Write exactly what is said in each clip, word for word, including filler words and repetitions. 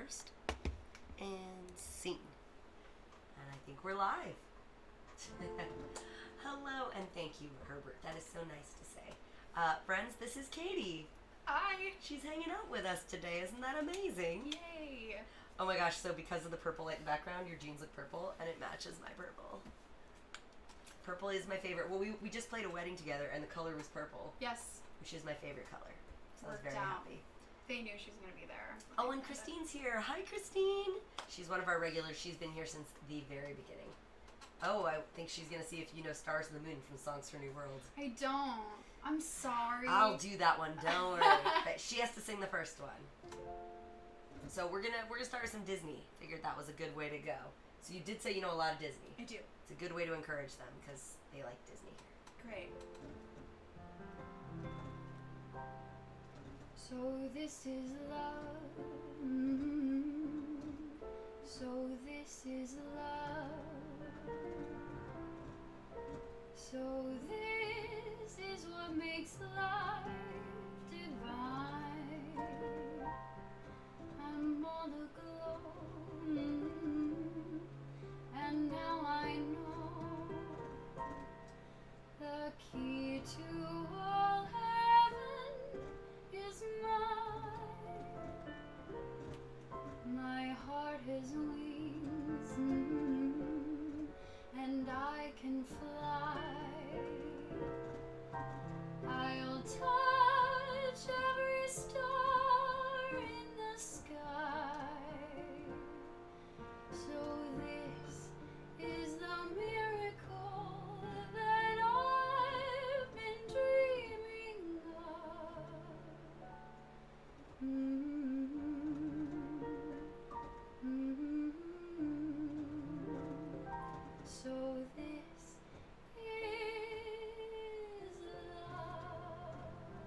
first. And scene. And I think we're live. Hello, and thank you, Herbert. That is so nice to say. Uh, friends, this is Katie. Hi. She's hanging out with us today. Isn't that amazing? Yay. Oh my gosh, so because of the purple light in the background, your jeans look purple, and it matches my purple. Purple is my favorite. Well, we, we just played a wedding together, and the color was purple. Yes. Which is my favorite color. So Worked I was very out. happy. They knew she was going to be there. Oh, and Christine's here. Hi, Christine. She's one of our regulars. She's been here since the very beginning. Oh, I think she's going to see if you know Stars in the Moon from Songs for New World. I don't. I'm sorry. I'll do that one. Don't worry. But she has to sing the first one. So we're gonna we're gonna start with some Disney. Figured that was a good way to go. So you did say you know a lot of Disney. I do. It's a good way to encourage them because they like Disney. Great. So this is love. Mm-hmm. So this is love. So this is what makes life divine. I'm all aglow. Mm-hmm. And now I know the key to all heaven is mine. My heart has wings, mm, and I can fly. I'll touch every star in the sky. So this is the miracle that I've been dreaming of. Mm-hmm. Mm-hmm. So this is love.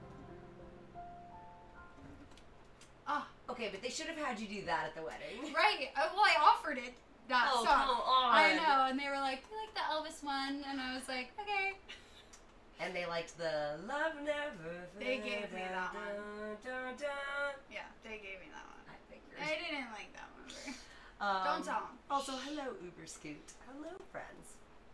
Ah, Okay, but they should have had you do that at the wedding. right. Uh, well, I offered it. That Oh, song. come on. I know, and they were like, "You like the Elvis one?" And I was like, "Okay." And they liked the Love Never. They gave me that dun, one. dun, dun. Yeah, they gave me that one. I figured. I didn't like that one. Very. Um, Don't tell 'em. Also, hello, Uber Scoot. Hello, friends.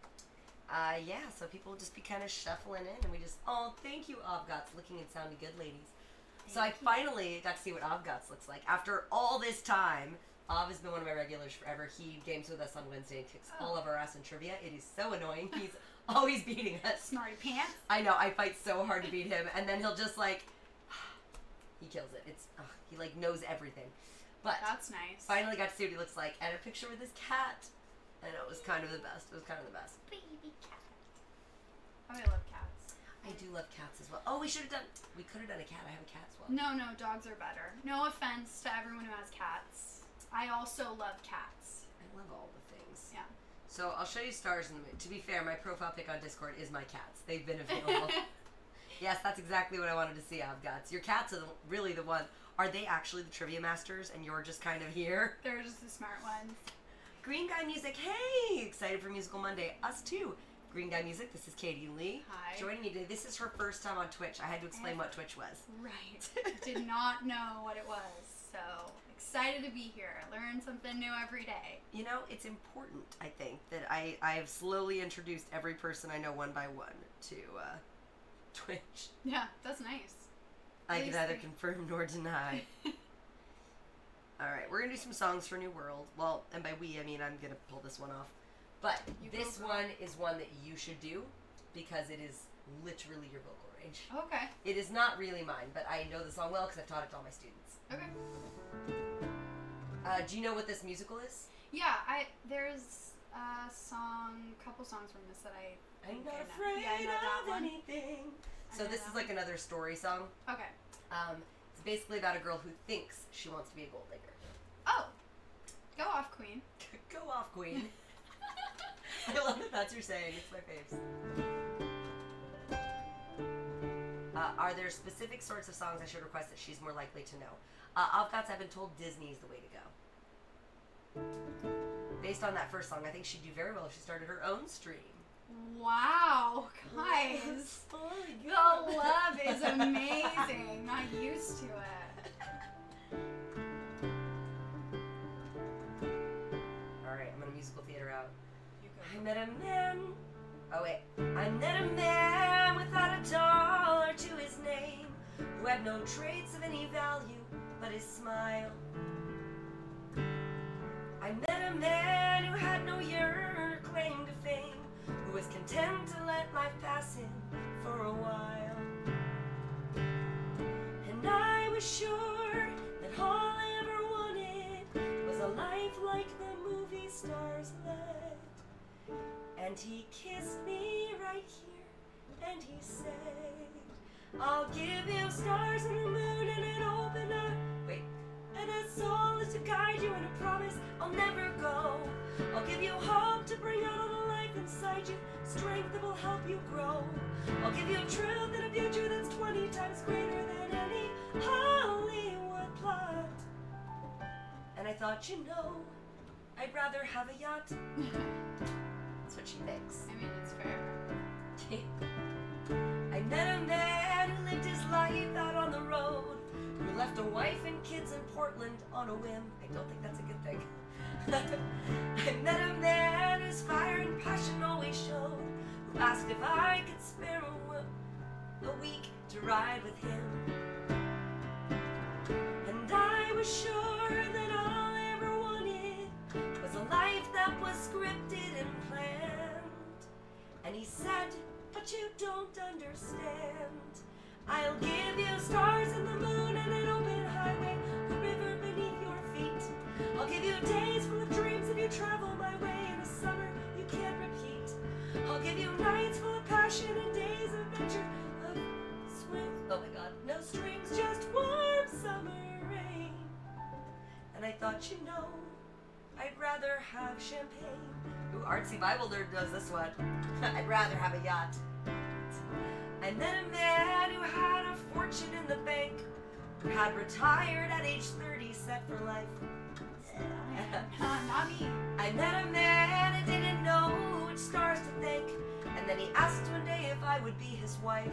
Uh, yeah, so people will just be kind of shuffling in, and we just, oh, thank you, Avgots, looking and sounding good, ladies. So I Thank you. finally got to see what Avgots looks like. After all this time, Av has been one of my regulars forever. He games with us on Wednesday and kicks Oh. all of our ass in trivia. It is so annoying. He's always beating us. Smarty pants. I know, I fight so hard to beat him, and then he'll just, like, he kills it. It's, ugh, he, like, knows everything. But That's nice. finally got to see what he looks like, and a picture with his cat. And it was kind of the best. It was kind of the best. Baby cat. Oh, I love cats. I do love cats as well. Oh, we should have done, we could have done a cat. I have a cat as well. No, no, dogs are better. No offense to everyone who has cats. I also love cats. I love all the things. Yeah. So I'll show you Stars in the Moon. To be fair, my profile pic on Discord is my cats. They've been available. Yes, that's exactly what I wanted to see, Avgots. Your cats are the, really the one. Are they actually the trivia masters, and you're just kind of here? They're just the smart ones. Green Guy Music, hey! Excited for Musical Monday. Us too. Green Guy Music, this is Katie Lee. Hi. Joining me today. This is her first time on Twitch. I had to explain what Twitch was. Right. Did not know what it was. So excited to be here. Learn something new every day. You know, it's important, I think, that I, I have slowly introduced every person I know one by one to uh, Twitch. Yeah, that's nice. I At can least neither they- confirm nor deny. Alright, we're going to do some songs for New World. Well, and by we, I mean I'm going to pull this one off. But You this go, girl. one is one that you should do because it is literally your vocal range. Okay. It is not really mine, but I know the song well because I've taught it to all my students. Okay. Uh, do you know what this musical is? Yeah, I there's a song, couple songs from this that I I'm think not I know. afraid Yeah, I know that of one. anything. I So know this that is like another story song. Okay. Um, it's basically about a girl who thinks she wants to be a gold digger. Oh, go off, Queen. Go off, Queen. I love that that's your saying. It's my faves. Uh, are there specific sorts of songs I should request that she's more likely to know? Uh, Avgots, I've been told Disney is the way to go. Based on that first song, I think she'd do very well if she started her own stream. Wow, guys. The love is amazing. Not used to it. I met a man. Oh wait. I met a man without a dollar to his name, who had no traits of any value but his smile. I met a man who had no yearn or claim to fame, who was content to let life pass him for a while. And I was sure that all I ever wanted was a life like the movie stars led. And he kissed me right here, and he said, I'll give you stars and the moon and an open eye. Wait. And a soul is to guide you, and a promise I'll never go. I'll give you hope to bring out all the life inside you, strength that will help you grow. I'll give you truth and a future that's twenty times greater than any Hollywood plot. And I thought, you know, I'd rather have a yacht. That's what she thinks. I mean, it's fair. I met a man who lived his life out on the road, who left a wife and kids in Portland on a whim. I don't think that's a good thing. I met a man whose fire and passion always showed, who asked if I could spare a, a week to ride with him. And I was sure that all I ever wanted was a life that was scripted and planned. And he said, but you don't understand. I'll give you stars and the moon and an open highway, a river beneath your feet. I'll give you days full of dreams if you travel my way in a summer you can't repeat. I'll give you nights full of passion and days of adventure, of swing. Oh my God, no strings, just warm summer rain. And I thought, you know, I'd rather have champagne. Ooh, Artsy Bible Nerd does this one. I'd rather have a yacht. I met a man who had a fortune in the bank, who had retired at age thirty, set for life. Uh, not me. I met a man who didn't know which stars to thank, and then he asked one day if I would be his wife.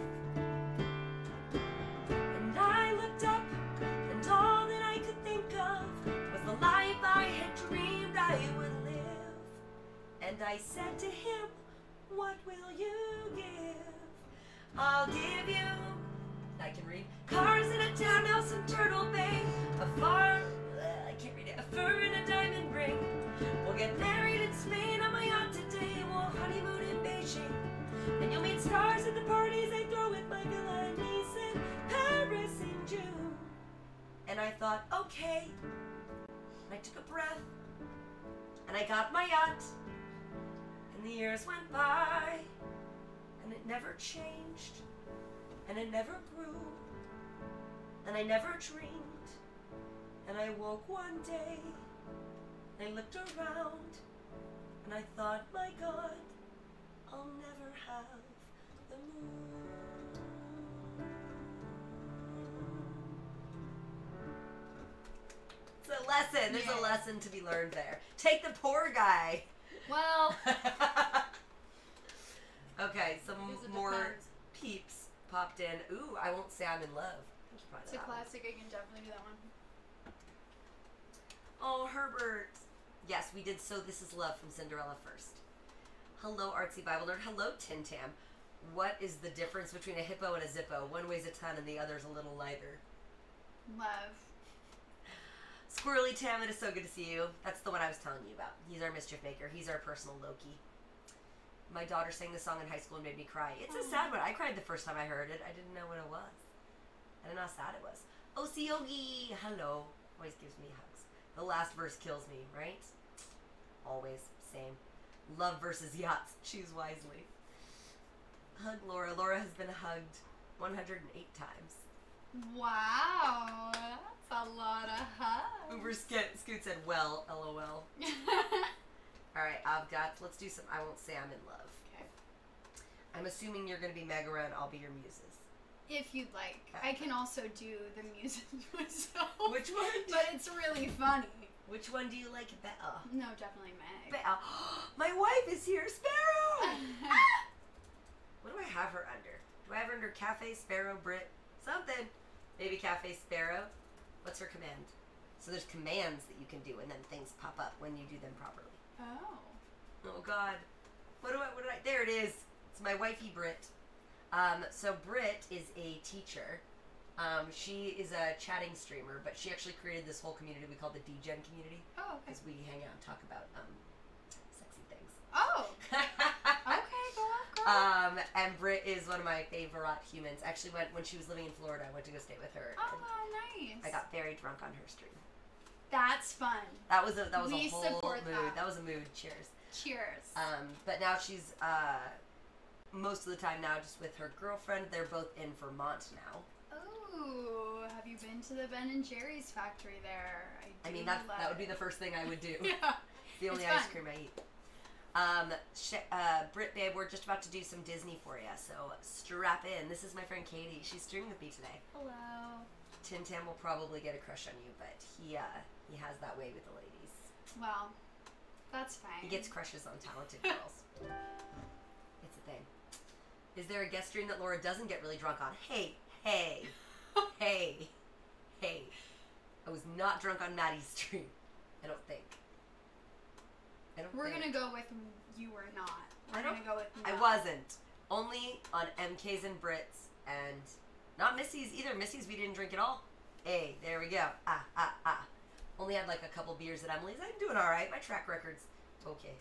And I looked up, and all that I could think of was the life I had dreamed I would live. And I said to him, what will you give? I'll give you, I can read, cars in a townhouse in Turtle Bay, a farm, uh, I can't read it, a fur and a diamond ring. We'll get married in Spain on my yacht today, we'll honeymoon in Beijing. And you'll meet stars at the parties I throw at my villa in Nice and Paris in June. And I thought, okay. And I took a breath, and I got my yacht, and the years went by. And it never changed, and it never grew, and I never dreamed. And I woke one day, and I looked around, and I thought, my God, I'll never have the moon. It's a lesson. There's Yeah. a lesson to be learned there. Take the poor guy. Well, Okay, some Guess it more depends. peeps popped in. Ooh, I won't say I'm in love. it's a classic. I can definitely do that one. Oh, Herbert. Yes, we did So This Is Love from Cinderella first. Hello, Artsy Bible Nerd. Hello, Tin Tam. What is the difference between a hippo and a zippo? One weighs a ton and the other's a little lighter. Love. Squirrely Tam, it is so good to see you. That's the one I was telling you about. He's our mischief maker. He's our personal Loki. My daughter sang this song in high school and made me cry. It's a sad one. I cried the first time I heard it. I didn't know what it was. I didn't know how sad it was. Osiogi, hello. Always gives me hugs. The last verse kills me, right? Always. Same. Love versus yachts. Choose wisely. Hug Laura. Laura has been hugged one hundred eight times. Wow, that's a lot of hugs. Uber Scoot Scoot said, well, lol. Alright, I've got, let's do some, I won't say I'm in love. Okay. I'm assuming you're going to be Megara and I'll be your muses. If you'd like. I can also do the music myself. Which one? But it's really funny. Which one do you like better? No, definitely Meg. Better. My wife is here, Sparrow! Ah! What do I have her under? Do I have her under Cafe Sparrow Brit? Something. Maybe Cafe Sparrow. What's her command? So there's commands that you can do and then things pop up when you do them properly. Oh. Oh God. What do I, what do I, there it is. It's my wifey, Britt. Um, so Britt is a teacher. Um, she is a chatting streamer, but she actually created this whole community we call the D-Gen community. Oh, okay. Because we hang out and talk about, um, sexy things. Oh. Okay, go off, go off. Um, and Britt is one of my favorite humans. Actually, went when she was living in Florida, I went to go stay with her. Oh, and nice. I got very drunk on her stream. That's fun. That was a that was We a whole support mood. that. That was a mood. Cheers. Cheers. Um, but now she's uh, most of the time now just with her girlfriend. They're both in Vermont now. Oh, have you been to the Ben and Jerry's factory there? I, I do mean that love that would be it. the first thing I would do. Yeah. The only It's ice fun. cream I eat. Um, sh- uh, Britt, babe, we're just about to do some Disney for you, so strap in. This is my friend Katie. She's streaming with me today. Hello. Tin Tam will probably get a crush on you, but he uh, he has that way with the ladies. Well, that's fine. He gets crushes on talented girls. It's a thing. Is there a guest stream that Laura doesn't get really drunk on? Hey, hey, hey, hey. I was not drunk on Maddie's stream. I don't think. I don't We're think. gonna go with you or not. We're I don't- gonna go with I no. wasn't. Only on M Ks and Brits, and not Missy's either. Missy's we didn't drink at all. Hey, there we go. Ah, ah, ah. Only had like a couple beers at Emily's. I'm doing all right. My track record's okay.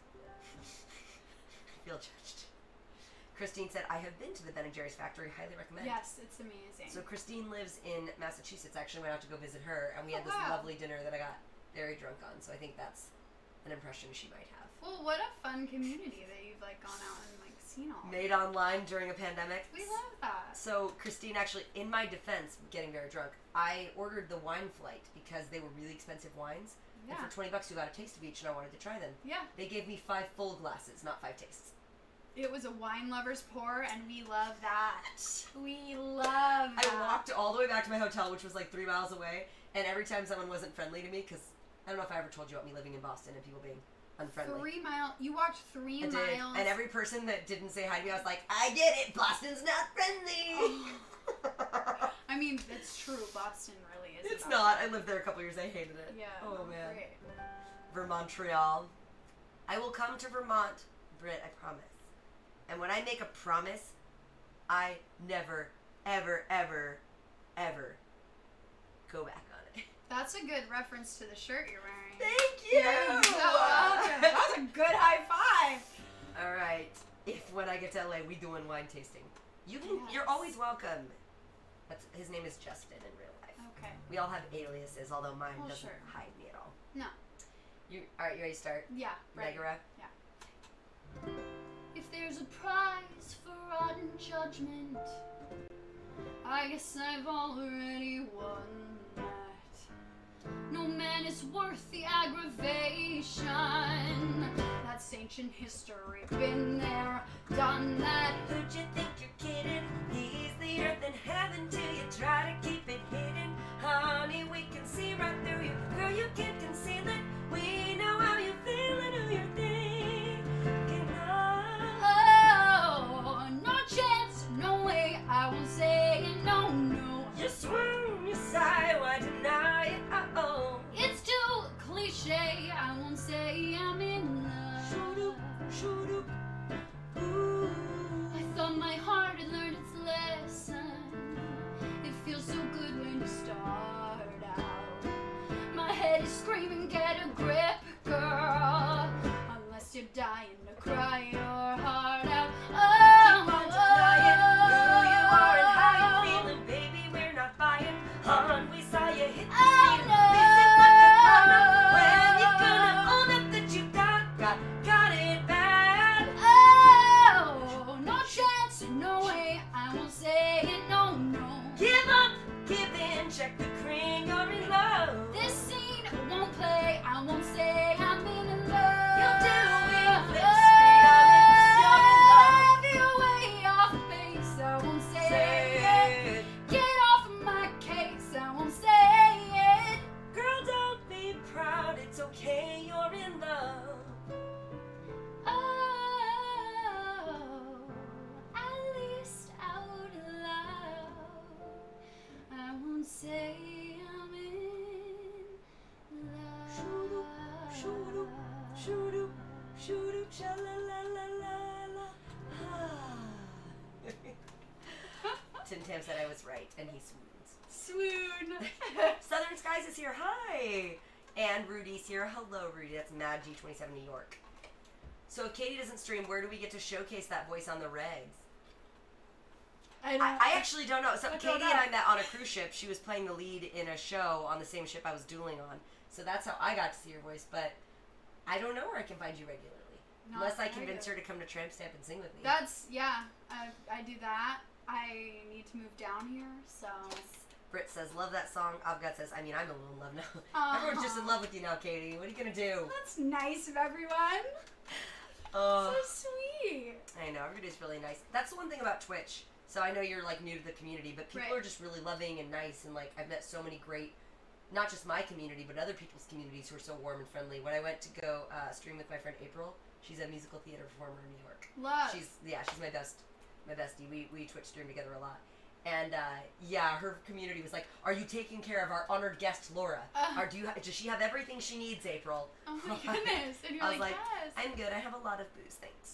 I feel judged. Christine said, I have been to the Ben and Jerry's factory. Highly recommend. Yes, it's amazing. So Christine lives in Massachusetts. I actually went out to go visit her, and we had Oh, this wow. lovely dinner that I got very drunk on. So I think that's an impression she might have. Well, what a fun community that you've like gone out and like seen all. Made online during a pandemic. We love that. So Christine, actually, in my defense, getting very drunk, I ordered the wine flight because they were really expensive wines. Yeah. And for twenty bucks, you got a taste of each, and I wanted to try them. Yeah. They gave me five full glasses, not five tastes. It was a wine lover's pour, and we love that. We love that. I walked all the way back to my hotel, which was like three miles away, and every time someone wasn't friendly to me, because I don't know if I ever told you about me living in Boston and people being unfriendly. Three mile. You walked three I did. miles. And every person that didn't say hi to me, I was like, I get it, Boston's not friendly. I mean, it's true. Boston really is. It's not. I lived there a couple years. I hated it. Yeah. Oh, man. Great. Vermontreal. I will come to Vermont, Britt, I promise. And when I make a promise, I never, ever, ever, ever go back on it. That's a good reference to the shirt you're wearing. Thank you! You're so welcome. That was a good high five. All right. If when I get to L A, we doing wine tasting. You can. Yes. You're always welcome. That's, his name is Justin in real life. Okay. We all have aliases, although mine Well, doesn't sure. hide me at all. No. You all right? You ready to start? Yeah. Right. Megara? If there's a prize for rotten judgment, I guess I've already won that. No man is worth the aggravation. That's ancient history, been there, done that. Who'd you think you're kidding? He's the earth and heaven till you try to keep it hidden. Honey, we can see right through you. Girl, you can't conceal it. We know how you feel and who you're thinking of. Oh, no chance, no way, I won't say no, no. You swoon, you sigh, why deny it? Uh-oh. It's too cliche, I won't say I'm in love. Shoot-oop, shoot-oop. Ooh. Tam said I was right, and he swoons. Swoon. Southern Skies is here. Hi. And Rudy's here. Hello, Rudy. That's Mad G twenty-seven New York. So if Katie doesn't stream, where do we get to showcase that voice on the regs? I, don't, I, I actually don't know. So I Katie don't know. and I met on a cruise ship. She was playing the lead in a show on the same ship I was dueling on. So that's how I got to see her voice. But I don't know where I can find you regularly. Not Unless I very convince good. her to come to Tramp Stamp and sing with me. That's, yeah, I, I do that. I need to move down here, so. Britt says, love that song. Avgat says, I mean, I'm a little in love now. Aw. Everyone's just in love with you now, Katie. What are you going to do? That's nice of everyone. Oh, So sweet. I know. Everybody's really nice. That's the one thing about Twitch. So I know you're, like, new to the community, but people Right. are just really loving and nice. And, like, I've met so many great, not just my community, but other people's communities who are so warm and friendly. When I went to go uh, stream with my friend April, she's a musical theater performer in New York. Love. She's yeah, she's my best, my bestie. We we Twitch stream together a lot, and uh, yeah, her community was like, "Are you taking care of our honored guest Laura? Uh. Or do you ha- does she have everything she needs, April?" Oh my goodness. And you're I was like, like, yes. "I'm good. I have a lot of booze, thanks."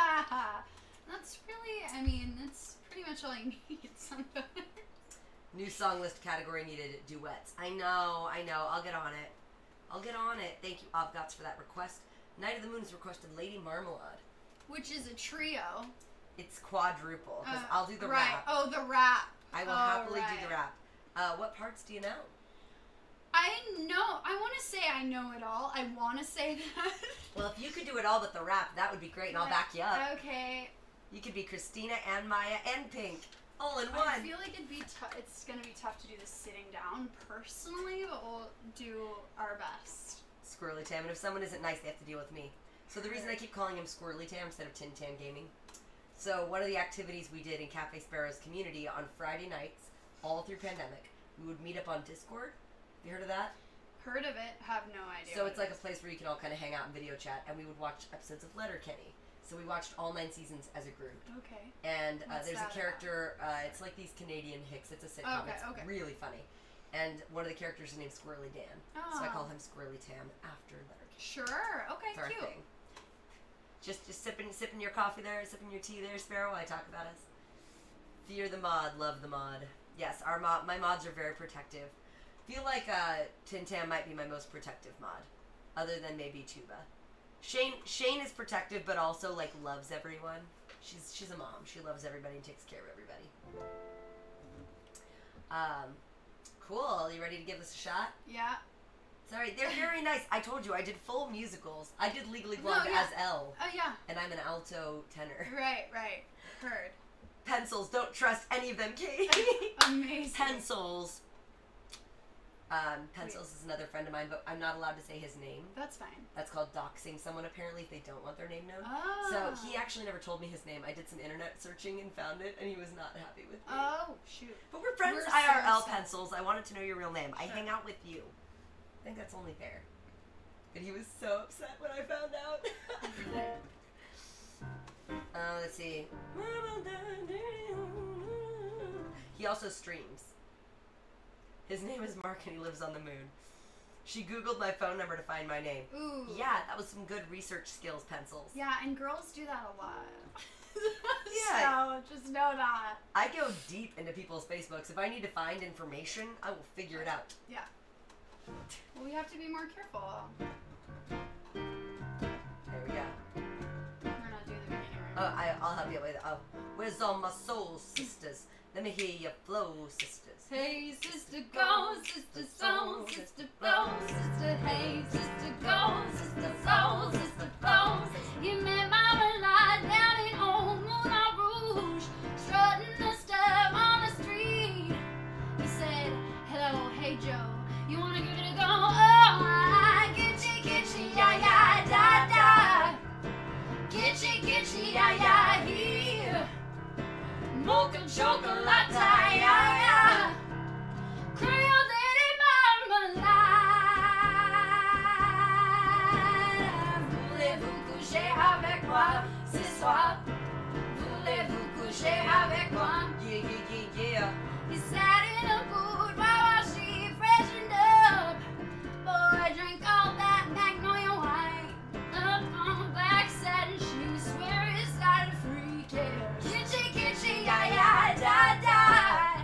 That's really, I mean, that's pretty much all you need sometimes. New song list category needed duets. I know, I know. I'll get on it. I'll get on it. Thank you, Avgots, for that request. Night of the Moon has requested Lady Marmalade. Which is a trio. It's quadruple because Uh, I'll do the right. rap. Oh, the rap. I will Oh, happily do right. the rap. Uh, what parts do you know? I know. I want to say I know it all. I want to say that. Well, if you could do it all but the rap, that would be great, and I'll back you up. Okay. You could be Christina and Maya and Pink, all in I one. feel like it'd be tou- it's gonna be tough to do this sitting down personally, but we'll do our best. Squirrely Tam, and if someone isn't nice, they have to deal with me. So the reason I keep calling him Squirrely Tam instead of Tin Tam Gaming. So one of the activities we did in Cafe Sparrow's community on Friday nights, all through pandemic, we would meet up on Discord. Have you heard of that? Heard of it? Have no idea. So what it's it like a is. place where you can all kind of hang out and video chat, and we would watch episodes of Letterkenny. So we watched all nine seasons as a group. Okay. And uh, What's there's that a character, uh, it's like these Canadian hicks. It's a sitcom. Okay, it's okay. really funny. And one of the characters is named Squirrely Dan. So I Oh. call him Squirrely Tam after Letterkenny. Sure. Okay. It's our Cute. thing. Just just sipping sipping your coffee there, sipping your tea there, Sparrow, while I talk about us. Fear the mod, love the mod. Yes, our mod, my mods are very protective. Feel like uh, Tin Tam might be my most protective mod, other than maybe Tuba. Shane Shane is protective, but also like loves everyone. She's she's a mom. She loves everybody and takes care of everybody. Um, cool. You ready to give this a shot? Yeah. Sorry, they're very nice. I told you I did full musicals. I did Legally No, Blonde yeah. as Elle, Oh yeah. and I'm an alto tenor. Right. Right. Heard. Pencils, don't trust any of them, Katie. Amazing. Pencils. Um, Pencils is another friend of mine, but I'm not allowed to say his name. That's fine. That's called doxing someone, apparently, if they don't want their name known. Oh. So he actually never told me his name. I did some internet searching and found it, and he was not happy with me. Oh shoot. But we're friends, We're I R L so sad. Pencils. I wanted to know your real name. I Sure. hang out with you. I think that's only fair. But he was so upset when I found out. uh, let's see. He also streams. His name is Mark and he lives on the moon. She Googled my phone number to find my name. Ooh. Yeah, that was some good research skills, Pencils. Yeah, and girls do that a lot. Yeah. So just know that. I go deep into people's Facebooks. If I need to find information, I will figure it out. Yeah. Well, we have to be more careful. There we go. We're not doing the beginning right Oh, now. I, I'll help you with it. Oh, where's all my soul sisters? Let me hear your flow, sisters. Hey, sister, go, sister, soul, sister, flow, sister, hey, sister, go, sister, soul, sister, flow. You met Marmalade down in old Moulin Rouge, strutting a step on the street. He said, hello, hey, Joe, you wanna give it a go? Oh, I get you, get you, yeah, yeah, da, da. Get you, get you, yeah, yeah, here. Mocha chocolate, yeah, yeah. Creole lady marmalade. Voulez-vous coucher avec moi ce soir? Voulez-vous coucher avec moi? Yeah, yeah, yeah, yeah. He sat in a booth while she freshened up. Boy, drank all that magnolia wine. Up on black satin shoes, swear it started freaking. Kitschy, kitschy, yeah, yeah, da, da.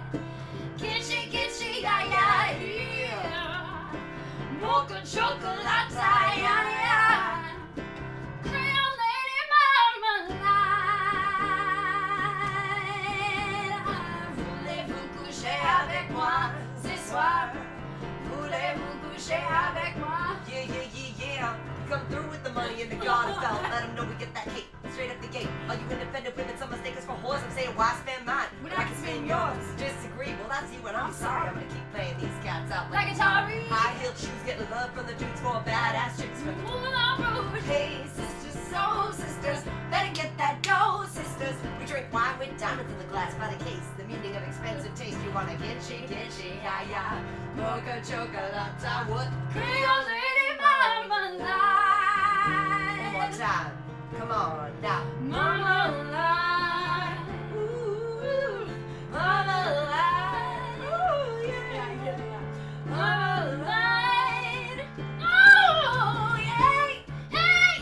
coucher avec moi. Yeah, yeah, yeah, yeah. Come through with the money and the garter belt. Let them know we get that cake straight up the gate. All you independent women, some mistake us for whores. I'm saying, why spend mine when I can spend yours? Disagree, well that's you and I'm sorry. I'm gonna keep playing these cats out Like Atari. high-heeled shoes, getting love from the dudes for badass chicks. Moulin Rouge. Hey, sisters, soul sisters, better get that dough, sisters. We drink wine with diamonds in the glass by the case. The meaning of expensive taste. You wanna get she, get she, yeah, yeah. Mocha chocolate, what? Creole lady marmalade. One more time. Come on now. Marmalade. Ooh, marmalade. Ooh, yeah. Yeah, yeah, yeah. Marmalade. Oh, yeah. Hey,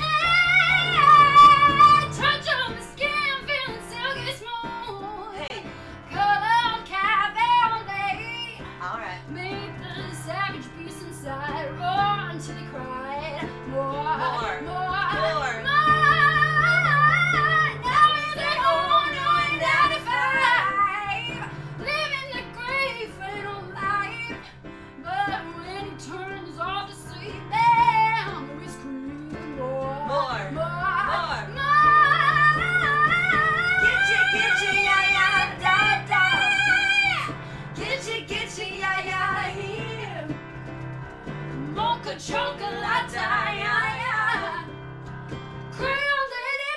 hey. Touch on the skin, feeling silky smooth. Hey, Color cafe. all right. Make the savage beast inside roar until they cried. More, More, more, more. more. Now he's at home doing ninety-five, living the great fatal life. But when he turns off to sleep, damn, we scream more, More, more, more. more. Get you, get you, yeah, yeah, da, da. Get you, get you, yeah, yeah, here. Mocha chocolate, yeah, yeah. Creole lady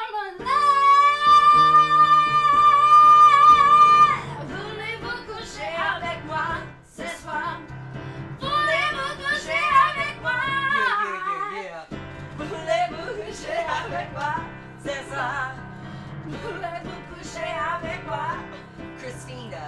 marmalade. Voulez-vous coucher avec moi ce soir? Voulez-vous coucher avec moi? Yeah, yeah, yeah, yeah. Voulez-vous coucher avec moi? C'est ça. Voulez-vous coucher avec moi? Christina.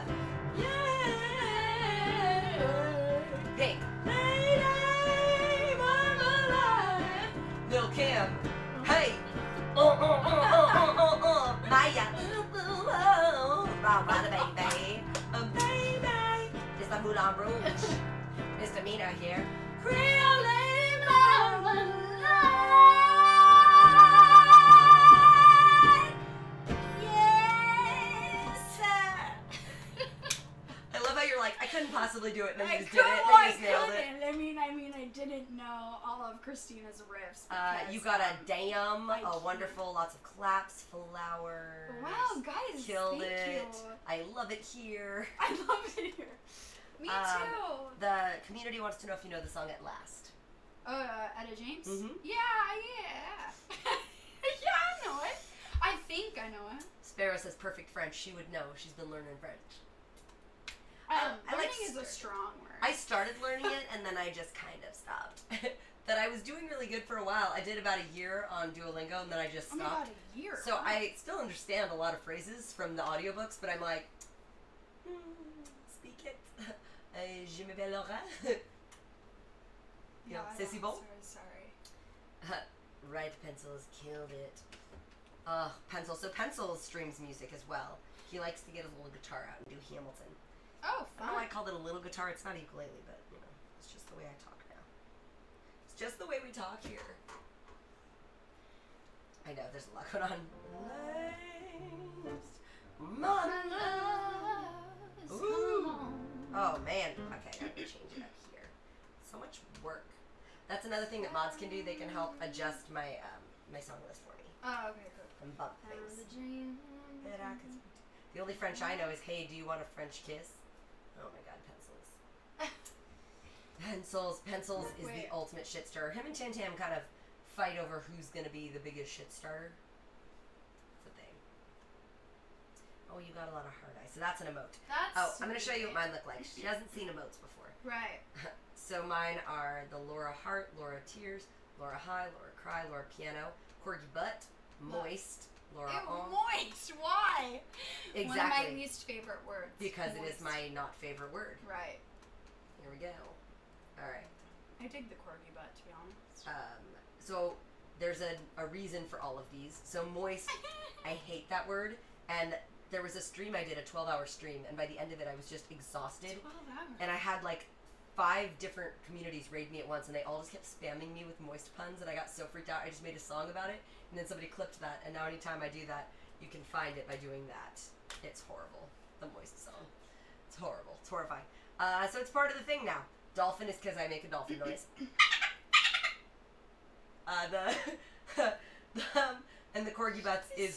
Yeah. Pink. Lady marmalade. Lil Kim. Hey. Uh, uh, uh, uh, uh, uh, uh. Maya. Ooh, ooh, oh. Right, right, baby. Um, baby. It's the Moulin Rouge. Mister Mina here. Creole lady marmalade. Yes, sir. I love how you're like, I couldn't possibly do it, and then you I just did it, couldn't. and I you just nailed it. couldn't. I mean, I mean, I didn't know all of Christina's riffs. Uh, because, you got a um, damn, I a can't. wonderful, lots of claps, flowers. Wow, guys, Killed thank it. you. I love it here. I love it here. Me Um, too. The community wants to know if you know the song At Last. Uh, Etta James? Mhm. Yeah, yeah. Yeah, I know it. I think I know it. Sparrow says perfect French. She would know. She's been learning French. Um, I like learning is a stir. strong word. I started learning it, and then I just kind of stopped. That I was doing really good for a while. I did about a year on Duolingo, and then I just Oh my stopped. god, a year. So Wow. I still understand a lot of phrases from the audiobooks, but I'm like, hmm, speak it. Uh, je m'appelle Laura. Yeah, Yeah, I c'est si know. bon? Sorry, Right, Pencils killed it. Uh, Pencil. So Pencil streams music as well. He likes to get his little guitar out and do Hamilton. sorry. Oh, I don't know why I fun. called it a little guitar. It's not a ukulele, but you know, it's just the way I talk now. It's just the way we talk here. I know there's a lot going on. Ooh. Oh man. Okay, I can change it up here. So much work. That's another thing that mods can do. They can help adjust my um, my song list for me Oh, okay, cool. and bump things. That I can speak to. The only French I know is, hey, do you want a French kiss? Oh my god, pencils. Pencils. Pencils is Wait. the ultimate shit stirrer. Him and Tam Tam kind of fight over who's going to be the biggest shit starter. It's a thing. Oh, you got a lot of hard eyes. So that's an emote. That's Oh, I'm going to show you what sweet. mine look like. She hasn't seen emotes before. Right. So mine are the Laura Heart, Laura Tears, Laura High, Laura Cry, Laura Piano, Corgi Butt, Moist, Laura Ew, On. moist. Why? One of my Exactly. least favorite words. Because it is Moist. my not favorite word. Right. Here we go. Alright. I dig the corgi butt, to be honest. Um, so there's a, a reason for all of these. So moist, I hate that word. And there was a stream I did, a twelve hour stream, and by the end of it I was just exhausted. twelve hours. And I had like five different communities raid me at once, and they all just kept spamming me with moist puns, and I got so freaked out I just made a song about it, and then somebody clipped that, and now anytime I do that, you can find it by doing that. It's horrible. The moist song. It's horrible. It's horrifying. Uh, so it's part of the thing now. Dolphin is because I make a dolphin noise. Uh, the, the um, and the Corgi Butts is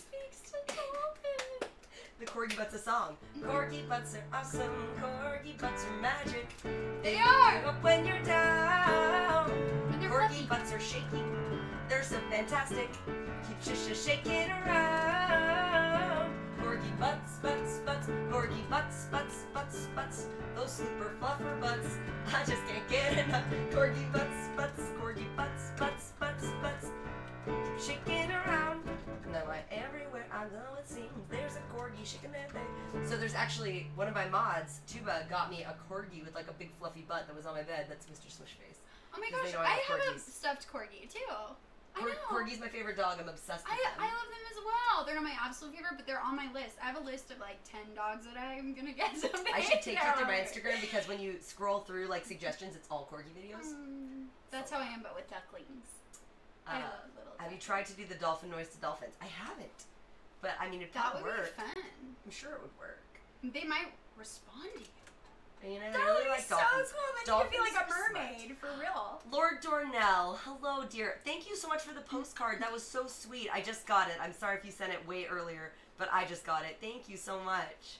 the Corgi Butts a song. Corgi Butts are awesome. Corgi Butts are magic. They pick are. you up when you're down. And they're Corgi fluffy. Butts are shaking. They're so fantastic. Keep sh sh shaking around. Corgi Butts, Butts, Butts. Corgi Butts, Butts, Butts, Butts. Those super fluffer butts. I just can't get enough. Corgi Butts, Butts. Corgi Butts, Butts, Butts, Butts. Keep shaking around. And I'm like, everywhere I go it seems there's a corgi shaking their thing. So there's actually, one of my mods, Tuba, got me a corgi with like a big fluffy butt that was on my bed. That's Mister Swishface. Oh my 'Cause they gosh, don't I have have a corgis. stuffed corgi too. I Cor- know. Corgi's my favorite dog. I'm obsessed with I, them. I love them as well. They're not my absolute favorite, but they're on my list. I have a list of like ten dogs that I'm gonna get someday. I should take you They're through my on there. Instagram because when you scroll through like suggestions, it's all corgi videos. Mm, that's how I am, but with ducklings. Uh, I love little. have you ducklings. tried to do the dolphin noise to dolphins? I haven't, but I mean it'd That probably would work. be fun. I'm sure it would work. They might respond to you. And, you know, That I really would be like so dolphins. cool. Then Dolphins you could be like a are smart. mermaid for real. Lord Dornell, hello dear. Thank you so much for the postcard. That was so sweet. I just got it. I'm sorry if you sent it way earlier, but I just got it. Thank you so much.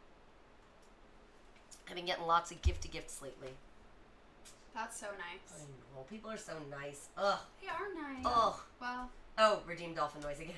I've been getting lots of gifty gifts lately. That's so nice. I know. People are so nice. Ugh. They are nice. Ugh. Well, Oh, redeem dolphin noise again.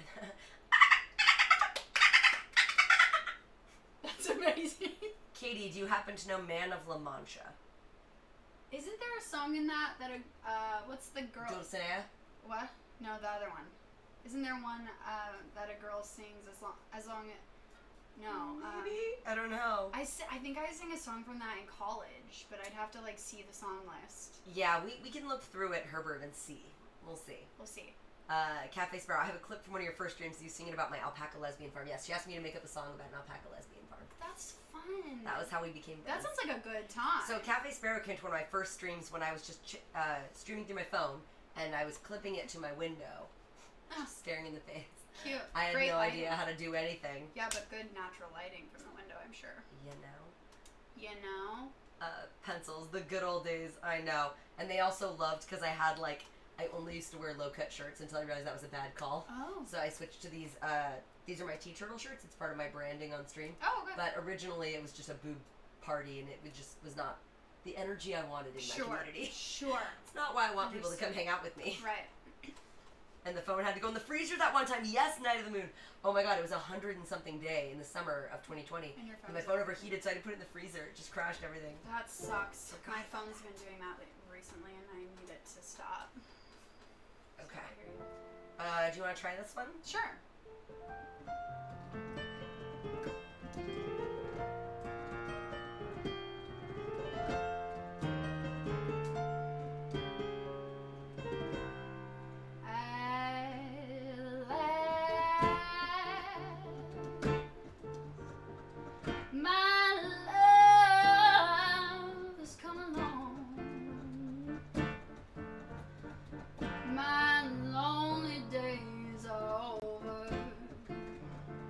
that's amazing. Katie, do you happen to know Man of La Mancha? Isn't there a song in that that a uh, what's the girl? Dulcinea? What? No, the other one. Isn't there one uh, that a girl sings as long as long as no? Uh, Maybe? I don't know. I si- I think I sang a song from that in college, but I'd have to like see the song list. Yeah, we, we can look through it, Herbert, and see. We'll see. We'll see. Uh, Cafe Sparrow, I have a clip from one of your first streams of you singing about my alpaca lesbian farm. Yes, she asked me to make up a song about an alpaca lesbian farm. That's fun. That was how we became That friends. sounds like a good time. So Cafe Sparrow came to one of my first streams when I was just ch- uh, streaming through my phone, and I was clipping it to my window, Oh, staring in the face. cute. I had Great no lighting. idea how to do anything. Yeah, but good natural lighting from the window, I'm sure. You know? You know? Uh, pencils, the good old days, I know. And they also loved, because I had, like, I only used to wear low-cut shirts until I realized that was a bad call. Oh. So I switched to these, uh, these are my T-Turtle shirts. It's part of my branding on stream. Oh, good. But originally it was just a boob party, and it was just was not the energy I wanted in Sure. my community. Sure. It's not why I want people to come hang out with me. Right. And the phone had to go in the freezer that one time. Yes, Night of the Moon. Oh my god, it was a hundred and something day in the summer of twenty twenty. And your And my phone's phone overheated, so I had to put it in the freezer. It just crashed everything. That sucks. So My God. phone's been doing that li- recently, and I need it to stop. Okay. I hear you. Uh, do you want to try this one? Sure. At last, my love has come along. My lonely days are over.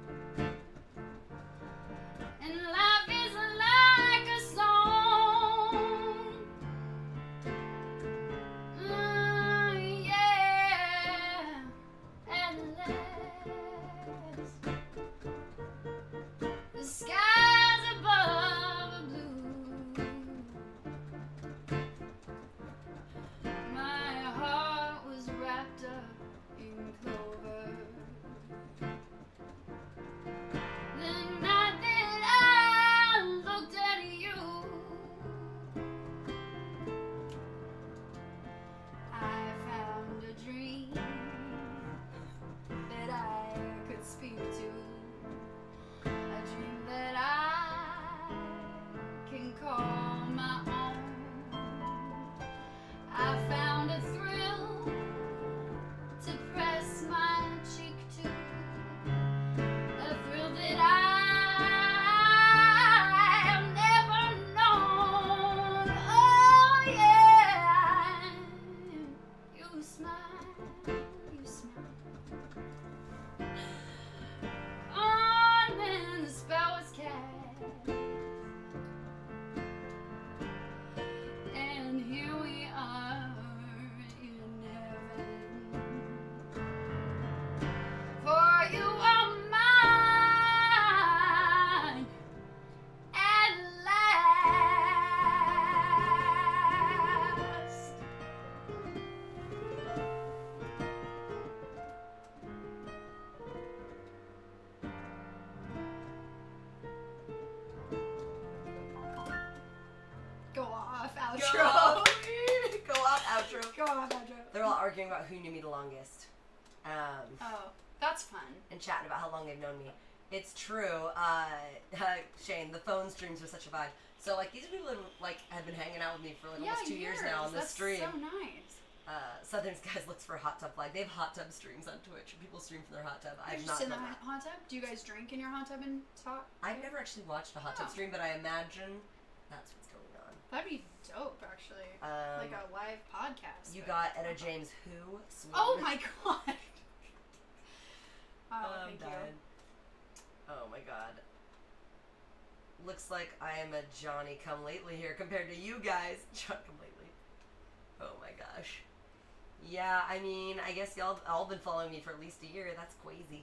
outro. Go off outro. Go off outro. They're all arguing about who knew me the longest. Um, Oh, that's fun. and chatting about how long they've known me. It's true. Uh, Shane, the phone streams are such a vibe. So, like, these people have, like, have been hanging out with me for, like, Yeah, almost two years, now on this That's stream. so nice. Uh, Southern Skies looks for a hot tub flag. They have hot tub streams on Twitch. People stream from their hot tub. I I've just not sit in the done that. hot tub. Do you guys drink in your hot tub and talk? I've never actually watched a hot tub Oh. stream, but I imagine that's what's going on. That'd be dope, actually. Um, Like a live podcast. you but- got Etta James who? Swoon. Oh my god. Oh, I'm thank dying. Oh my god. Looks like I am a Johnny come lately here compared to you guys. John come lately. Oh my gosh. Yeah, I mean, I guess y'all all been following me for at least a year. That's crazy.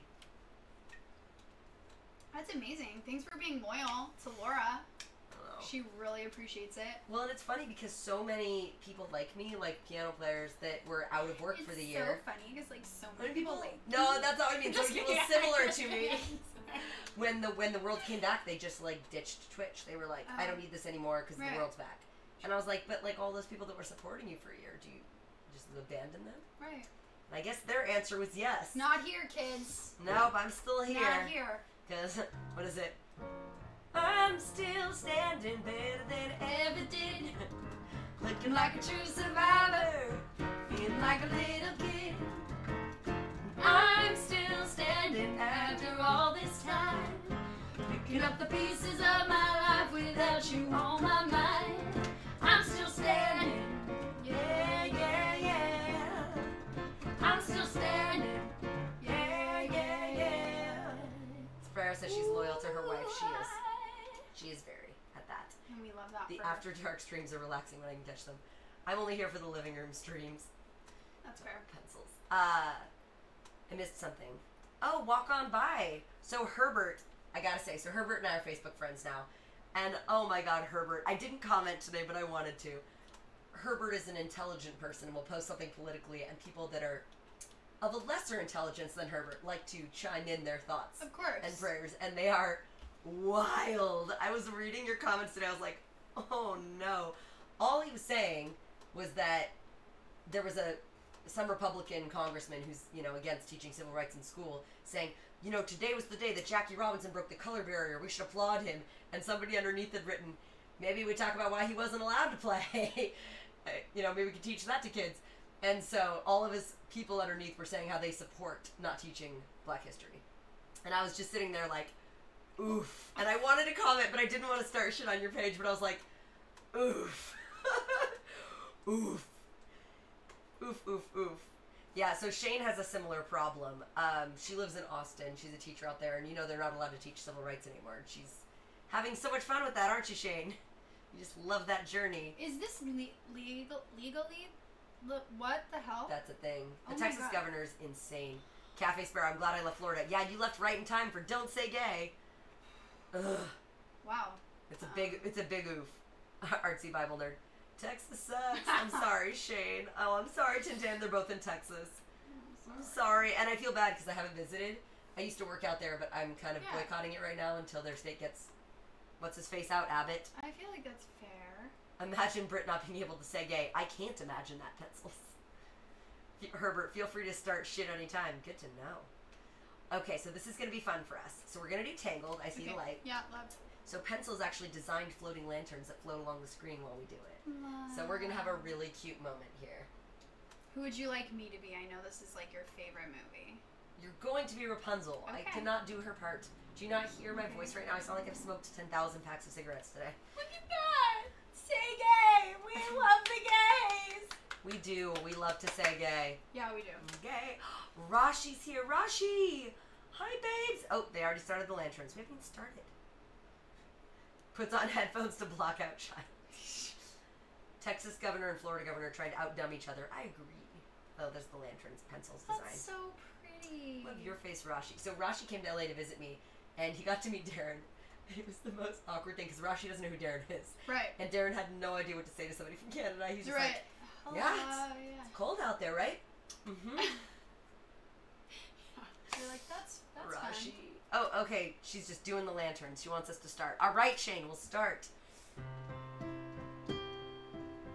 That's amazing. Thanks for being loyal to Laura. I don't know. She really appreciates it. Well, and it's funny because so many people like me, like piano players that were out of work it's for the so year. funny because like so How many many people people? like No, that's not what I mean. So Just many people kidding. similar to me. Yeah. When the when the world came back, they just like ditched Twitch. They were like, I don't Oh. need this anymore because Right. the world's back. And I was like, but like all those people that were supporting you for a year, do you just abandon them? Right. And I guess their answer was yes. Not here, kids. Nope, I'm still here. Not here. Cause what is it? I'm still standing better than I ever did. Looking like a true survivor, feeling like a little kid. I'm still standing after all this time, picking up the pieces of my life without you on my mind. I'm still standing, yeah, yeah, yeah. I'm still standing, yeah, yeah, yeah. Farrah says she's loyal to her wife. She is. She is very at that. And we love that The for her. after dark streams are relaxing when I can catch them. I'm only here for the living room streams. That's fair. Pencils. Uh, I missed something. Oh, walk on by. So Herbert, I gotta say, so Herbert and I are Facebook friends now. And oh my god, Herbert, I didn't comment today, but I wanted to. Herbert is an intelligent person and will post something politically, and people that are of a lesser intelligence than Herbert like to chime in their thoughts Of course. and prayers, and they are wild. I was reading your comments today, I was like, oh no. All he was saying was that there was a some Republican congressman who's, you know, against teaching civil rights in school, saying, you know, today was the day that Jackie Robinson broke the color barrier. We should applaud him. And somebody underneath had written, maybe we talk about why he wasn't allowed to play. You know, maybe we could teach that to kids. And so all of his people underneath were saying how they support not teaching Black history. And I was just sitting there like, oof. And I wanted to comment, but I didn't want to start shit on your page, but I was like, oof. Oof. Oof, oof, oof. Yeah, so Shane has a similar problem. Um, she lives in Austin. She's a teacher out there, and you know they're not allowed to teach civil rights anymore. And she's having so much fun with that, aren't you, Shane? You just love that journey. Is this le- legal legally? Le- what the hell? That's a thing. The Oh my Texas God. governor's insane. Cafe Sparrow, I'm glad I left Florida. Yeah, you left right in time for Don't Say Gay. Ugh. Wow. It's a big, it's a big oof. Artsy Bible nerd. Texas sucks. I'm sorry, Shane. Oh, I'm sorry, Tintin. They're both in Texas. I'm sorry, and I feel bad because I haven't visited. I used to work out there, but I'm kind of Yeah. boycotting it right now until their state gets, what's his face out, Abbott. I feel like that's fair. Imagine Britt not being able to say gay. I can't imagine that, Pencils. F- Herbert, feel free to start shit anytime. Good to know. Okay, so this is going to be fun for us. So we're going to do Tangled. I see Okay. the light. Yeah, love. So Pencils actually designed floating lanterns that float along the screen while we do it. So we're going to have a really cute moment here. Who would you like me to be? I know this is like your favorite movie. You're going to be Rapunzel. I Okay. cannot do her part. Do you not hear my Okay. voice right now? I sound like I've smoked ten thousand packs of cigarettes today. Look at that! Say gay! We love the gays! We do. We love to say gay. Yeah, we do. Gay. Rashi's here. Rashi! Hi, babes! Oh, they already started the lanterns. We haven't even started. Puts on headphones to block out shine. Texas governor and Florida governor tried to outdumb each other. I agree. Oh, there's the lanterns, pencils design. That's so pretty. Love your face, Rashi. So Rashi came to L A to visit me, and he got to meet Darren. It was the most awkward thing because Rashi doesn't know who Darren is, Right. and Darren had no idea what to say to somebody from Canada. He's just You're right. like, Hello, yeah, yeah. "It's cold out there, right?" Mm-hmm. You're like, that's, that's Rashi. fun. Oh, okay. She's just doing the lanterns. She wants us to start. All right, Shane, we'll start.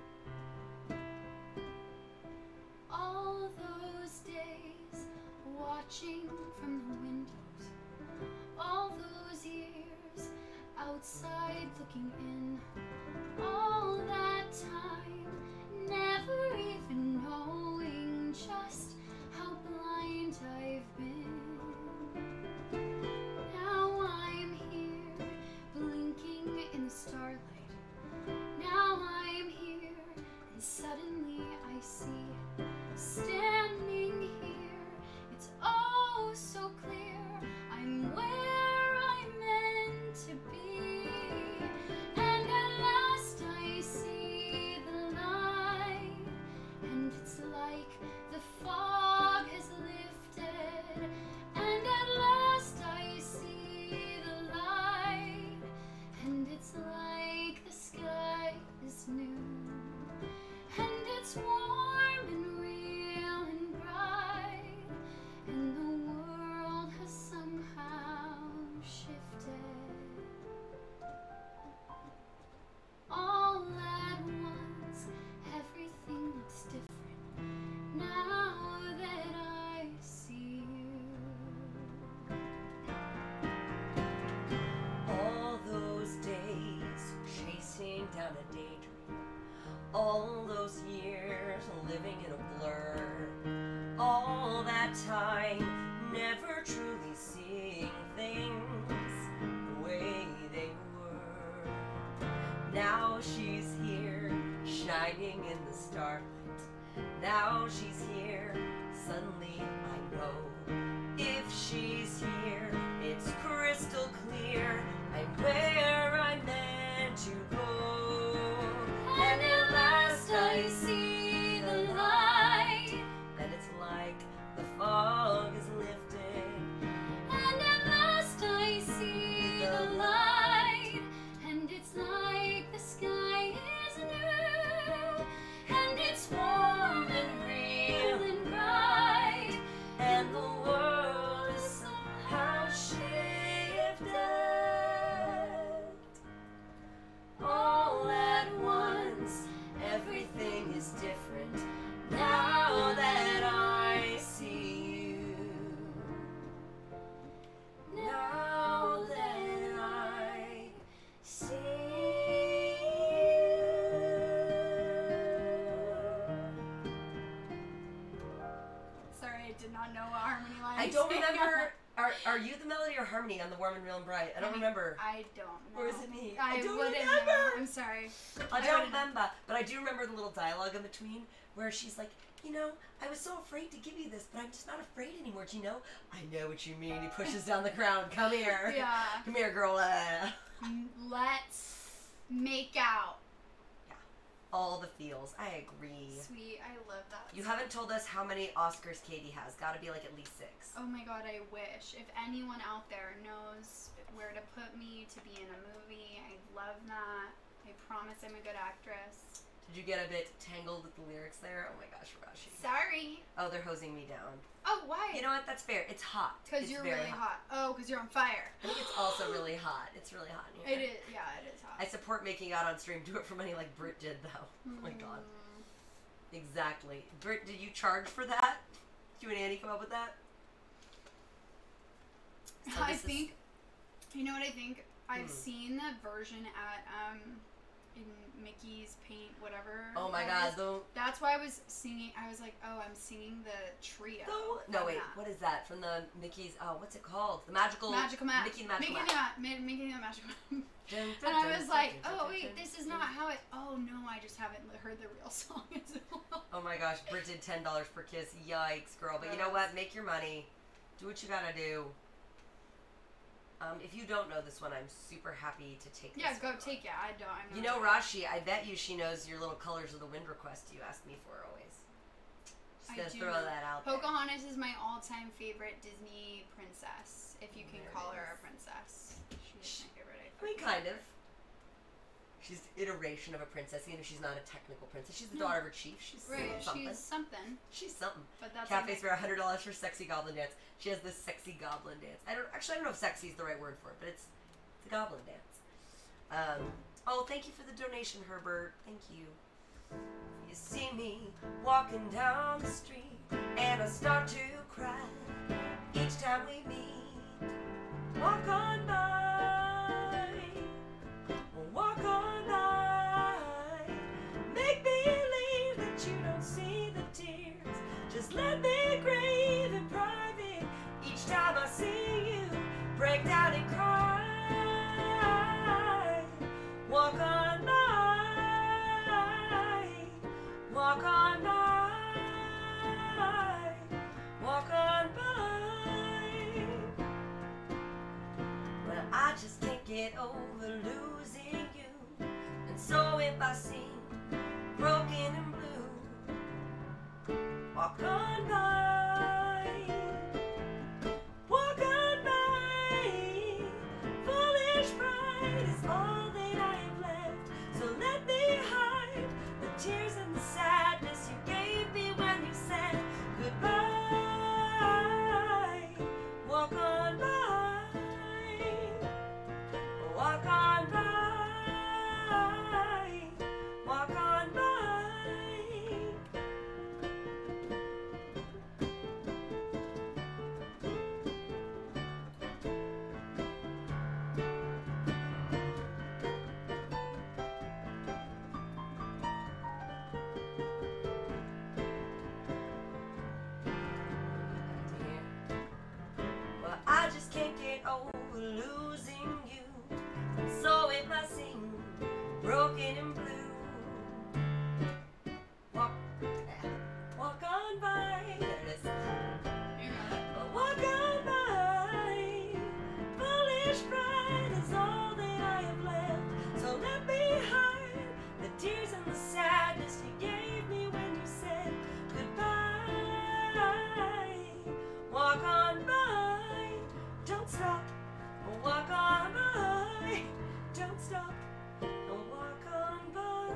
watching from the windows. All those years outside looking in. All that time, never even knowing just how blind I've been. Now I'm here, blinking in the starlight. Now I'm here, and suddenly I see, standing here, it's oh so clear, I'm where I'm meant to be. And at last I see the light, and it's like the fog has lifted. And at last I see the light, and it's like the sky is new. And it's warm and real and bright, and the world has somehow shifted. All at once, everything looks different now that I see you. All those days chasing down a daydream, all those years living in a blur, all that time never truly seeing things the way they were. Now she's here, shining in the starlight. Now she's here, suddenly I know. If she's here, it's crystal clear, I'm where I'm meant to go. And at last I see the light, And it's like the fog is lifted. and at last I see the light, and it's like the sky is new, and it's warm and real and bright, And the world is somehow shifted. All at once, everything is different now that I see you. Now that I see you. Sorry, I did not know what harmony line. I don't remember. Are, are you the melody or harmony on the Warm and Real and Bright? I don't remember. I don't know. Or is it me? I, I don't wouldn't remember. know. I'm sorry. I I don't wouldn't- remember, but I do remember the little dialogue in between where she's like, you know, I was so afraid to give you this, but I'm just not afraid anymore. Do you know? I know what you mean. He pushes down the crown. Come here. Yeah. Come here, girl. Uh, Let's make out. all the feels. I agree. Sweet. I love that. You haven't told us how many Oscars Katie has. Got to be like at least six. Oh my god, I wish. If anyone out there knows where to put me to be in a movie, I'd love that. I promise I'm a good actress. Did you get a bit tangled with the lyrics there? Oh my gosh, Rashi. Sorry. Oh, they're hosing me down. Oh, why? You know what? That's fair. It's hot. Because It's you're very really hot. Oh, because you're on fire. I think it's also really hot. It's really hot in It here. is. Yeah, it is hot. I support making out on stream. Do it for money like Britt did, though. Oh my god. Mm. Exactly. Britt, did you charge for that? Did you and Annie come up with that? So I this is- think, you know what I think? I've Hmm. seen that version at um in Mickey's Paint whatever. Oh my that god, is. though. That's why I was singing. I was like, oh, I'm singing the trio. though no, from wait. that. What is that from the Mickey's? Oh, what's it called? The magical. Magical Math. Mickey the Magical Mickey Math. the, Ma- Mickey the Magical Math. Dun, And dun, I dun, was dun, like, dun, oh dun, wait, dun, this is dun. not how it. Oh no, I just haven't heard the real song as well. Oh my gosh, Britt did ten dollars per kiss. Yikes, girl. But you know what? Make your money. Do what you gotta do. Um, if you don't know this one, I'm super happy to take. Yeah, this go one. take it. I don't. I'm You not know, doing it. Rashi, I bet you she knows your little colors of the wind request you asked me for always. Just I gonna do throw know. that out there. Pocahontas is my all-time favorite Disney princess. If you can There call it her is. a princess, she's my favorite. I mean, kind of. She's the iteration of a princess, even if she's not a technical princess. She's the No. daughter of a chief. She's Right, something. she's something. She's something. But that's Cafes for okay. a hundred dollars for sexy goblin dance. She has this sexy goblin dance. I don't actually I don't know if sexy is the right word for it, but it's it's a goblin dance. Um, oh, thank you for the donation, Herbert. Thank you. You see me walking down the street and I start to cry. each time we meet. Walk on by, walk on by. Make believe that you don't see the tears. Just let me grieve in private. Each time I see you break down and cry. Walk on by, walk on by, walk on by. Well, I just can't get over losing you. And so if I seem broken and blue, walk on by, walk on by. Foolish pride is all that I have left. So let me hide the tears and the sadness you gave me when you said goodbye. Walk on by, walk on by, walk on by. Well, I just can't get over losing you. So if I seem broken and blue, walk, walk on by. There it is. Walk on by. Foolish pride is all that I have left. So let me hide the tears and the sadness you gave me when you said goodbye. Walk on by. Don't stop. Walk on by. Don't stop. Walk on by.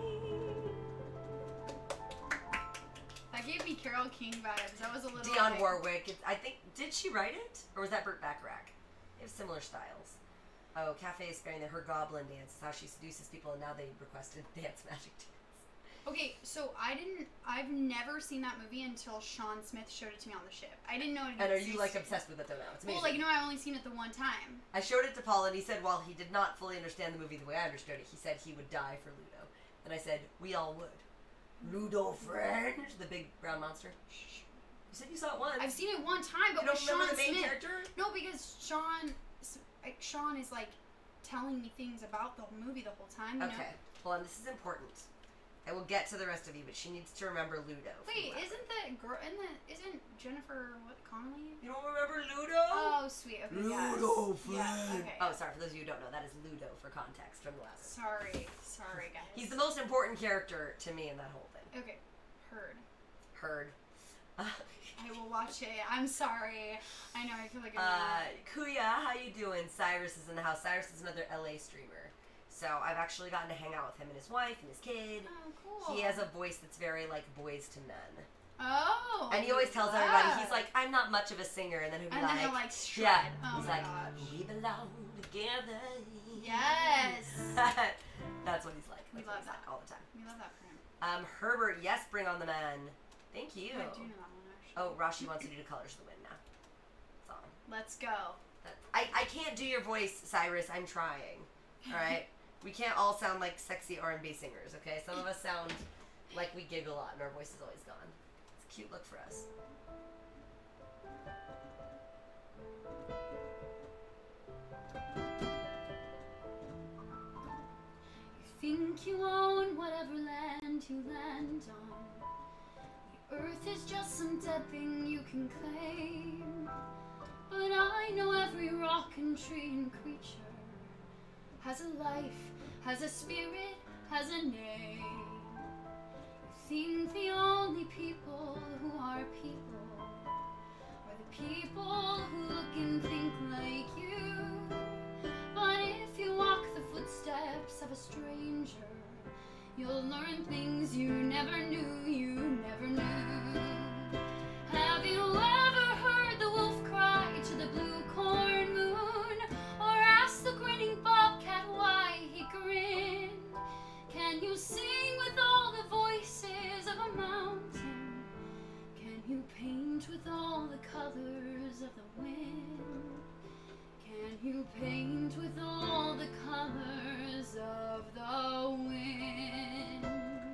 That gave me Carole King vibes. That was a little. Dionne like, Warwick. It's, I think, did she write it? Or was that Burt Bacharach? They have similar styles. Oh, Cafe is sparing her goblin dance. It's how she seduces people, and now they requested dance magic dance. Okay, so I didn't. I've never seen that movie until Sean Smith showed it to me on the ship. I didn't know it And are you, like, existed. obsessed with it, though, now? It's amazing. Well, like, no, I've only seen it the one time. I showed it to Paul, and he said while he did not fully understand the movie the way I understood it, he said he would die for Ludo. And I said, we all would. Ludo Fringe, the big brown monster. You said you saw it once. I've seen it one time, but you don't with remember Sean the main Smith. character? No, because Sean, like, Sean is like telling me things about the movie the whole time. You Okay, know? hold on, this is important. I will get to the rest of you, but she needs to remember Ludo. from Wait, Labyrinth. isn't that girl? Isn't that isn't Jennifer what Connelly? You don't remember Ludo? Oh, sweet. Okay, Ludo, yes. Yeah, friend. okay. Oh, sorry, for those of you who don't know, that is Ludo for context from the Labyrinth. Sorry, sorry, guys. He's the most important character to me in that whole thing. Okay, heard. Heard. I will watch it. I'm sorry. I know. I feel like I'm. Uh, Kuya, how you doing? Cyrus is in the house. Cyrus is another L A streamer. So I've actually gotten to hang out with him and his wife and his kid. Oh, cool. He has a voice that's very like Boys to Men. Oh. And he always tells wow. everybody, he's like, I'm not much of a singer. And then he'll be And like, then he'll like shred. yeah. Oh he's my like, gosh. we belong together. Yes. That's what he's like. We That's what love he's that. like all the time. We love that for him. Um, Herbert, yes, bring on the men. Thank you. I do know that one actually. Oh, Rashi wants you to do Colors of the Wind now. Song. Let's go. That, I, I can't do your voice, Cyrus. I'm trying. All right? We can't all sound like sexy R and B singers, okay? Some of us sound like we giggle a lot and our voice is always gone. It's a cute look for us. You think you own whatever land you land on. The earth is just some dead thing you can claim. But I know every rock and tree and creature has a life, has a spirit, has a name. You think the only people who are people are the people who look and think like you. But if you walk the footsteps of a stranger, you'll learn things you never knew, you never knew. Have you ever heard the wolf cry to the blue corn moon? Or ask the grinning bobcat why he grinned? Can you sing with all the voices of a mountain? Can you paint with all the colors of the you paint with all the colors of the wind.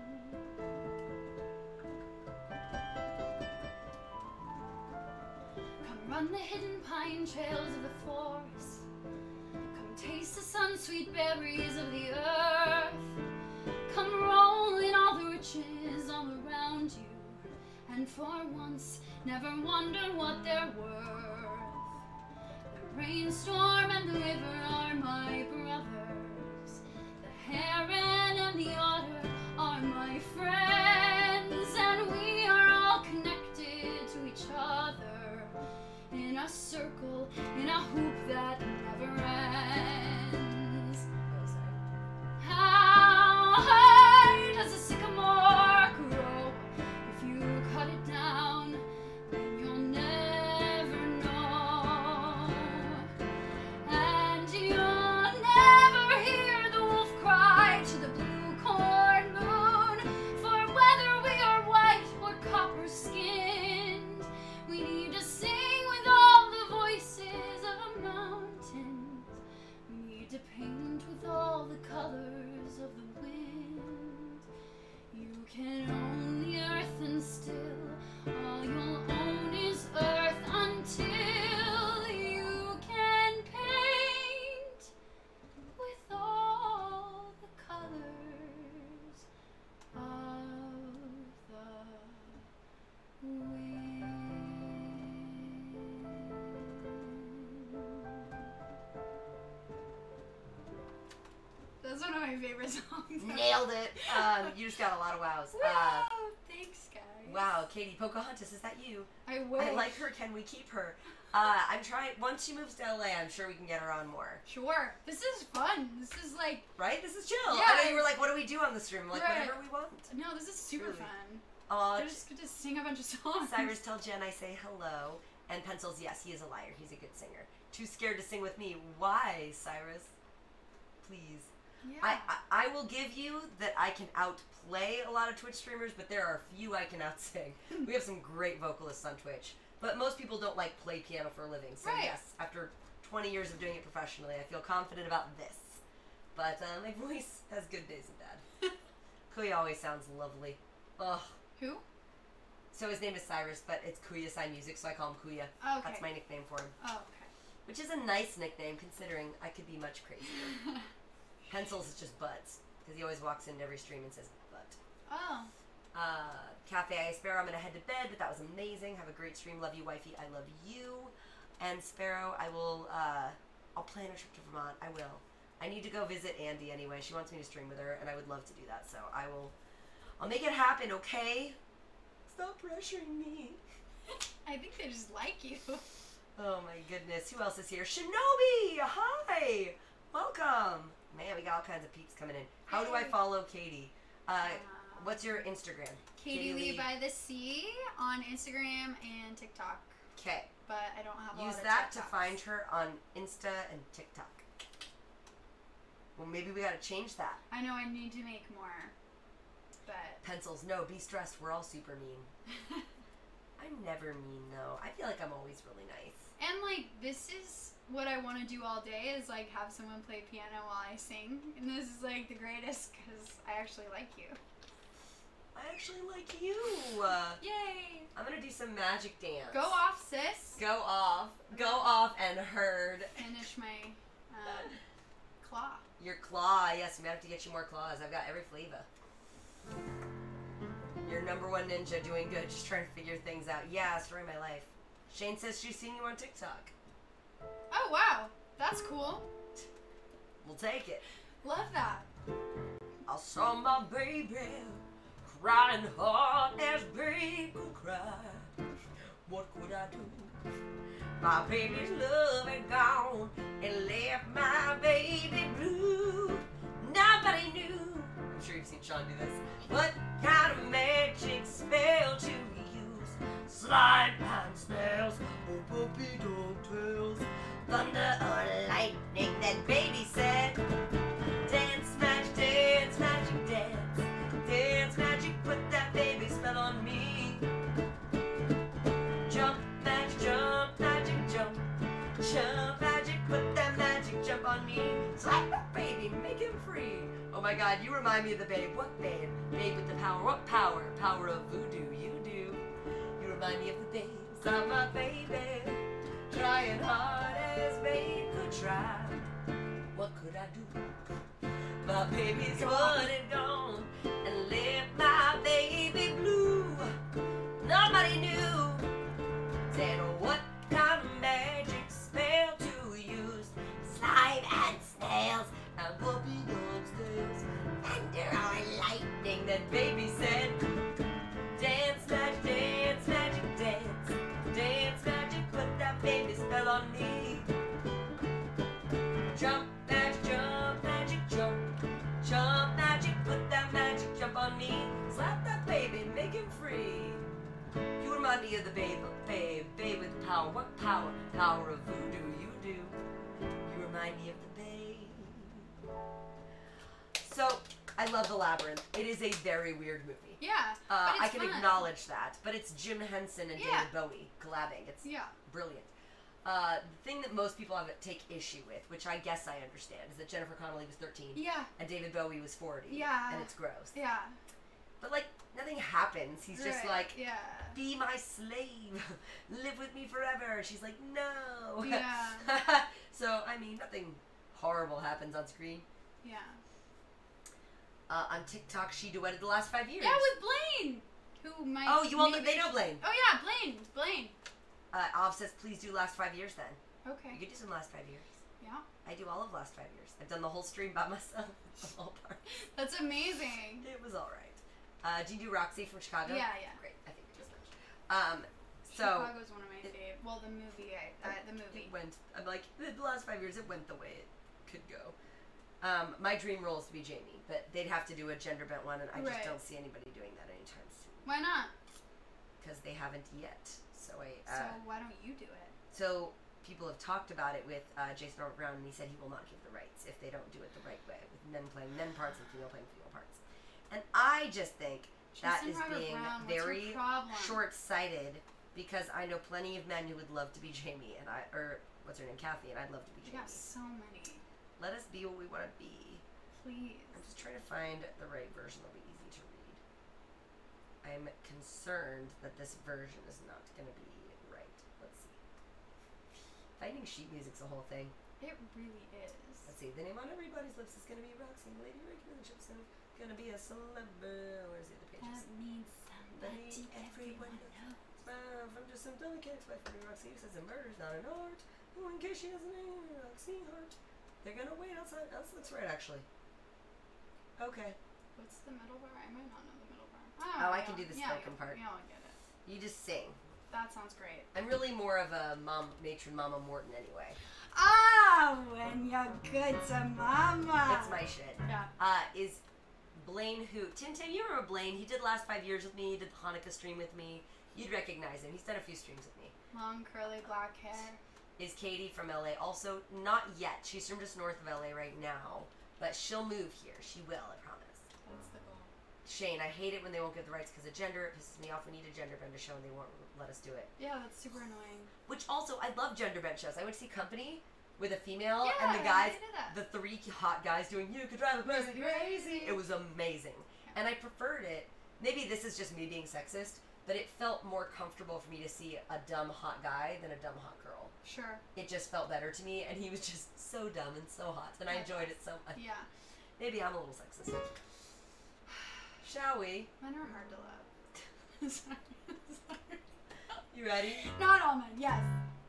Come run the hidden pine trails of the forest. Come taste the sun-sweet berries of the earth. Come roll in all the riches all around you, and for once never wonder what they're worth. The rainstorm and the river are my brothers. The heron and the otter are my friends, and we are all connected to each other in a circle, in a hoop that never ends. Oh, sorry. How high does a sycamore grow? If you cut it down, then you'll never know. And you'll never hear the wolf cry to the blue corn moon. For whether we are white or copper skinned, we need to sing with all the voices of a mountain. We need to paint with all the colors of the wind. You can own the earth and still all you'll own is earth until you can paint with all the colors of the wind. That's one of my favorite songs. Nailed it. Um, you just got a lot of wows. Uh, Wow, thanks, guys. wow, Katie Pocahontas, is that you? I wish. I like her. Can we keep her? Uh, I'm trying. Once she moves to L A, I'm sure we can get her on more. Sure. This is fun. This is like, Right? This is chill. Yeah. I know you were like, what do we do on the stream? I'm like, Right. whatever we want. no, this is super Truly. fun. Uh, I just get to sing a bunch of songs. Cyrus, tell Jen I say hello. And Pencils, yes, he is a liar. He's a good singer. Too scared to sing with me. Why, Cyrus? Please. Yeah. I, I, I will give you that I can outplay a lot of Twitch streamers, but there are a few I can outsing. We have some great vocalists on Twitch, but most people don't like play piano for a living. So Right. yes, after twenty years of doing it professionally, I feel confident about this. But uh, my voice has good days and bad. Kuya always sounds lovely. Ugh. Who? So his name is Cyrus, but it's Kuya Sign Music, so I call him Kuya. Okay. That's my nickname for him. Oh, okay. Which is a nice nickname considering I could be much crazier. Pencils is just butts, because he always walks into every stream and says butt. Oh. Uh, Cafe Sparrow, I'm going to head to bed, but that was amazing. Have a great stream. Love you, wifey. I love you. And Sparrow, I will, uh, I'll plan a trip to Vermont. I will. I need to go visit Andy anyway. She wants me to stream with her, and I would love to do that, so I will, I'll make it happen, okay? Stop pressuring me. I think they just like you. Oh my goodness. Who else is here? Shinobi! Hi! Welcome! Man, we got all kinds of peeps coming in. How do I follow Katie? Uh, what's your Instagram? Katie Lee by the Sea on Instagram and TikTok. Okay. But I don't have a Use lot of that to TikToks. find her on Insta and TikTok. Well, maybe we gotta change that. I know I need to make more. But Pencils, no, be stressed. We're all super mean. I'm never mean, though. I feel like I'm always really nice. and like this is what I want to do all day is like have someone play piano while I sing, and this is like the greatest because I actually like you. I actually like you. Uh, Yay! I'm gonna do some magic dance. Go off, sis. Go off. Go off and herd. Finish my um, claw. Your claw. Yes, we might have to get you more claws. I've got every flavor. Your number one ninja doing good. Just trying to figure things out. Yeah, story of my life. Shane says she's seen you on TikTok. Oh wow, that's cool. We'll take it. Love that. I saw my baby crying hard as baby could cry. What could I do? My baby's love had gone and left my baby blue. Nobody knew. I'm sure you've seen Sean do this. What kind of magic spell to use? Slide pine smells, oh puppy dog tails, thunder or lightning. That baby said, dance magic, dance magic, dance, dance magic. Put that baby spell on me. Jump magic, jump magic, jump, jump magic. Put that magic on me. Slap that baby, make him free. Oh my God, you remind me of the babe. What babe? Babe with the power. What power? Power of voodoo. You do. You remind me of the babes. I'm my baby. Trying hard as babe could try. What could I do? My baby's one and gone, and left my baby blue. Nobody knew then what kind of magic spell to use. Slime and snails and puppy dog's tails. Thunder or lightning, that baby said. Dance magic, dance magic, dance. Dance magic, put that baby spell on me. Jump magic, jump magic, jump. Jump magic, put that magic jump on me. Slap that baby, make him free. You remind me of the babe, babe, babe with power. What power? Power of voodoo, you do. You remind me of the babe. So, I love The Labyrinth. It is a very weird movie. Yeah, Uh, but it's I can fun. acknowledge that. But it's Jim Henson and Yeah. David Bowie collabing. It's Yeah. brilliant. Uh, the thing that most people have to take issue with, which I guess I understand, is that Jennifer Connelly was thirteen Yeah. and David Bowie was forty. Yeah. And it's gross. Yeah. But, like, nothing happens. He's just Right, like, yeah. be my slave. Live with me forever. She's like, no. Yeah. So, I mean, nothing horrible happens on screen. Yeah. Uh, on TikTok, she duetted the last five years. Yeah, with Blaine, who might. Oh, you all know, maybe- they know Blaine. Oh yeah, Blaine. It's Blaine. Uh, Alf says, please do last five years then. You Okay. could do some last five years. Yeah. I do all of last five years. I've done the whole stream by myself. All parts. That's amazing. It was all right. Uh, do you do Roxy from Chicago? Yeah, yeah. Great. I think we just mentioned. Um, so Chicago's one of my it- favorite. Well, the movie. I, uh, the movie. it went. I'm like the last five years. It went the way it could go. Um, my dream role is to be Jamie, but they'd have to do a gender bent one, and I just Right. don't see anybody doing that anytime soon Why not? because they haven't yet. So I. So Uh, why don't you do it? so people have talked about it with uh, Jason Robert Brown, and he said he will not give the rights if they don't do it the right way, with men playing men parts and female playing female parts. And I just think that Jason is Robert being Brown, what's your very problem? short-sighted because I know plenty of men who would love to be Jamie, and I or what's her name, Kathy, and I'd love to be You Jamie. got so many. Let us be what we want to be. Please. I'm just trying to find the right version that'll be easy to read. I'm concerned that this version is not going to be right. Let's see. Finding sheet music's a whole thing. It really is. Let's see. The name on everybody's lips is going to be Roxy, Lady Regular Chips, and going to be a celeb. Where's the other pages? That means Buddy, somebody everyone everyone knows. Smile from just some delicate wife for Roxy who says a murder's not an art. Oh, in case she has a name, Roxy Hart. They're gonna wait outside. That looks right, actually. Okay. What's the middle bar? I might not know the middle bar. Oh, Oh, I yeah. can do the yeah, spoken yeah, part. Yeah, I'll get it. You just sing. That sounds great. I'm really more of a mom, matron Mama Morton anyway. Ah, when you're good to mama. That's my shit. Yeah. Uh, is Blaine who? Tim Tim, you remember Blaine? He did last five years with me. He did the Hanukkah stream with me. You'd recognize him. He's done a few streams with me. Long curly black hair. Is Katie from L A also? Not yet. She's from just north of L A right now. But she'll move here. She will, I promise. That's the goal. Shane, I hate it when they won't give the rights because of gender. It pisses me off. We need a gender bend show and they won't let us do it. Yeah, that's super annoying. Which also, I love gender bend shows. I went to see Company with a female Yeah, and the guys, they did that. the three hot guys doing You Could Drive a Person Crazy. It was amazing. And I preferred it. Maybe this is just me being sexist, but it felt more comfortable for me to see a dumb hot guy than a dumb hot girl. Sure. It just felt better to me, and he was just so dumb and so hot, and I enjoyed it so much. Yeah. Maybe I'm a little sexist. Shall we? Men are hard to love. Sorry. Sorry. You ready? Not all men, yes.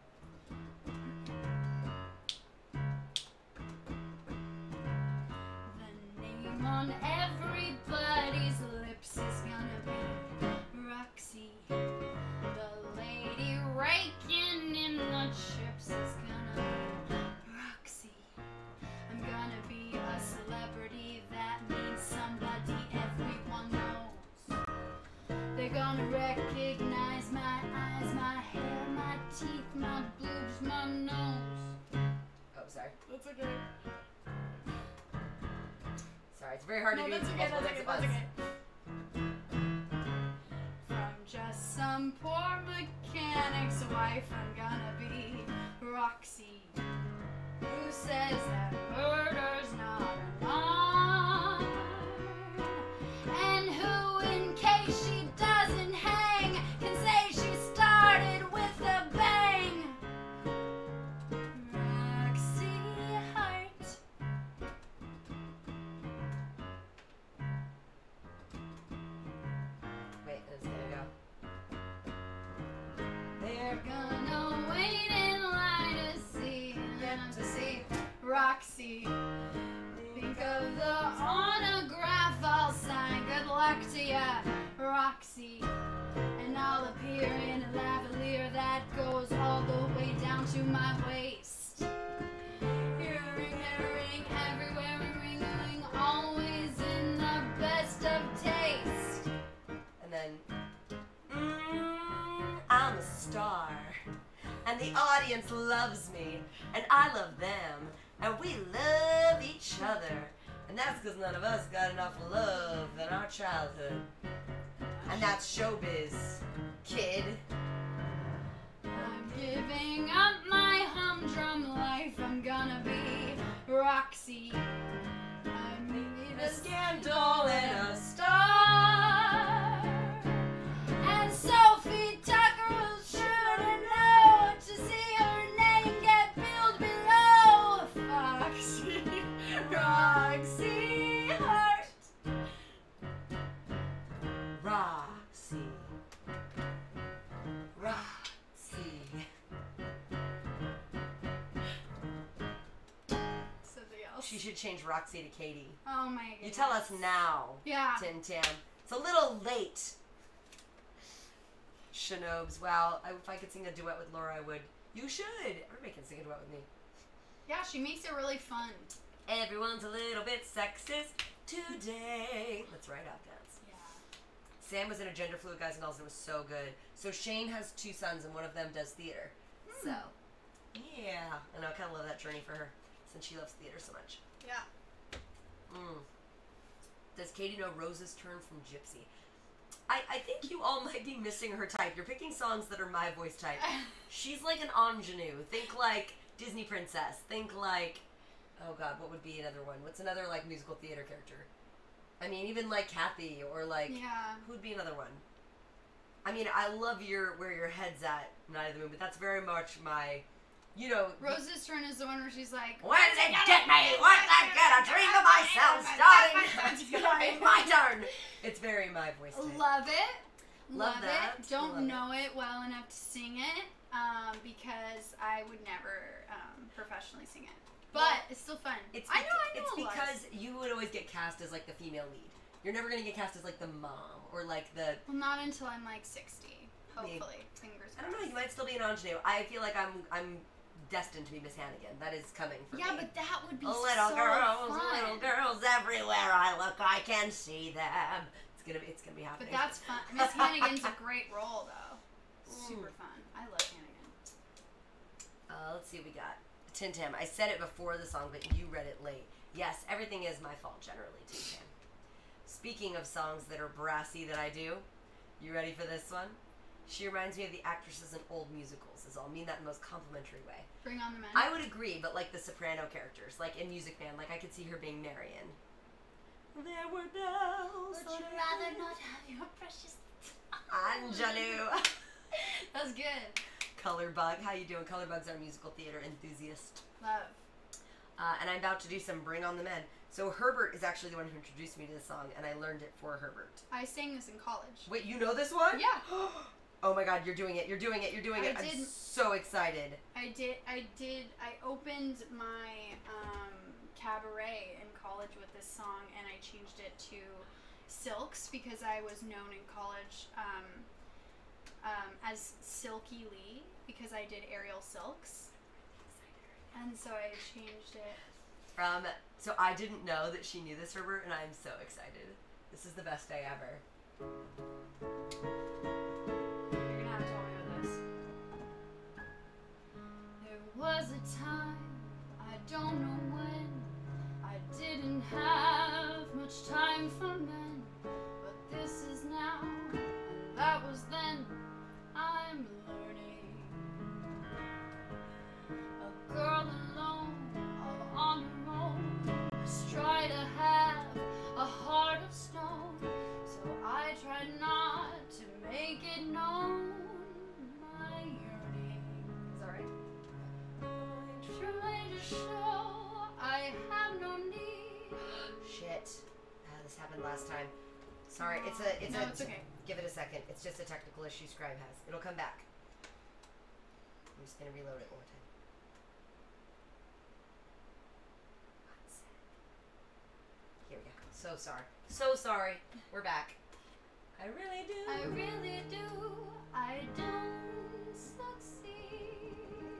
The name on everybody's lips is gonna be Roxy. The lady raking in the chips is gonna be Roxy. I'm gonna be a celebrity that means somebody everyone knows. They're gonna recognize my eyes, my hair, my teeth, my boobs, my nose. Oh, sorry. That's okay. Sorry, it's very hard No, to do that's okay, multiple that's things okay, at that's once. okay. From just some poor mechanic's wife, I'm gonna be Roxy. Who says that We're gonna wait in line to see, and to see Roxy. Think of the autograph I'll sign. Good luck to ya, Roxy. And I'll appear in a lavalier that goes all the way down to my waist. Here a ring, there a ring, everywhere a ring, a ring, always in the best of taste. And then, mm, I'm a star, and the audience loves me, and I love them, and we love each other, and that's because none of us got enough love in our childhood. And that's showbiz, kid. I'm giving up my humdrum life. I'm gonna be Roxy. I need a scandal and a star. And Sophie Tucker will sure to know to see her name get billed below. Foxy, Roxy Hart. Roxy. Roxy. Something else. She should change Roxy to Katie. Oh my goodness. You tell us now, Yeah. Tim Tam. It's a little late. Shanobes, wow. I, if I could sing a duet with Laura, I would. You should. Everybody can sing a duet with me. Yeah, she makes it really fun. Everyone's a little bit sexist today. Let's ride out dance. Yeah. Sam was in a gender fluid Guys and Dolls and it was so good. So Shane has two sons and one of them does theater. Hmm. So, yeah. I know, I kind of love that journey for her since she loves theater so much. Yeah. Mm. Does Katie know Rose's turn from Gypsy? I, I think you all might be missing her type. You're picking songs that are my voice type. She's like an ingenue. Think like Disney princess. Think like, oh god, what would be another one? What's another like musical theater character? I mean, even like Kathy or like, Yeah. who would be another one? I mean, I love your where your head's at, Night of the Moon, but that's very much my, you know. Rose's turn is the one where she's like, When did it get me? When did I get a drink of myself? Starting my turn. It's very my voice type. Love it. Love Love, that. it. Don't Love it. know it well enough to sing it um, because I would never um, professionally sing it. But Well, it's still fun. It's I know, bec- I know It's a lot. because you would always get cast as like the female lead. You're never gonna get cast as like the mom or like the. Well, not until I'm like sixty. Maybe. Hopefully. Fingers I don't know. crossed. You might still be an ingenue. I feel like I'm I'm destined to be Miss Hannigan. That is coming for Yeah, me. but that would be little so girls, fun. little girls everywhere I look, I can see them. It's gonna be, it's gonna be happening. But that's fun. Miss Hannigan's a great role, though. Super Mm. fun. I love Hannigan. Uh, let's see what we got. Tim Tam. I said it before the song, but you read it late. Yes, everything is my fault generally, Tim Tam. Speaking of songs that are brassy that I do, you ready for this one? She reminds me of the actresses in old musicals, is all. I mean that in the most complimentary way. Bring on the men. I would agree, but like the soprano characters, like in Music Man, like I could see her being Marion. There were bells. Would you rather not have your precious Angelou. That was good. Colorbug, how you doing? Colorbug's our musical theater enthusiast. Love. Uh, and I'm about to do some Bring on the Men. So Herbert is actually the one who introduced me to the song, and I learned it for Herbert. I sang this in college. Wait, you know this one? Yeah. Oh my god, you're doing it, you're doing it, you're doing I it. I'm did- so excited. I did. I did. I opened my um, cabaret in college with this song, and I changed it to Silks because I was known in college um, um, as Silky Lee because I did aerial silks, and so I changed it. Um, so I didn't know that she knew this, Herbert, and I'm so excited. This is the best day ever. You're gonna have to help me with this. There was a time, I don't know when, I didn't have much time for men, but this is now, and that was then. I'm learning. A girl alone, all on her own, must try to have a heart of stone. So I tried not to make it known my yearning. Is that right? I tried to show I have no need. Shit. Ah, this happened last time. Sorry, it's a, it's No, a, it's okay. give it a second. It's just a technical issue Scribe has. It'll come back. I'm just gonna reload it one more time. One sec. Here we go. So sorry. So sorry. We're back. I really do. I really do. I don't succeed.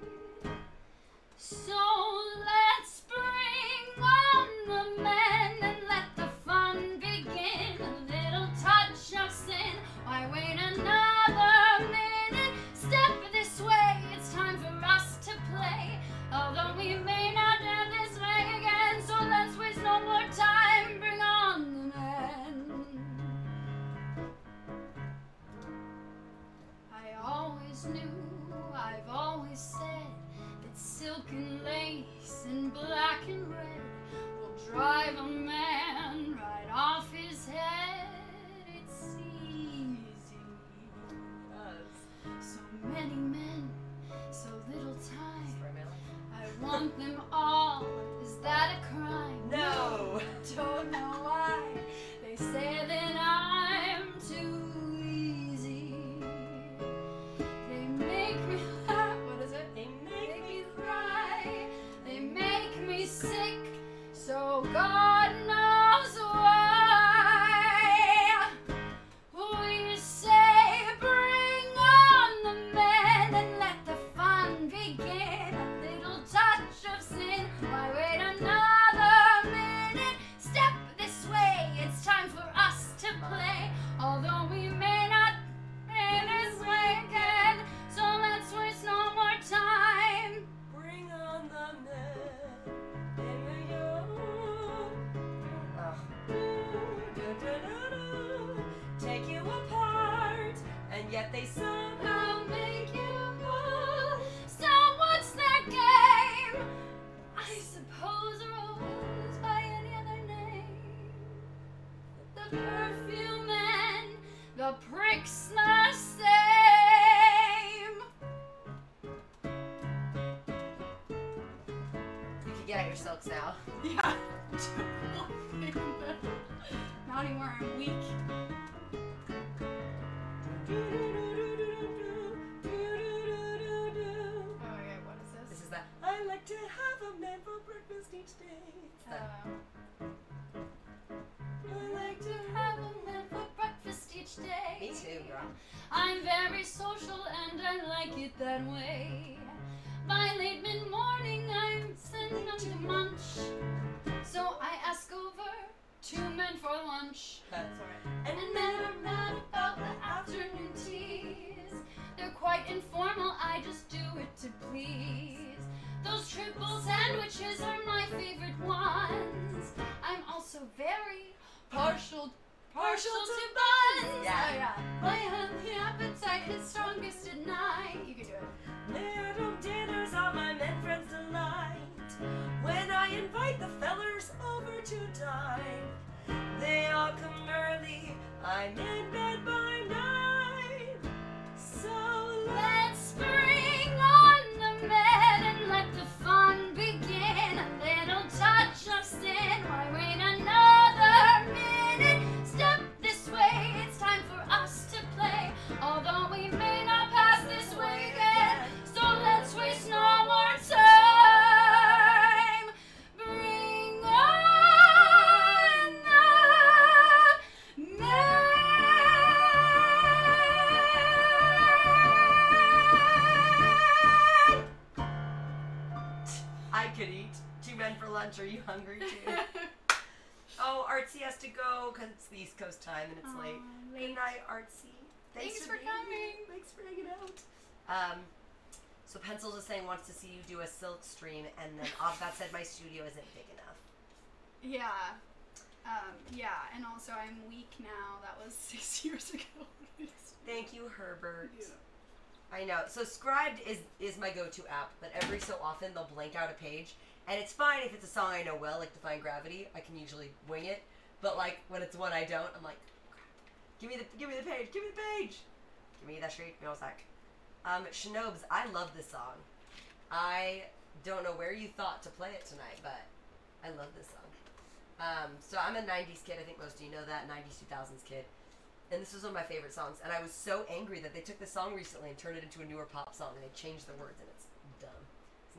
So let's bring on the men and let the fun begin. A little touch of sin. Why wait another minute? Step this way. It's time for us to play. Although we may not end this way again, so let's waste no more time. Bring on the men. I always knew, I've always said that silk and lace and black and red will drive a man right off his head. It's easy. So many men, so little time. Story of my life. I want them all. Is that a crime? No. Don't know why. They say that I'm too easy. They make me laugh. What is it? They Make me cry. They make me sick. So God knows why. We say, bring on the men and let the fun begin. A little touch of sin. Why wait another minute? Step this way. It's time for us to play. Although we may not in this way again, so let's waste no more time. Bring on the men. Here we go. Oh. Do-do-do-do. Take you apart, and yet they somehow I'll make you whole. So what's that game? I suppose rose by any other name. The perfume and the pricks the same. you can get out your silks now. Yeah. Not anymore. I'm weak. Oh yeah, what is This this? is that. I like to have a man for breakfast each day. It's that. Um, I like to have a man for breakfast each day. Me too, girl. I'm very social and I like it that way. By late mid-morning I'm sending them to munch. So I ask over two men for lunch. That's And men are mad about the afternoon teas. They're quite informal, I just do it to please. Those triple sandwiches are my favorite ones. I'm also very partial partial to buns. Yeah. Oh, yeah. My healthy appetite is strongest at night. You can do it. Little dinners are my men friends' delight. When I invite the fellers over to dine, they all come early. I'm in bed by nine. So Let's bring on the men and let the fun begin. A little touch of sin. Why wait another minute? Step this way. It's time for us to play. Although we may not pass this way again, so let's waste no more time. Bring on the men. I could eat. Two men for lunch. Are you hungry too? Oh, Artsy has to go because it's the East Coast time and it's Aw, late. late. Good night, Artsy. Thanks for being coming. here. Thanks for hanging out. Um, so Pencils is saying wants to see you do a silk stream, and then Avgat said my studio isn't big enough. Yeah. Um, yeah, and also I'm weak now. That was six years ago. Thank you, Herbert. Yeah. I know. So Scribed is is my go-to app, but every so often they'll blank out a page, and it's fine if it's a song I know well, like Defying Gravity. I can usually wing it, but like when it's one I don't, I'm like, give me the give me the page, give me the page, give me that street. Give me one sec. Um, Shinobes, I love this song. I don't know where you thought to play it tonight, but I love this song. Um, so I'm a nineties kid. I think most of you know that. nineties, two thousands kid. And this was one of my favorite songs. And I was so angry that they took this song recently and turned it into a newer pop song and they changed the words and it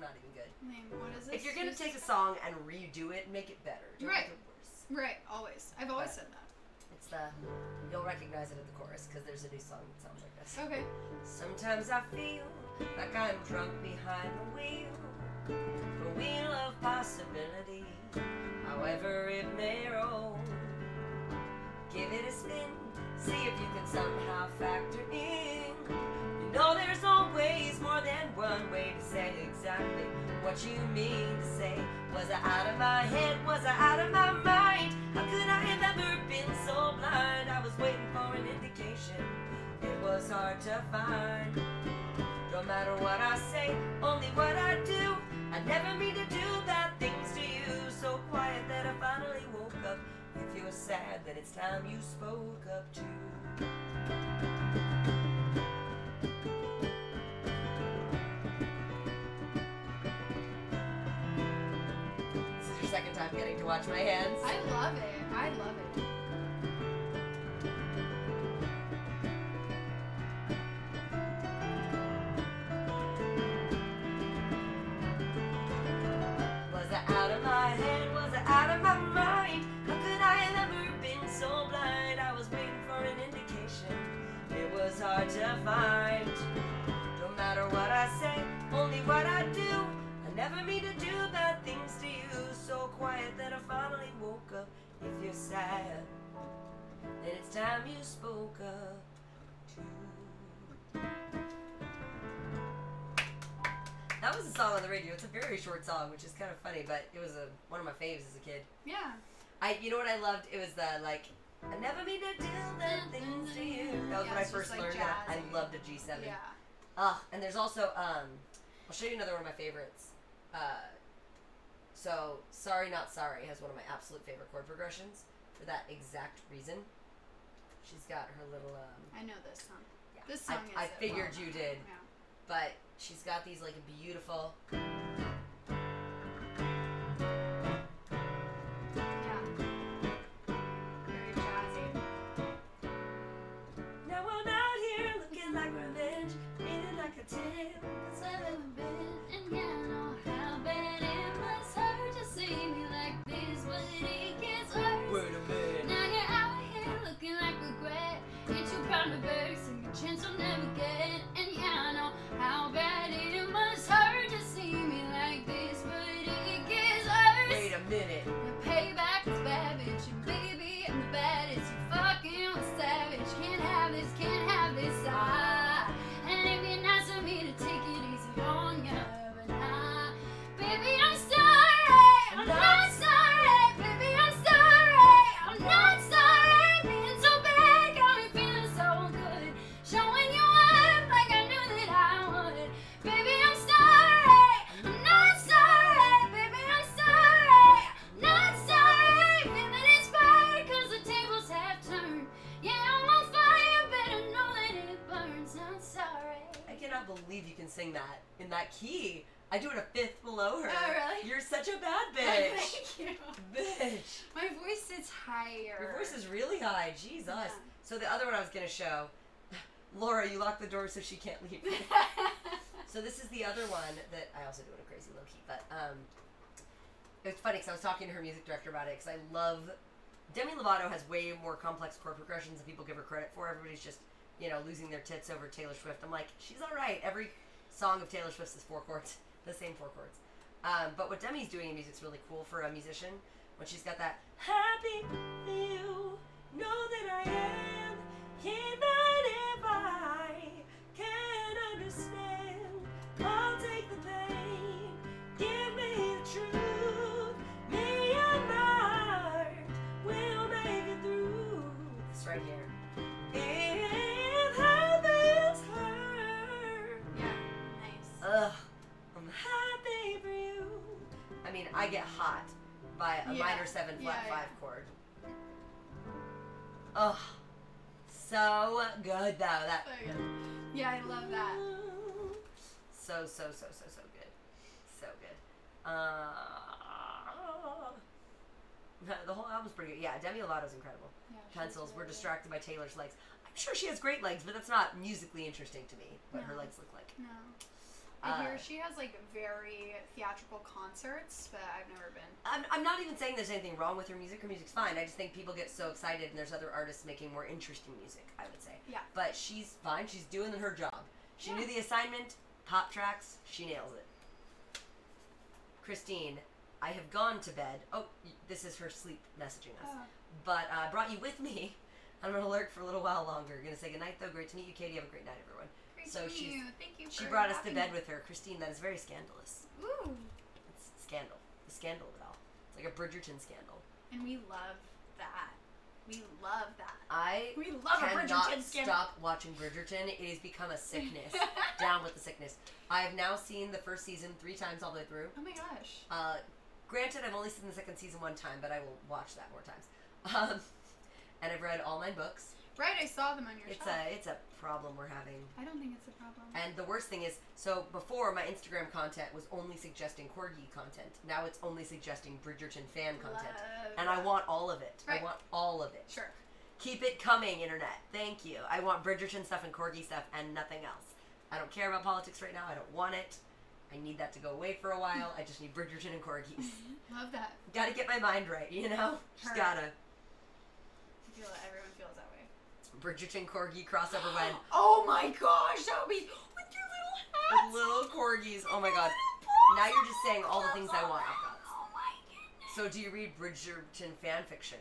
not even good. Name, what is it? If you're gonna take a song and redo it, make it better. Don't Right. make it worse. Right, always. I've always But said that. It's the you'll recognize it at the chorus because there's a new song that sounds like this. Okay. Sometimes I feel like I'm drunk behind the wheel, the wheel of possibility, however it may roll. Give it a spin, see if you can somehow factor in. You know there's always more than one way to say exactly what you mean to say. Was I out of my head? Was I out of my mind? How could I have ever been so blind? I was waiting for an indication. It was hard to find. No matter what I say, only what I do. I never mean to do bad things to you. So quiet that I finally woke up. If you're sad, then it's time you spoke up too. This is your second time getting to watch my hands. I love it. I love it. Was I out of my head? Was I out of my mind? How could I have ever been so blind? I was waiting for an indication. It was hard to find. No matter what I say, only what I do. I never mean to do bad things to you. So quiet that I finally woke up. If you're sad, then it's time you spoke up too. That was a song on the radio. It's a very short song, which is kind of funny, but it was a one of my faves as a kid. Yeah. I, you know what I loved? It was the like, I never mean to do bad things to you. That was Yeah, when I it's just, first like, learned that. I jazzy. loved a G seven. Yeah. Ugh, and there's also um, I'll show you another one of my favorites. Uh, so Sorry Not Sorry has one of my absolute favorite chord progressions for that exact reason. She's got her little um. I know this song. Yeah, This I, song is I a figured well you did. Yeah. But she's got these like beautiful. Yeah. Very jazzy. Now I'm out here looking like revenge, feeling like a ten. Cause I've ever been, and yeah, I know how bad it must hurt to see me like this, but it gets worse. Wait a minute. Now you're out here looking like regret. Ain't too proud to beg, so your chance will never get. And yeah, I know how bad it must hurt to see me like this, but it gets worse. Wait a minute. The payback is bad, bitch, and baby, I'm the baddest. You fucking with savage. Can't have this, can't have this. Ah, and it'd be nice of me to take it easy on ya, but nah, baby, I'm sorry. I'm not sorry, baby, I'm sorry. I'm not sorry. Being so bad got me feeling so good. Showing you up like I knew that I would. Baby, I'm sorry. I'm not sorry, baby, I'm sorry. Not sorry. Feeling inspired cause the tables have turned. Yeah, I'm on fire, better know that it burns. Not sorry. I cannot believe you can sing that in that key. I do it a fifth below her. Oh, really? You're such a bad bitch. Thank you. Bitch. My voice sits higher. Your voice is really high. Jesus. Yeah. So the other one I was gonna show, Laura, you lock the door so she can't leave. So this is the other one that I also do in a crazy low key, but um, it's funny because I was talking to her music director about it because I love Demi Lovato has way more complex chord progressions than people give her credit for. Everybody's just you know losing their tits over Taylor Swift. I'm like, she's all right. Every song of Taylor Swift's is four chords, the same four chords. Um, but what Demi's doing in music's really cool for a musician when she's got that happy feel, know that I am, even if I can't understand. I'll take the pain, give me the truth. Me and my heart will make it through. This right here. If heaven's hurt. Yeah, nice. Ugh, I'm happy for you. I mean, I get hot by a Yeah. minor seven flat Yeah, five yeah. chord. Ugh, so good though. That Oh, yeah. Yeah, I love that. so so so so so good, so good. Uh, the whole album's pretty good. Yeah, Demi Lovato's incredible. Yeah, she's Pencils. We're really- distracted by Taylor's legs. I'm sure she has great legs, but that's not musically interesting to me. What her No. legs look like. No. I Uh, hear she has like very theatrical concerts, but I've never been. I'm, I'm not even saying there's anything wrong with her music. Her music's fine. I just think people get so excited and there's other artists making more interesting music, I would say. Yeah. But she's fine. She's doing her job. She Yeah. knew the assignment, pop tracks, she nails it. Christine, I have gone to bed. Oh, y- this is her sleep messaging us. Oh. But uh, I brought you with me. I'm going to lurk for a little while longer. Going to say goodnight, though. Great to meet you, Katie. Have a great night, everyone. Great So to meet she's- you. Thank you. She for brought us to having bed me. with her. Christine, that is very scandalous. Ooh. It's scandal. The scandal of it all. It's like a Bridgerton scandal. And we love that. We love that. I We love a cannot Bridgerton scandal. stop watching Bridgerton. It has become a sickness. Down with the sickness. I have now seen the first season three times all the way through. Oh my gosh. Uh, granted, I've only seen the second season one time, but I will watch that more times. Um, and I've read all nine books. Right, I saw them on your It's shelf. a it's a problem we're having. I don't think it's a problem. And the worst thing is, so before my Instagram content was only suggesting Corgi content. Now it's only suggesting Bridgerton fan content. Love And I that. want all of it. Right. I want all of it. Sure. Keep it coming, internet. Thank you. I want Bridgerton stuff and Corgi stuff and nothing else. I don't care about politics right now. I don't want it. I need that to go away for a while. I just need Bridgerton and Corgis. Love that. Gotta get my mind right, you know? Just Her. gotta. I feel that everyone feels that way. Bridgerton Corgi crossover wed. Oh my gosh, that would be with your little hats. With little corgis. Oh my god. Now you're just saying all the things I want, I've Oh my goodness. So do you read Bridgerton fan fiction?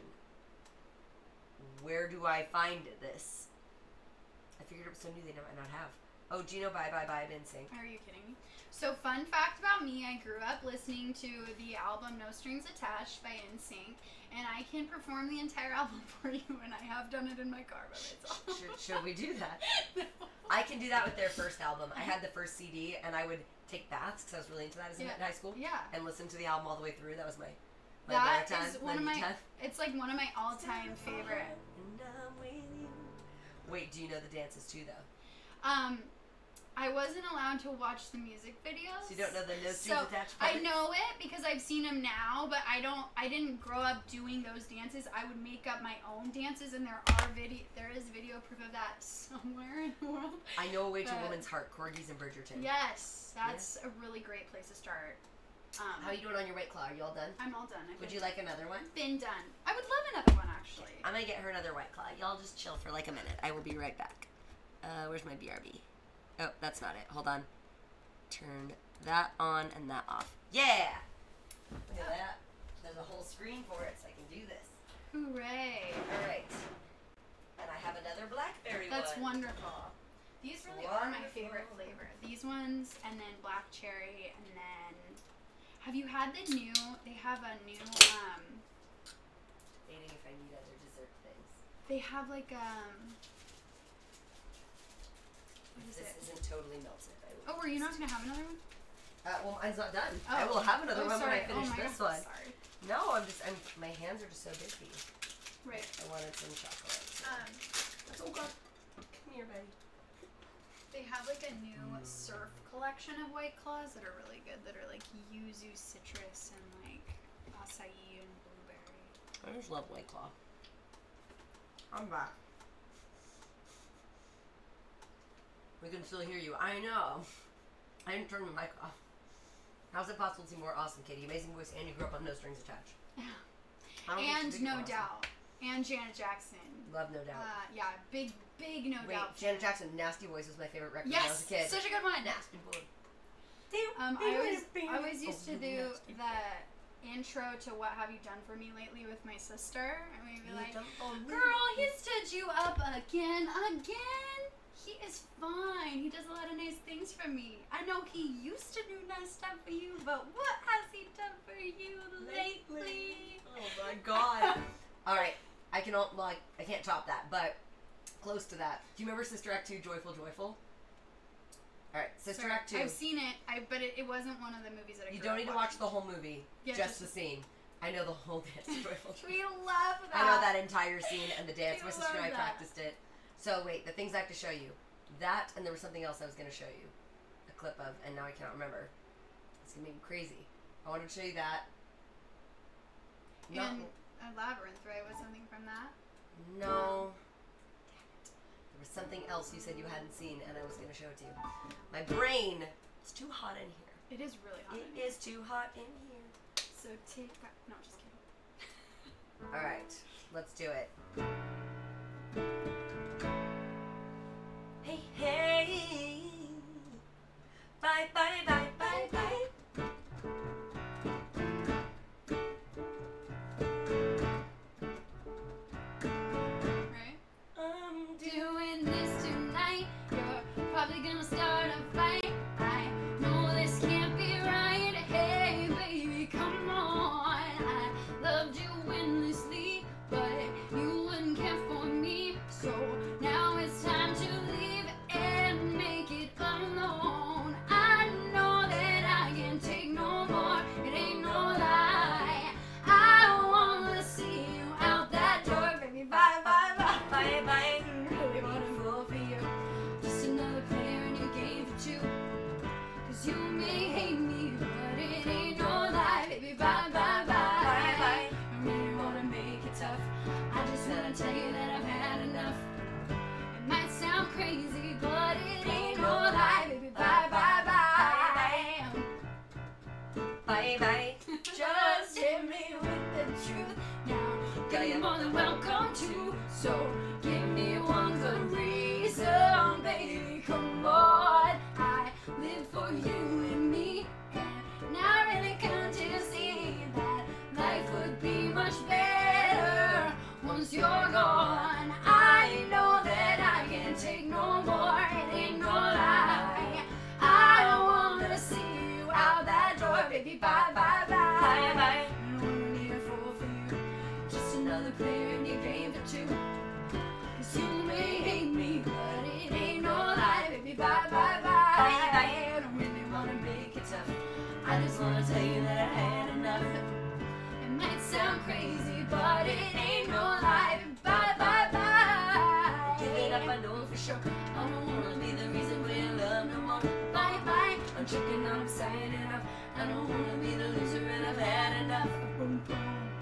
Where do I find this? I figured it was so new they might not have. Oh, Gino, bye bye bye, been sync. Are you kidding me? So, fun fact about me, I grew up listening to the album No Strings Attached by N Sync, and I can perform the entire album for you, and I have done it in my car by myself. Should, should we do that? No. I can do that with their first album. I had the first C D, and I would take baths because I was really into that as Yeah. in high school, Yeah. and listen to the album all the way through. That was my my That bar time, is one of my my, me time. it's like one of my all-time favorite. And I'm with you. Wait, do you know the dances too, though? Um, I wasn't allowed to watch the music videos. So you don't know the no strings So, attached I part? know it because I've seen them now, but I don't. I didn't grow up doing those dances. I would make up my own dances, and there are video. There is video proof of that somewhere in the world. I know a way to a But- woman's heart, Corgis and Bridgerton. Yes, that's a really great place to start. Um, How you doing on your White Claw? Are you all done? I'm all done. I've Would been, you like another one? been done. I would love another one actually. I'm gonna get her another White Claw. Y'all just chill for like a minute. I will be right back. Uh, where's my B R B? Oh, that's not it. Hold on. Turn that on and that off. Yeah! Look at that. There's a whole screen for it, so I can do this. Hooray! Alright. And I have another blackberry That's one. wonderful. These really are my Wonderful. favorite flavor. These ones, and then black cherry, and then. Have you had the new? They have a new. Um, Dating if I need other dessert things. they have like um. What If is this it? isn't totally melted, I will. Oh, were you not gonna have another one? Uh, well, mine's not done. Oh. I will have another oh, one sorry. when I finish oh, my this God. one. Sorry. No, I'm just, I'm, my hands are just so busy. Right. I wanted some chocolate. Um, Oh god. Come here, buddy. they have like a new surf collection of White Claws that are really good. That are like yuzu citrus and like acai and blueberry. I just love White Claw. I'm back. We can still hear you. I know. I didn't turn the mic off. How's it possible to be more awesome, Katie? Amazing voice, and you grew up on No Strings Attached. I don't think And she's big No for awesome. Doubt. And Janet Jackson. Love No Doubt. Uh, yeah, big, big No Wait, Doubt. Janet fan. Jackson, Nasty Voice was my favorite record when I was Yes, a kid. such a good one. Nasty Boy. Um, I always, I always used to Oh, do nasty. the intro to What Have You Done For Me Lately with my sister. And we'd be You like, don't owe me. girl, he stood you up again, again. He is fine. He does a lot of nice things for me. I know he used to do nice stuff for you, but what has he done for you lately? Oh my god. Alright, I can, al- well, I, I can't top that, but close to that. Do you remember Sister Act two, Joyful Joyful? Alright, Sister Sorry, Act two. I've seen it, I but it, it wasn't one of the movies that I You grew don't up need to watch watching. the whole movie, Yeah, just, just- the scene. I know the whole dance to Joyful Joyful. We love that. I know that entire scene and the dance. We My sister and I love that. practiced it. So wait, the things I have to show you. That, and there was something else I was going to show you. A clip of, and now I cannot remember. It's going to make me crazy. I wanted to show you that. No. And a labyrinth, right? Was something from that? No. Damn it. There was something else you said you hadn't seen, and I was going to show it to you. My brain It's too hot in here. It is really hot. It is too hot in here. So take back. No, just kidding. All right, let's do it. Hey, hey. Bye, bye, bye, bye, bye. Right? I'm doing this tonight. You're probably gonna start a fight. I know this can't be right. Hey, baby, come on. I loved you endlessly, but you wouldn't care for me. So now it's time to leave and make it alone. I know that I can take no more. It ain't no lie. I wanna see you out that door, baby. Bye, bye, bye, bye, bye. Really wanna fall for you. Just another player in your game for two. Cause you may hate me, but it ain't no lie, baby. Bye, bye, bye, bye, bye. I really wanna make it tough. I just wanna tell you that I've had enough. It might sound crazy, but it ain't no lie, baby. Bye, bye, bye. Bye, bye. Just hit me with the truth. Now, girl, you're more than welcome to. So, give me one good reason, baby. Come on. I live for you and me. And I really come to see that life would be much better once you're gone. I know that I can take no more. It ain't no lie. I wanna see you out that door, baby. Bye, bye, bye. Bye, bye. I don't wanna be a fool for you. Just another player in your game for two. Cause you may hate me, but it ain't no lie, baby. Bye, bye, bye. Bye, bye. I don't really wanna make it tough. I just wanna tell you that I had enough. It might sound crazy, but it ain't no lie. Bye, bye, bye. Give it up, I know for sure. I don't wanna be the reason for your love no more. Bye, bye. I'm checking out, I'm signing up. I don't wanna be the loser and I've had enough. Boom, boom.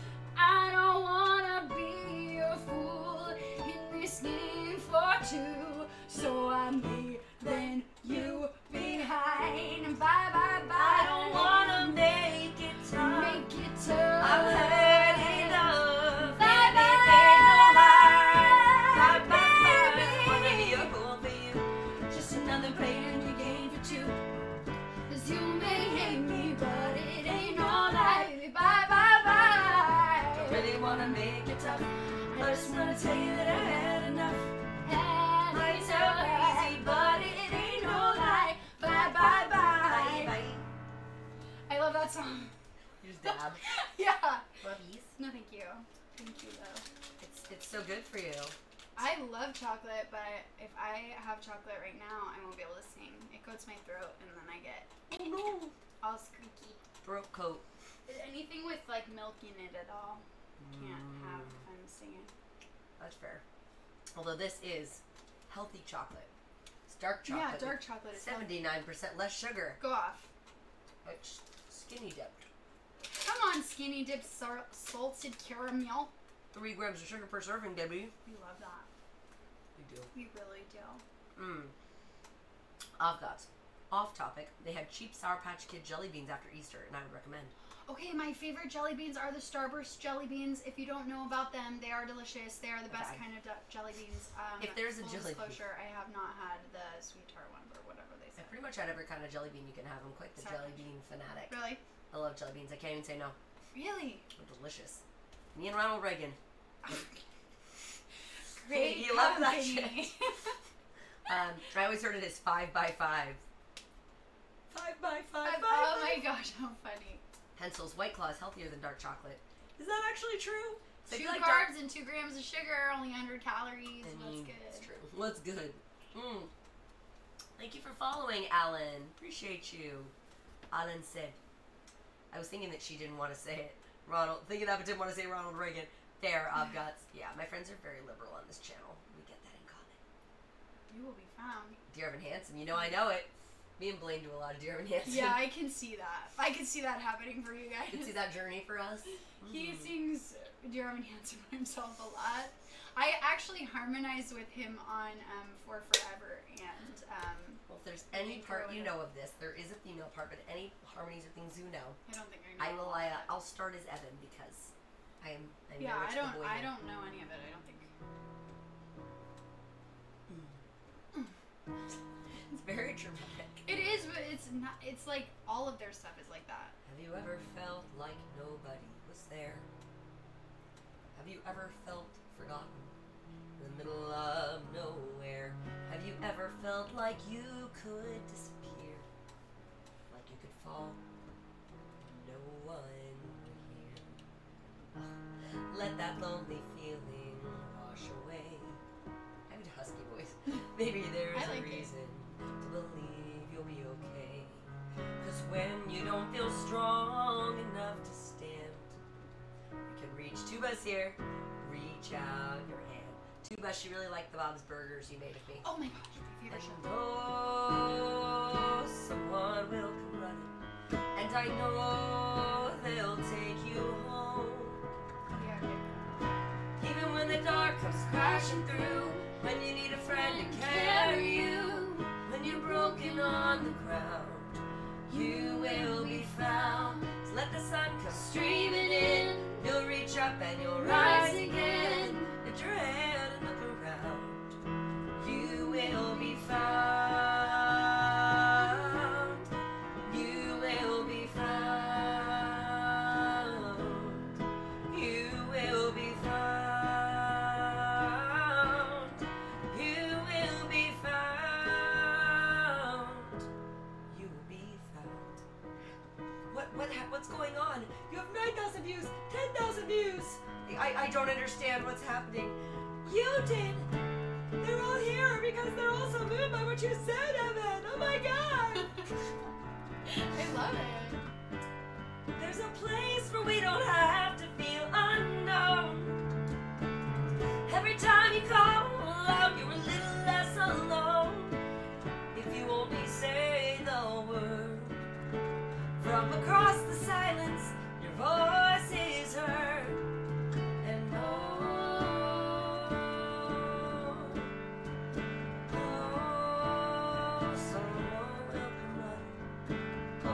I don't wanna be a fool in this game for two. So I'm leaving you behind. Bye, bye, bye. I don't wanna make it tough. Make it tough. I've had enough. Bye, Baby, bye. say no lie. Bye, bye, bye. Wanna Baby. be a fool for you. Just another player in your game for two. Cause you may hate me, but it ain't no lie. Baby, bye, bye, bye. Don't really wanna make it tough. I just wanna tell you that I had enough. Had Might enough. sound crazy, but it ain't no lie. Bye, bye, Bye, bye. bye. I love that song. You just dab. Yeah. Lovies. No, thank you. Thank you, though. It's it's so good for you. I love chocolate, but if I have chocolate right now, I won't be able to sing. It coats my throat, and then I get Oh no. all squeaky. Throat coat. Anything with like milk in it at all, can't have Mm, if I'm singing. That's fair. Although this is healthy chocolate. It's dark chocolate. Yeah, dark chocolate is seventy-nine percent less sugar. Go off. It's skinny dipped. Come on, skinny dip sal- salted caramel. Three grams of sugar per serving, Debbie. We love that. We do. We really do. Mmm. I've got off topic. They had cheap Sour Patch Kid jelly beans after Easter, and I would recommend. Okay, my favorite jelly beans are the Starburst jelly beans. If you don't know about them, they are delicious. They are the best Okay. kind of du- jelly beans. Um, If there's a full jelly bean- disclosure, I have not had the sweet tart one or whatever they I said. pretty much had every kind of jelly bean you can have. I'm quite the Sour jelly Patch. bean fanatic. Really? I love jelly beans. I can't even say no. Really? They're delicious. Me and Ronald Reagan. Great. You love that company. Um, I always heard it as five by five. Five by five. I'm- oh my gosh, how funny. Pencils. White Claw is healthier than dark chocolate. Is that actually true? So I Two feel like carbs dark- and two grams of sugar, only one hundred calories. I That's mean, good. it's true. What's good? Mm. Thank you for following, Alan. Appreciate you. Alan said. I was thinking that she didn't want to say it. Ronald. Thinking that but didn't want to say Ronald Reagan. There, I've got. Yeah, my friends are very liberal on this channel. We get that in common. You will be found. Dear Evan Hansen, you know I know it. Me and Blaine do a lot of Dear Evan Hansen. Yeah, I can see that. I can see that happening for you guys. You can see that journey for us. He Mm. sings Dear Evan Hansen by himself a lot. I actually harmonize with him on um, For Forever, and um, Well, if there's any Link part or you whatever. know of this, there is a female part, but any harmonies or things you know, I don't think I I know. will. all I, of uh, it. I'll start as Evan because I am. I'm Yeah, very I much don't. The boy I here. don't know any of it. I don't think. It's very dramatic. It is, but it's not. It's like all of their stuff is like that. Have you ever felt like nobody was there? Have you ever felt forgotten in the middle of nowhere? Have you ever felt like you could disappear? Like you could fall? No one would hear. Ah, let that lonely feeling wash away. I have a husky voice. Maybe there's I like a it. reason to believe you'll be okay. Cause when you don't feel strong enough to stand, you can reach Tuba's here, reach out your hand. Tuba, she really liked the Bob's Burgers you made of me. Oh my gosh, my favorite And show. oh, someone will come running, and I know they'll take you home. Yeah, okay. Even when the dark comes crashing through, when you need a friend to carry you, when you're broken on the ground, you will be found. So let the sun come streaming in, you'll reach up and you'll rise again. Lift your head and look around, you will be found. You will be found. You will be found. You will be found. You will be found. What what hap- what's going on? You have nine thousand views, ten thousand views. I I don't understand what's happening. You did. They're all here because they're all so moved by what you said, Evan. Oh my God. I love it. There's a place where we don't have to feel unknown. Every time you call out, you're a little less alone. If you only say the word, from across the silence, your voice is heard. And oh, oh, someone will come running.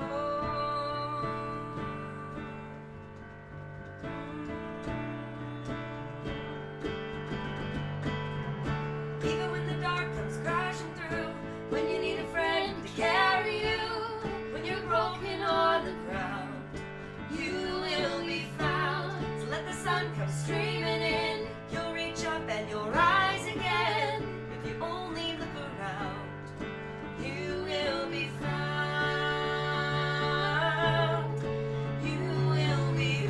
Even when the dark comes crashing through, when you need a friend to carry you, when you're broken on the ground, you will be found. So let the sun come streaming in, you'll reach up and you'll rise again. If you only look around, you will be found. You will be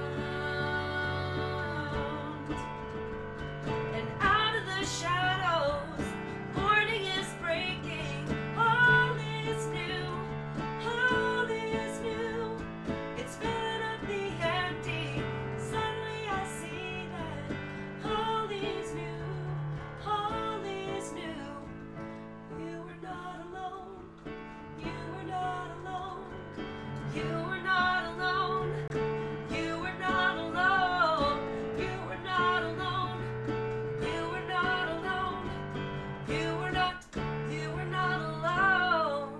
found. And out of the shadows, morning is breaking. All is new, all is new. It's filling up the empty. Suddenly I see that all is new, all is new. You were not alone, you were not alone, you were not alone, you were not alone, you were not alone, you were not alone, you were not, you were not alone.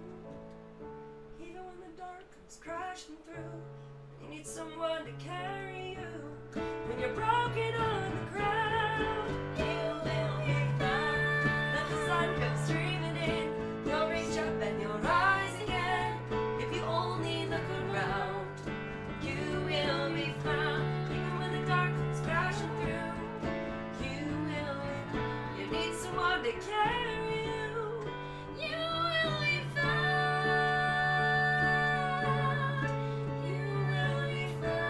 Even when the dark comes crashing through, you need someone to carry you. When you're broken on the ground, you will be found. Let the sun come streaming in, you'll reach up and you'll rise again. If you only look around, you will be found. Even when the dark comes crashing through, you will be found. You need someone to carry you. You will be found. You will be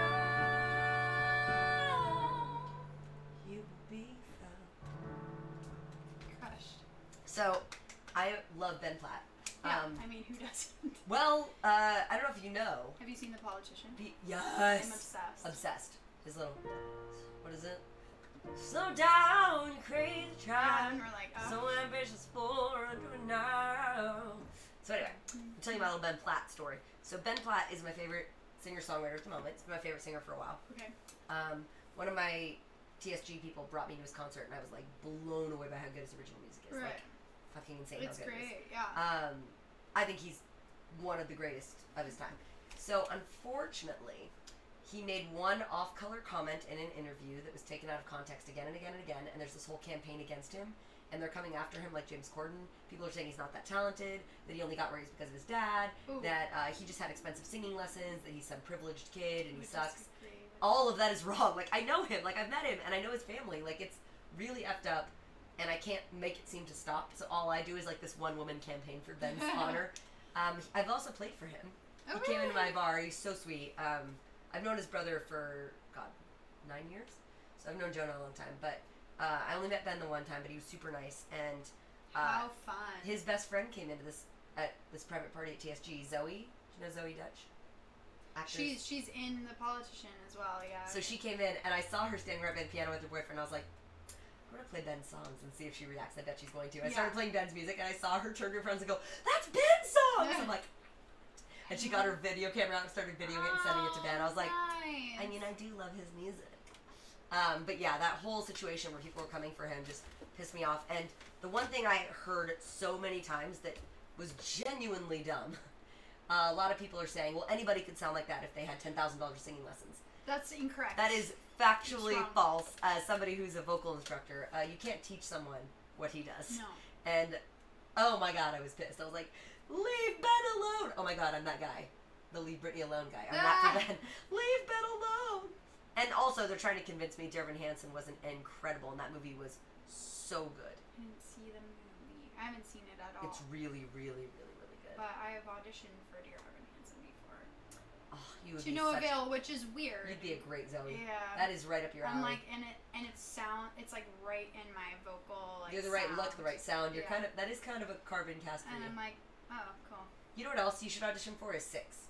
found. You will be found. Crushed. So, I love Ben Platt. Yeah, Um, I mean, who doesn't? well, uh, I don't know if you know. Have you seen The Politician? Be- I'm yes. obsessed. Obsessed. His little, what is it? Slow down, you crazy Yeah, child. and we're like, oh. So ambitious for a now. So anyway, I'm telling you my little Ben Platt story. So Ben Platt is my favorite singer-songwriter at the moment. He's been my favorite singer for a while. Okay. Um, one of my T S G people brought me to his concert, and I was like blown away by how good his original music is. Right. Like, fucking insane It's how good it is. great, yeah. Um, I think he's one of the greatest of his time. So unfortunately, he made one off-color comment in an interview that was taken out of context again and again and again, and there's this whole campaign against him, and they're coming after him like James Corden. People are saying he's not that talented, that he only got where he's because of his dad, Ooh. that uh, he just had expensive singing lessons, that he's some privileged kid and he Which is sucks. great. All of that is wrong. Like, I know him, like I've met him, and I know his family. Like, it's really effed up, and I can't make it seem to stop, so all I do is like this one-woman campaign for Ben's honor. Um, I've also played for him. Oh, He came into my really? bar. He's so sweet. Um, I've known his brother for, God, nine years? So I've known Jonah a long time. But uh, I only met Ben the one time, but he was super nice. And uh, How fun. his best friend came into this at this private party at T S G, Zoe. Do you know Zoe Dutch? Actress. She's she's in The Politician as well, yeah. So she came in, and I saw her standing right by the piano with her boyfriend. I was like, I'm going to play Ben's songs and see if she reacts. I bet she's going to. I Yeah. started playing Ben's music, and I saw her turn to her friends and go, that's Ben's songs! I'm like, and she got her video camera out and started videoing it and sending it to Ben. I was like, nice. I mean, I do love his music. Um, but yeah, that whole situation where people were coming for him just pissed me off. And the one thing I heard so many times that was genuinely dumb, uh, a lot of people are saying, well, anybody could sound like that if they had ten thousand dollars singing lessons. That's incorrect. That is factually Wrong. false. As somebody who's a vocal instructor, uh, you can't teach someone what he does. No. And, oh my god, I was pissed. I was like, leave Ben alone! Oh my god, I'm that guy. The leave Britney alone guy. I'm not Ah. for Ben. Leave Ben alone! And also, they're trying to convince me Dear Evan Hansen was an incredible, and that movie was so good. I didn't see the movie. I haven't seen it at all. It's really, really, really, really good. But I have auditioned for Dear Evan Hansen before. Oh, you would To be no such, avail, which is weird. You'd be a great Zoe. Yeah. That is right up your I'm alley. like, and it and it's sound. It's like right in my vocal. Like, You're the right sound. look, the right sound. You're Yeah. kind of that is kind of a carbon cast for And you. I'm like, oh, cool. You know what else you should audition for is Six.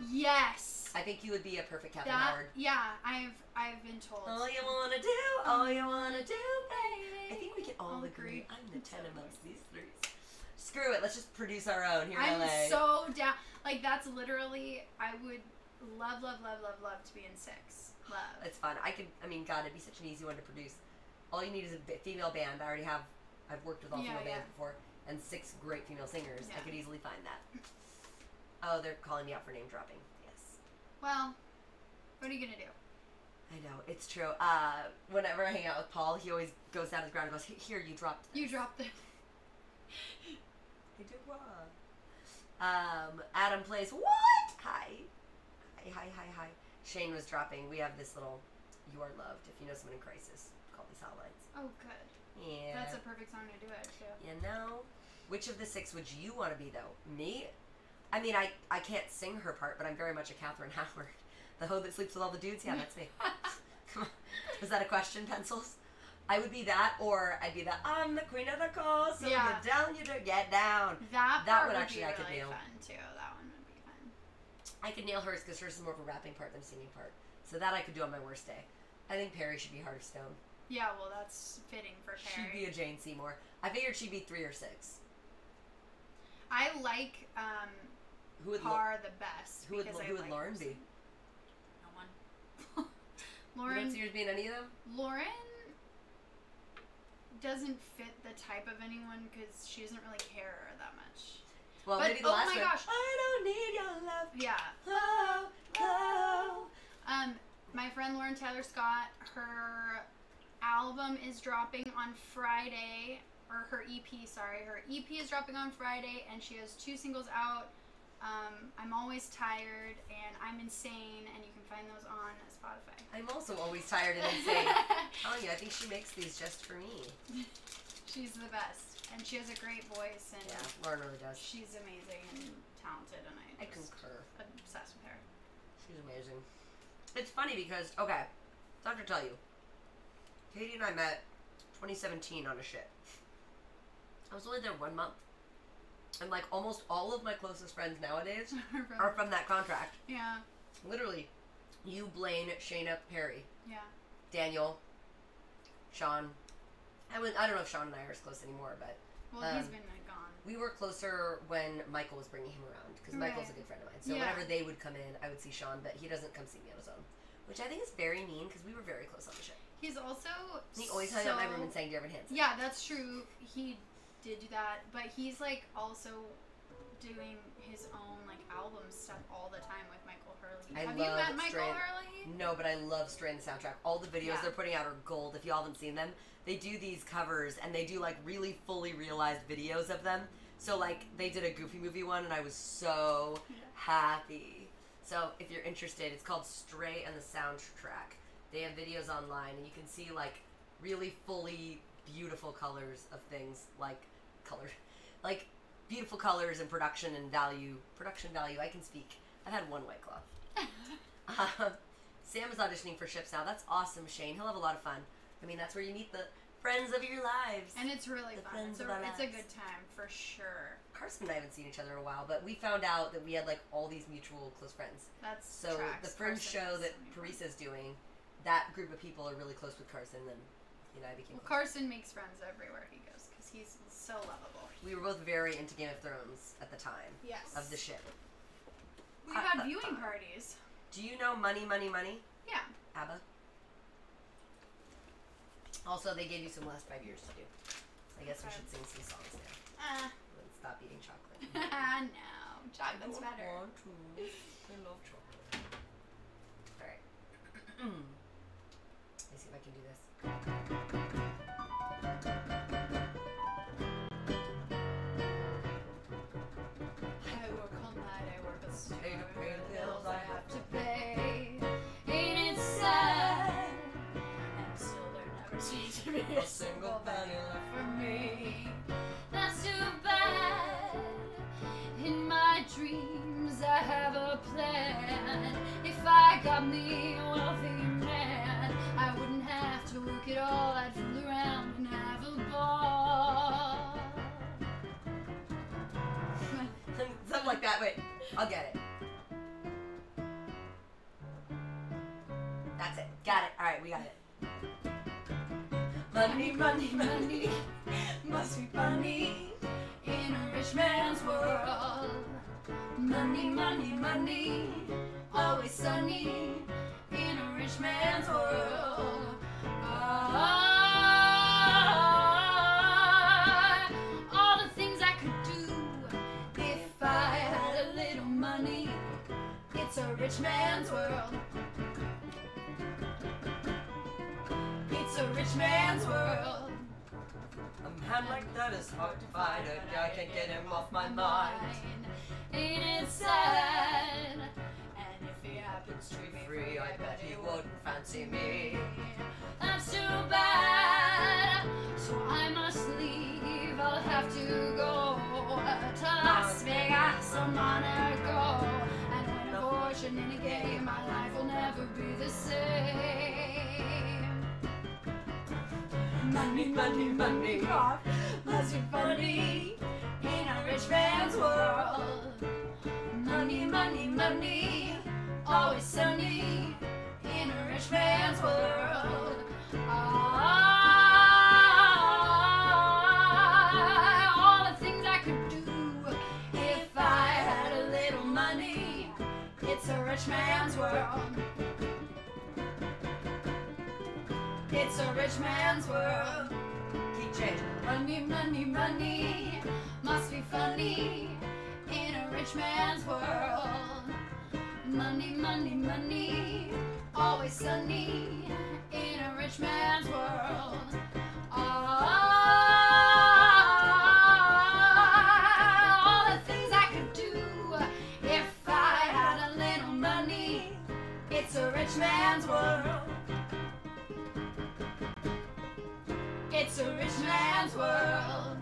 Yes. I think you would be a perfect Captain That. Howard. Yeah, I've I've been told. All you wanna do, all you wanna do, baby. I think we can all I'll agree. agree. I'm the ten amongst these three. Screw it. Let's just produce our own here in I'm L A. so down. Like that's literally. I would love, love, love, love, love to be in Six. Love. It's fun. I could. I mean, God, it'd be such an easy one to produce. All you need is a bi- female band. I already have. I've worked with all Yeah, female yeah. bands before, and six great female singers. I Yeah. could easily find that. Oh, they're calling me out for name dropping. Yes. Well, what are you gonna do? I know, it's true. Uh, whenever I hang out with Paul, he always goes down to the ground and goes, here, you dropped this. You dropped the. I did what? Um, Adam plays, what? Hi. Hi, hi, hi, hi. Shane was dropping, we have this little, you are loved, if you know someone in crisis, call these hotlines. Oh, good. Yeah. That's a perfect song to do it too. You know? Which of the six would you want to be, though? Me? I mean, I, I can't sing her part, but I'm very much a Catherine Howard. The hoe that sleeps with all the dudes? Yeah, that's me. Was that a question, pencils? I would be that, or I'd be that, I'm the queen of the coast, so Yeah. get down, you do, get down. That That part would would actually- be I could really nail. fun too. That one would be fun. I could nail hers because hers is more of a rapping part than a singing part. So that I could do on my worst day. I think Perry should be Heart of Stone. Yeah, well, that's fitting for Perry. She'd be a Jane Seymour. I figured she'd be three or six. I like um, Who would Lo- Par the best. who would because I who would like Lauren her be? singing. No one. You Lauren. don't see yours being any of them? Lauren doesn't fit the type of anyone because she doesn't really care that much. Well, But- maybe the oh last my one. gosh. I don't need your love. Yeah. Oh, oh. Um, my friend Lauren Taylor Scott, her album is dropping on Friday, or her E P, sorry. Her E P is dropping on Friday, and she has two singles out. Um, I'm Always Tired, and I'm Insane, and you can find those on Spotify. I'm also always tired and insane. Telling you, I think she makes these just for me. She's the best, and she has a great voice, and Yeah, Lauren really does. she's amazing and talented, and I I just concur. obsessed with her. She's amazing. It's funny because, okay, so I have to tell you, Katie and I met twenty seventeen on a ship. I was only there one month. And like almost all of my closest friends nowadays are from that contract. Yeah, Literally, you, Blaine, Shayna, Perry, yeah. Daniel, Sean. I would. I don't know if Sean and I are as close anymore, but Well, um, he's been uh, gone. we were closer when Michael was bringing him around because Michael's a Right. good friend of mine. So Yeah. whenever they would come in, I would see Sean, but he doesn't come see me on his own, which I think is very mean because we were very close on the ship. He's also He always hung so, out in my room and sang Dear Evan Hansen. Yeah, that's true. He did do that, but he's like also doing his own like album stuff all the time with Michael Hurley. I Have you love met Michael Stray- Hurley? No, but I love Stray and the soundtrack. All the videos Yeah. they're putting out are gold. If you all haven't seen them, they do these covers and they do like really fully realized videos of them. So like they did a Goofy Movie one, and I was so Yeah. happy. So if you're interested, it's called Stray and the Soundtrack. They have videos online, and you can see like really fully beautiful colors of things, like color, like beautiful colors and production and value. Production value. I can speak. I've had one White Claw. Um, Sam is auditioning for Ships now. That's awesome, Shane. He'll have a lot of fun. I mean, that's where you meet the friends of your lives. And it's really The fun. friends It's of a, our it's a lives. good time for sure. Carson and I haven't seen each other in a while, but we found out that we had like all these mutual close friends. That's So tracks. the fringe Carson show is that so many Parisa's doing, that group of people are really close with Carson, and you know I became. Well, close. Carson makes friends everywhere he goes because he's so lovable. We were both very into Game of Thrones at the time Yes. of the ship. We Uh, had uh, viewing uh. parties. Do you know Money, Money, Money? Yeah. ABBA. Also, they gave you some last five years to do. I guess we Okay. should sing some songs now. Uh, And stop eating chocolate. no, chocolate's I don't better. want to. I love chocolate. Alright. Let me see if I can do this. I work all night, I work a store. Pay to pay the bills I have to pay. Ain't it sad? And still there never seems to be a single penny left for me. That's too bad. In my dreams I have a plan. If I got me a wealthy man, I wouldn't have to work at all. I'd fool around and have a ball. Something like that. Wait, I'll get it. That's it. Got it. Alright, we got it. Money, money, money. Must be funny in a rich man's world. Money, money, money, always sunny in a rich man's world. Ah, all the things I could do if I had a little money. It's a rich man's world. It's a rich man's world. A man like that is hard to find. A guy can't get him off my mind. Ain't it sad? And if he happens to be Free, I bet he wouldn't fancy me. That's too bad. So I must leave. I'll have to go to Las Vegas or Monaco. And when a fortune in a game, my life will never be the same. Money, money, money, must be funny in a rich man's world. Money, money, money, always sunny in a rich man's world. Ah, all the things I could do if I had a little money. It's a rich man's world. It's a rich man's world. Keep changing. Money, money, money must be funny in a rich man's world. Money, money, money, always sunny in a rich man's world. Ah, all the things I could do if I had a little money. It's a rich man's world. It's a rich man's world.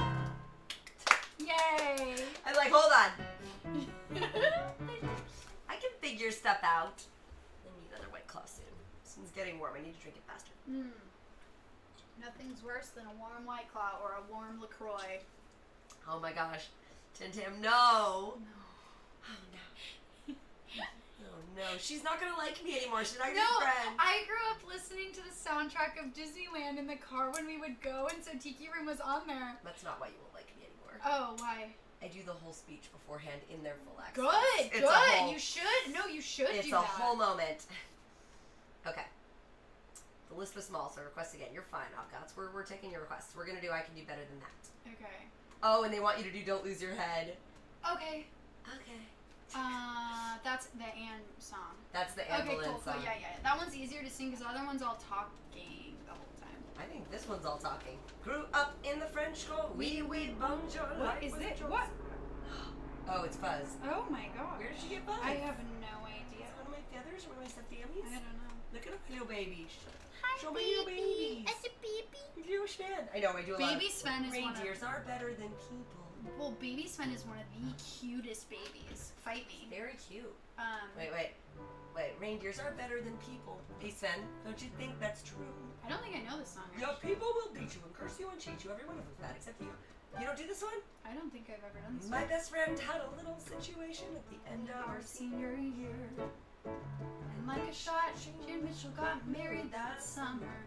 Yay! I'm like, hold on. I can figure stuff out. I need another White Claw soon. This one's getting warm. I need to drink it faster. Mm. Nothing's worse than a warm White Claw or a warm LaCroix. Oh my gosh. Tim Tim, no. No. Oh no. Oh no, she's not gonna like me anymore. She's not gonna No, be friends. I grew up listening to the soundtrack of Disneyland in the car when we would go, and so Tiki Room was on there. That's not why you won't like me anymore. Oh, why? I do the whole speech beforehand in their full accent. Good, It's good. a whole- You should. No, you should It's do a that. whole moment. Okay. The list was small, so request again. You're fine, Offgots. We're, we're taking your requests. We're gonna do I Can Do Better Than That. Okay. Oh, and they want you to do Don't Lose Your Head. Okay. Okay. Uh, that's the Anne song. That's the Anne Okay, Boleyn cool, cool. song. Yeah, yeah. That one's easier to sing because the other one's all talking the whole time. I think this one's all talking. Grew up in the French court. Oui, oui, bonjour. What life is was a it? joke. What? Oh, it's Fuzz. Oh my god. Where did you get Fuzz? I have no Is idea. it one of my feathers or one of my stuffed I dummies? don't know. Look at my little baby. Hi, Show me your babies. It's a baby. Little Sven. I know, I do a lot Baby of Sven is one of reindeers are better than people. well, Baby Sven is one of the cutest babies. Fight me. Very cute. Um, Wait, wait. Wait, reindeers are better than people. Hey, Sven, don't you think that's true? I don't think I know this song. Your actually. people will beat you and curse you and cheat you. Every one of them's bad except you. You don't do this one? I don't think I've ever done this. My one. best friend had a little situation at the end of our senior year. And like a shot, she and Mitchell got married that summer.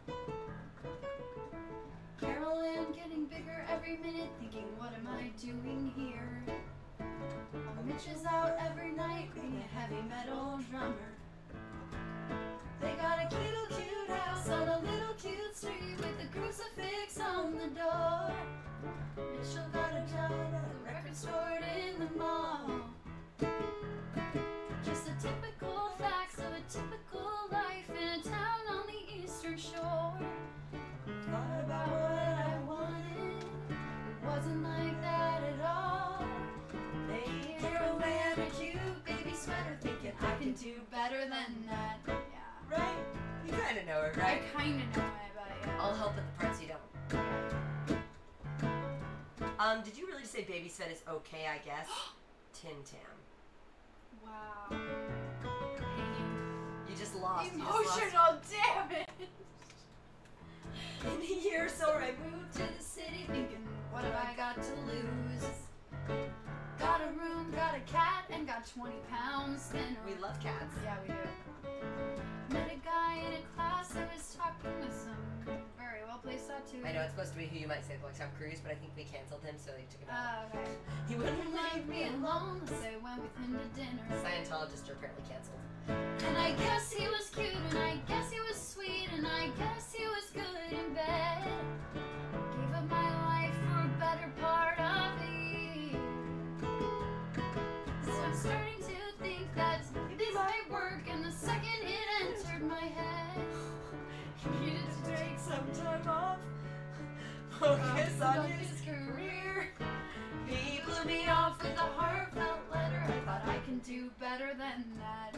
Carolyn getting bigger every minute, thinking, what am I doing here? While Mitch is out every night being a heavy metal drummer. They got a little cute house on a little cute street with a crucifix on the door. Mitchell got a job at a record store in the mall. Just a typical facts of a typical life in a town on the eastern shore. Thought about what I wanted, it wasn't like that at all. They Carol had a cute baby sweater, thinking I can do better than that. Yeah, Right? You kind of know it, I right? kind of know it, but yeah. I'll help with the parts you don't. Um, did you really say Baby Sven is okay, I guess? Tim Tam. Wow. Hanging. You just lost. You just lost. Emotional damage. In a year, so I moved. To the city thinking, what have I got to lose? Got a room, got a cat, and got twenty pounds thinner. We love cats. Yeah, we do. Met a guy in a class that was talking with some very well placed tattoo. I know it's supposed to be who you might say the Tom Cruise, but I think we canceled him, so they took him out. Uh, okay. He wouldn't Wouldn't leave me alone, so I went with him to dinner. Scientologists are apparently canceled. And I guess he was cute, and I guess he was sweet, and I guess he was good in bed. Gave up my life for a better part of a year. So I'm starting to think that this might work, and the second it entered my head, He needed to take some time off. Focus um, on his career. He blew Blew me off with a heartfelt letter. I thought I can do better than that.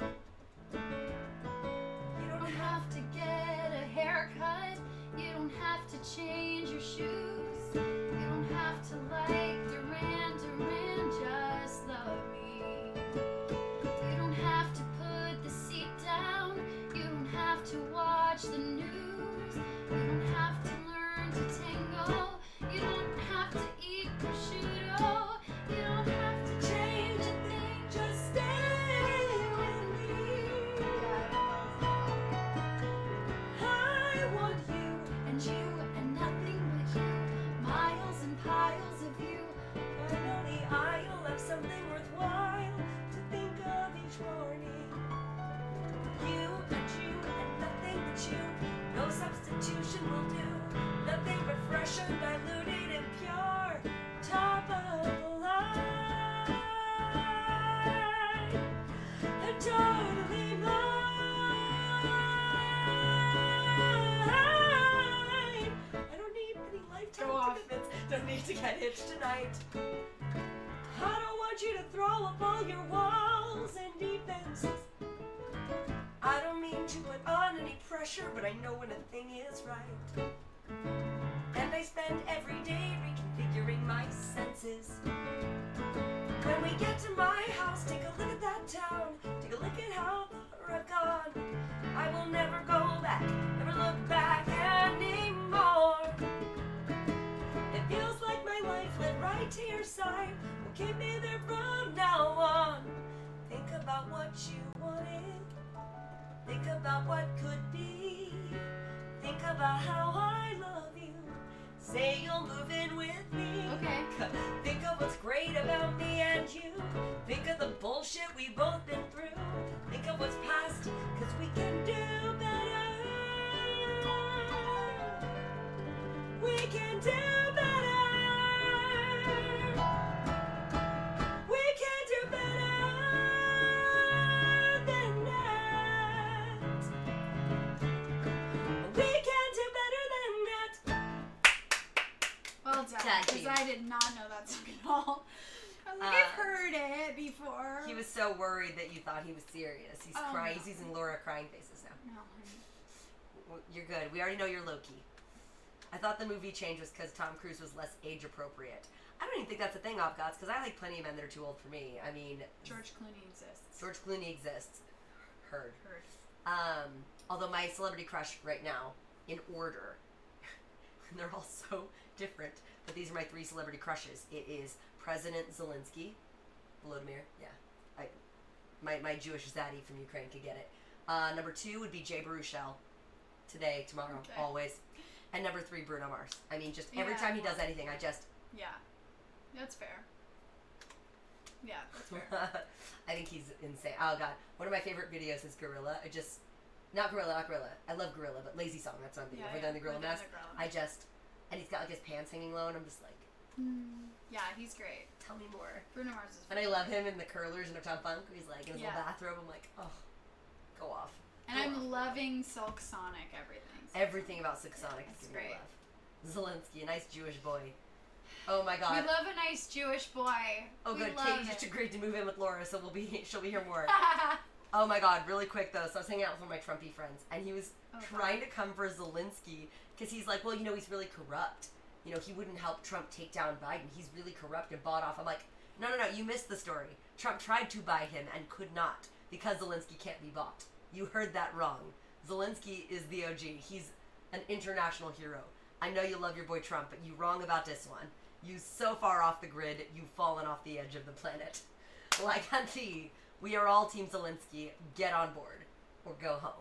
You You don't have to get a haircut. You don't have to change your shoes. You don't have to like Duran Duran, just love me. You don't have to put the seat down. You don't have to watch the news. You don't have to learn to tango. You don't have to eat prosciutto. You don't have to change a thing. just stay with me. I want you. And you and nothing but you. Miles and piles of you. Finally, I'll have something worthwhile to think of each morning. You and you and nothing but you. No substitution will do. Nothing but fresh, undiluted, and pure. Top of the line. And totally mine. I don't need any lifetime Go off. commitments. Don't need to get hitched tonight. I don't want you to throw up all your walls and defenses. I don't mean to put on any pressure, but I know when a thing is right. And I spend every day reconfiguring my senses. When we get to my house, take a look at that town. Take a look at how far I've gone. I will never go back, never look back anymore. It feels like my life led right to your side. Will keep me there from now on. Think about what you wanted. about what could be. Think about how I love you. Say you'll move in with me. Okay. Think of what's great about me and you. Think of the bullshit we both been through. Think of what's past, cause we can do better. We can do better. We can do better than that. We can do better than that. Well done. Tag Because team. I did not know that song at all. I was like, Uh, I've heard it before. He was so worried that you thought he was serious. He's Oh, crying. no. He's using Laura crying faces now. No. Well, you're good. We already know you're Loki. I thought the movie change was because Tom Cruise was less age appropriate. I don't even think that's a thing, Offgots, because I like plenty of men that are too old for me. I mean, George Clooney exists. George Clooney exists. Heard. Heard. Um, although my celebrity crush right now, in order, and they're all so different, but these are my three celebrity crushes. It is President Zelensky, Volodymyr, yeah, I, my my Jewish zaddy from Ukraine could get it. Uh, number two would be Jay Baruchel, today, tomorrow, Okay. always, and number three Bruno Mars. I mean, just every Yeah, time he does well, anything, I just. Yeah. That's fair. Yeah, that's fair. I think he's insane. Oh god, one of my favorite videos is Gorilla. I just, not Gorilla, not Gorilla. I love Gorilla, but Lazy Song. That's what I'm thinking. Yeah, We're yeah. done the Gorilla We're done mask. the Gorilla I mask. just, and he's got like his pants hanging low, and I'm just like, Mm, yeah, he's great. tell me more. Bruno Mars is And I love him in the curlers in Uptown Funk. Where he's like in his Yeah. little bathrobe. I'm like, oh, go off. And Go I'm off. loving Silk Sonic everything. so Everything about Six Yeah, Sonic it's is giving me great. love. Zelensky, a nice Jewish boy. Oh my We god. love a nice Jewish boy. Oh we good, love Katie it. just agreed to move in with Laura, so we'll be she'll be here more. Oh my god, really quick though, so I was hanging out with one of my Trumpy friends, and he was Oh, trying to come for Zelensky, because he's like, well, you know, he's really corrupt. You know, he wouldn't help Trump take down Biden. He's really corrupt and bought off. I'm like, no, no, no, you missed the story. Trump tried to buy him and could not, because Zelensky can't be bought. You heard that wrong. Zelensky is the O G. He's an international hero. I know you love your boy Trump, but you wrong about this one. You so far off the grid, you've fallen off the edge of the planet. Like Auntie, we are all Team Zelensky. Get on board or go home.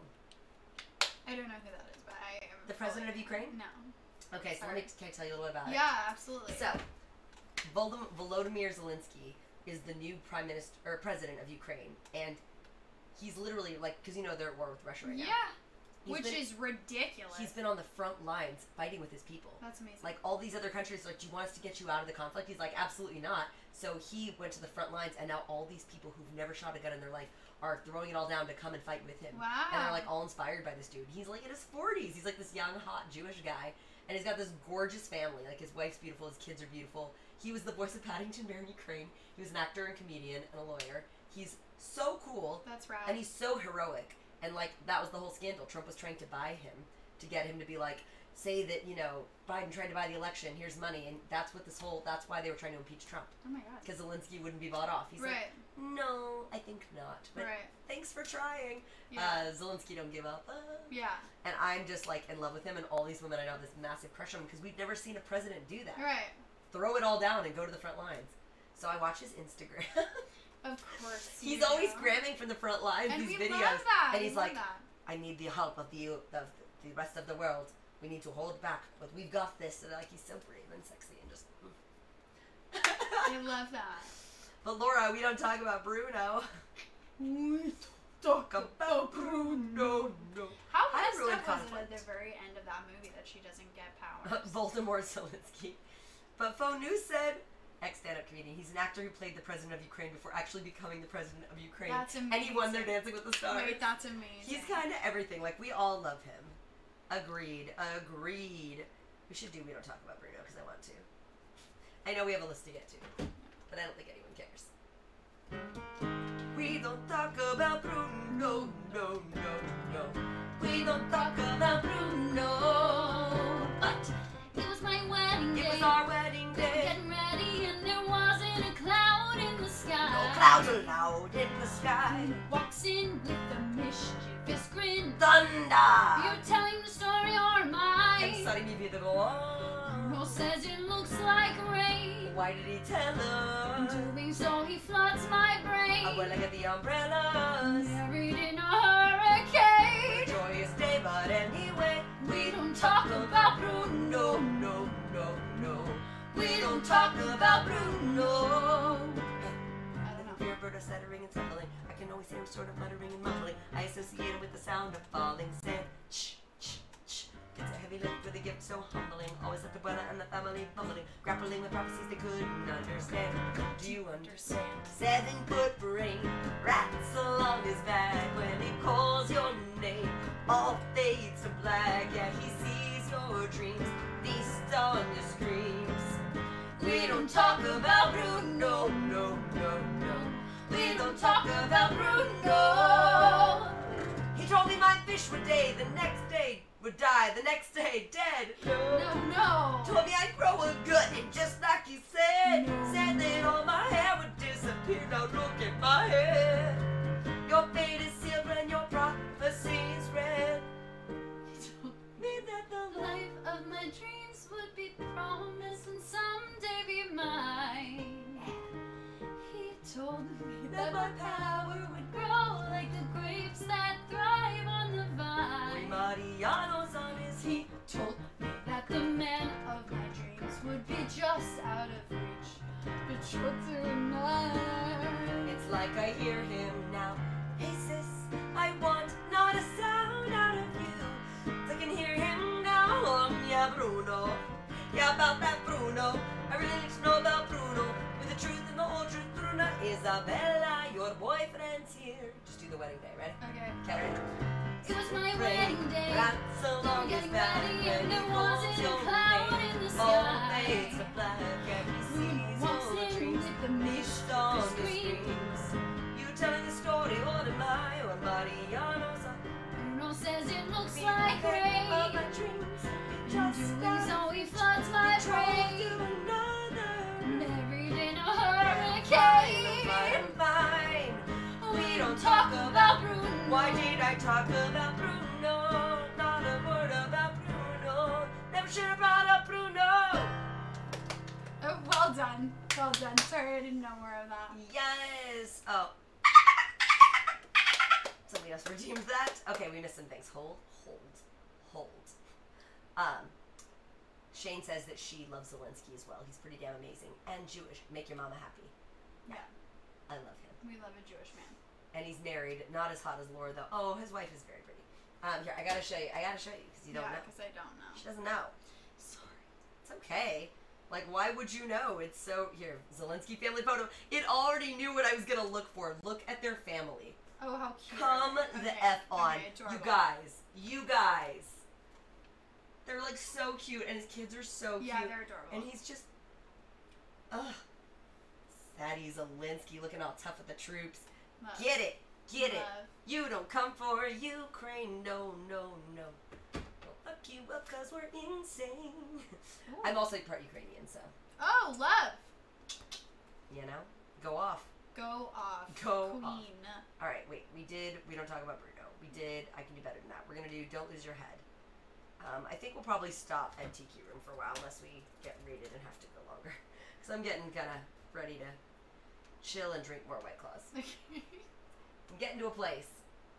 I don't know who that is, but I am. The president of fully- Ukraine? No. Okay, so let me can I tell you a little bit about it? Yeah, absolutely. So, Volodym- Volodymyr Zelensky is the new prime minister or president of Ukraine, and he's literally like, because you know they're at war with Russia right yeah, now. He's which been- is ridiculous. He's been on the front lines fighting with his people. That's amazing. Like all these other countries, are like, do you want us to get you out of the conflict? He's like, absolutely not. So he went to the front lines, and now all these people who've never shot a gun in their life are throwing it all down to come and fight with him. Wow. And they're like all inspired by this dude. He's like in his forties. He's like this young, hot Jewish guy. And he's got this gorgeous family. Like his wife's beautiful, his kids are beautiful. He was the voice of Paddington Bear in Ukraine. He was an actor and comedian and a lawyer. He's so cool. That's right. And he's so heroic. And like that was the whole scandal. Trump was trying to buy him to get him to be like, say that, you know, Biden tried to buy the election, here's money. And that's what this whole, that's why they were trying to impeach Trump. oh my god. Because Zelensky wouldn't be bought off. He's Right. like, no, I think not. But Right. thanks for trying. Yeah. Uh, Zelensky don't give up. Uh. yeah. And I'm just like in love with him, and all these women I know have this massive crush on him because we've never seen a president do that. Right. Throw it all down and go to the front lines. So I watch his Instagram. Of course. He's you always do. grabbing from the front lines And these we videos, love that. and we he's love like, that. "I need the help of the of the rest of the world. We need to hold back, but we've got this." And like he's so brave and sexy and just. I love that. But Laura, we don't talk about Bruno. We talk about Bruno. No. How I messed ruined up was it conflict. at the very end of that movie that she doesn't get powers? Voldemort Zelensky. But Faux News said, ex-stand-up comedian, he's an actor who played the president of Ukraine before actually becoming the president of Ukraine. That's And he won their amazing. Dancing with the Stars. Wait, that's amazing. He's kind of everything. Like, we all love him. Agreed. Agreed. We should do We Don't Talk About Bruno because I want to. I know we have a list to get to, but I don't think anyone cares. We don't talk about Bruno, no, no, no. We don't talk about Bruno, but It was my wedding day. it was our wedding We were day. getting ready and there wasn't a cloud in the sky. No clouds allowed in the sky. Walks in with a mischievous grin. Thunder. You're telling the story or am I? Pensare mi vede go on. Bruno says it looks like rain. Why did he tell her? Doing so he floods my brain. Abuela get the umbrellas. Married in a hurricane. talk about Bruno. No, no, no. We don't talk about Bruno. I don't know. Hear Roberta stuttering and stumbling. I can always hear him sort of muttering and mumbling. I associate it with the sound of falling sand. Shh, shh, shh. It's a heavy lift with a gift so humbling. Always left the brother and the family fumbling. Grappling with prophecies they couldn't understand. Do you understand? Seven foot brain rats along his back when he calls your name. All fades to black. Yeah, he sees your dreams. Feast on your screams. We don't talk about Bruno. No, no, no. We don't talk about Bruno. He told me my fish would die, the next day would die, the next day dead. No, no. Told me I'd grow a gut, and just like he said, No. said that all my hair would disappear. Now look at my head. Your fate is sealed and your prophecy is read. Me that the life Life of my dreams would be promised and someday be mine. He told me that my power would grow like the grapes that thrive on the vine. Mariano's on his He told me that the man of my dreams would be just out of reach, but you're tonight. It's like I hear him now. Hey sis, I want not a sound out of you. I can hear him now. Oh, yeah, Bruno. Yeah, about that Bruno. I really need to know about Bruno. With the truth and the whole truth, Bruno. Isabella, your boyfriend's here. Just do the wedding day, ready? Okay. Okay, ready? It was my wedding day. Rats along his Getting back ready when and he there calls wasn't a your cloud name. in the All sky. fades to black and he sees Walks your in dreams. with the mist Feast on of the screams. screams. You telling the story or the lie or Mariano's on Bruno says it looks the like bed of rain. my dreams. And Just doing as so he floods my we drove brain. to another. Buried in a Fine, hurricane. fine. We don't talk about Bruno. Why did I talk about Bruno? Not a word about Bruno. Never should have brought up Bruno. Oh, well done. Well done. Sorry, I didn't know more of that. Yes. Oh. Somebody else redeemed that. Okay, we missed some things. Hold, hold, hold. Um, Shane says that she loves Zelensky as well. He's pretty damn amazing and Jewish. Make your mama happy. Yeah, I love him. we love a Jewish man. And he's married. Not as hot as Laura though. Oh, his wife is very pretty. Um, here I gotta show you. I gotta show you because you don't yeah, know. because I don't know. She doesn't know. Sorry. It's okay. Like, why would you know? It's so... Here, Zelensky family photo. It already knew what I was going to look for. Look at their family. Oh, how cute. Come Okay, the F on. okay, You adorable. guys. You guys. They're, like, so cute. And his kids are so cute. Yeah, they're adorable. And he's just... Ugh. Sadie Zelensky looking all tough with the troops. Love. Get it. Get it. Love. You don't come for Ukraine. No, no, no. We'll fuck you up because we're insane. Ooh. I'm also part Ukrainian, so, Oh, love. you know, go off. Go off. Go Queen. off. All right, wait, we did, we don't talk about Bruno. We did, I can do better than that. We're going to do Don't Lose Your Head. Um, I think we'll probably stop at Tiki Room for a while unless we get rated and have to go longer. Because I'm getting kind of ready to chill and drink more White Claws. I'm getting to a place.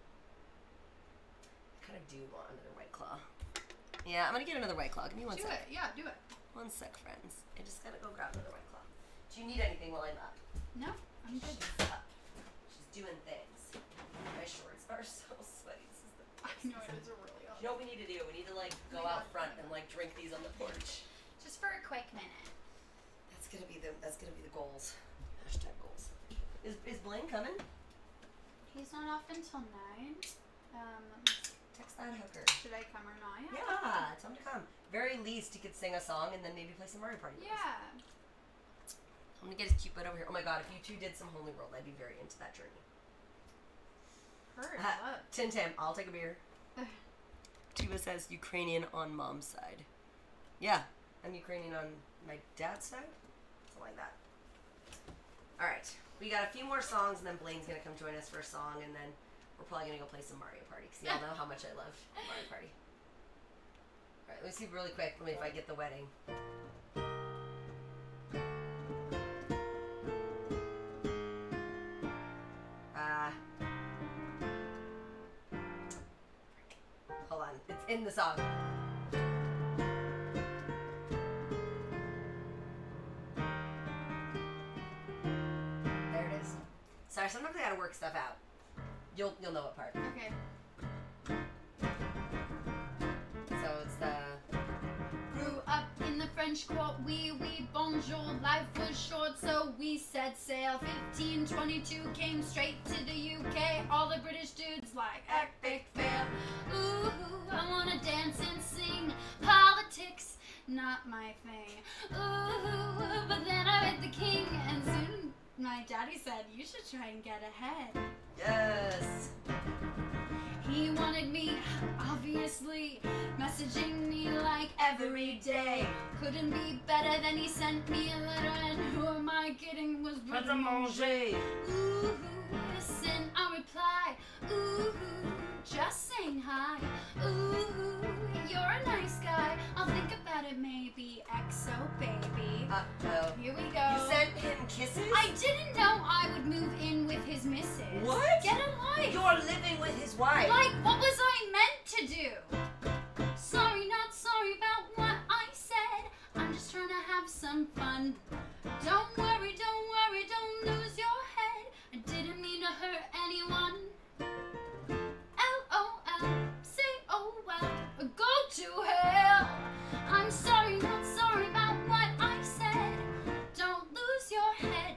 I kind of do want another White Claw. Yeah, I'm going to get another White Claw. Give me one do sec. it. Yeah, do it. One sec, friends. I just gotta go grab another White Claw. Do you need anything while I'm up? No, I'm good. She's up. She's doing things. My shorts are so sweaty. This is the I know it is a really You know what we need to do? We need to like go Oh my out God. front and like drink these on the porch. Just for a quick minute. That's gonna be the that's gonna be the goals. Hashtag goals. Is is Blaine coming? He's not off until nine. Um, let me see. Text that hooker. Should I come or not? Yeah, tell him to come. Very least he could sing a song and then maybe play some Mario Party. with us. Yeah. I'm gonna get his cute butt over here. Oh my god, if you two did some Holy World, I'd be very into that journey. Heard. Uh, Love. Tim Tam, I'll take a beer. Tuba says Ukrainian on mom's side. Yeah, I'm Ukrainian on my dad's side. Something like that. Alright, we got a few more songs and then Blaine's gonna come join us for a song and then we're probably gonna go play some Mario Party because y'all know how much I love Mario Party. Alright, let me see really quick. Let me if I get the wedding. Uh, hold on, it's in the song. matter. Sometimes I gotta work stuff out. You'll you'll know what part. Okay. So it's the Grew up in the French court, oui, oui, bonjour. Life was short, so we set sail. fifteen twenty-two came straight to the U K. All the British dudes like epic fail. Ooh, I wanna dance and sing. Politics, not my thing. Ooh, but then I met the king, and soon my daddy said, you should try and get ahead. yes. He wanted me, obviously, messaging me like every day. Couldn't be better than he sent me a letter, and who am I kidding, was Pret à manger. Ooh, listen, I reply. Ooh, just saying hi. Ooh, you're a nice guy. I'll think about it maybe. X O baby. Uh oh. Here we go. You sent him kisses? I didn't know I would move in with his missus. What? Get a life. You're living with his wife. Like, what was I meant to do? Sorry, not sorry about what I said. I'm just trying to have some fun. Don't worry, don't worry, don't lose your head. I didn't mean to hurt anyone. L O L, say oh well, go to hell. I'm sorry, not sorry about what I said. Don't lose your head.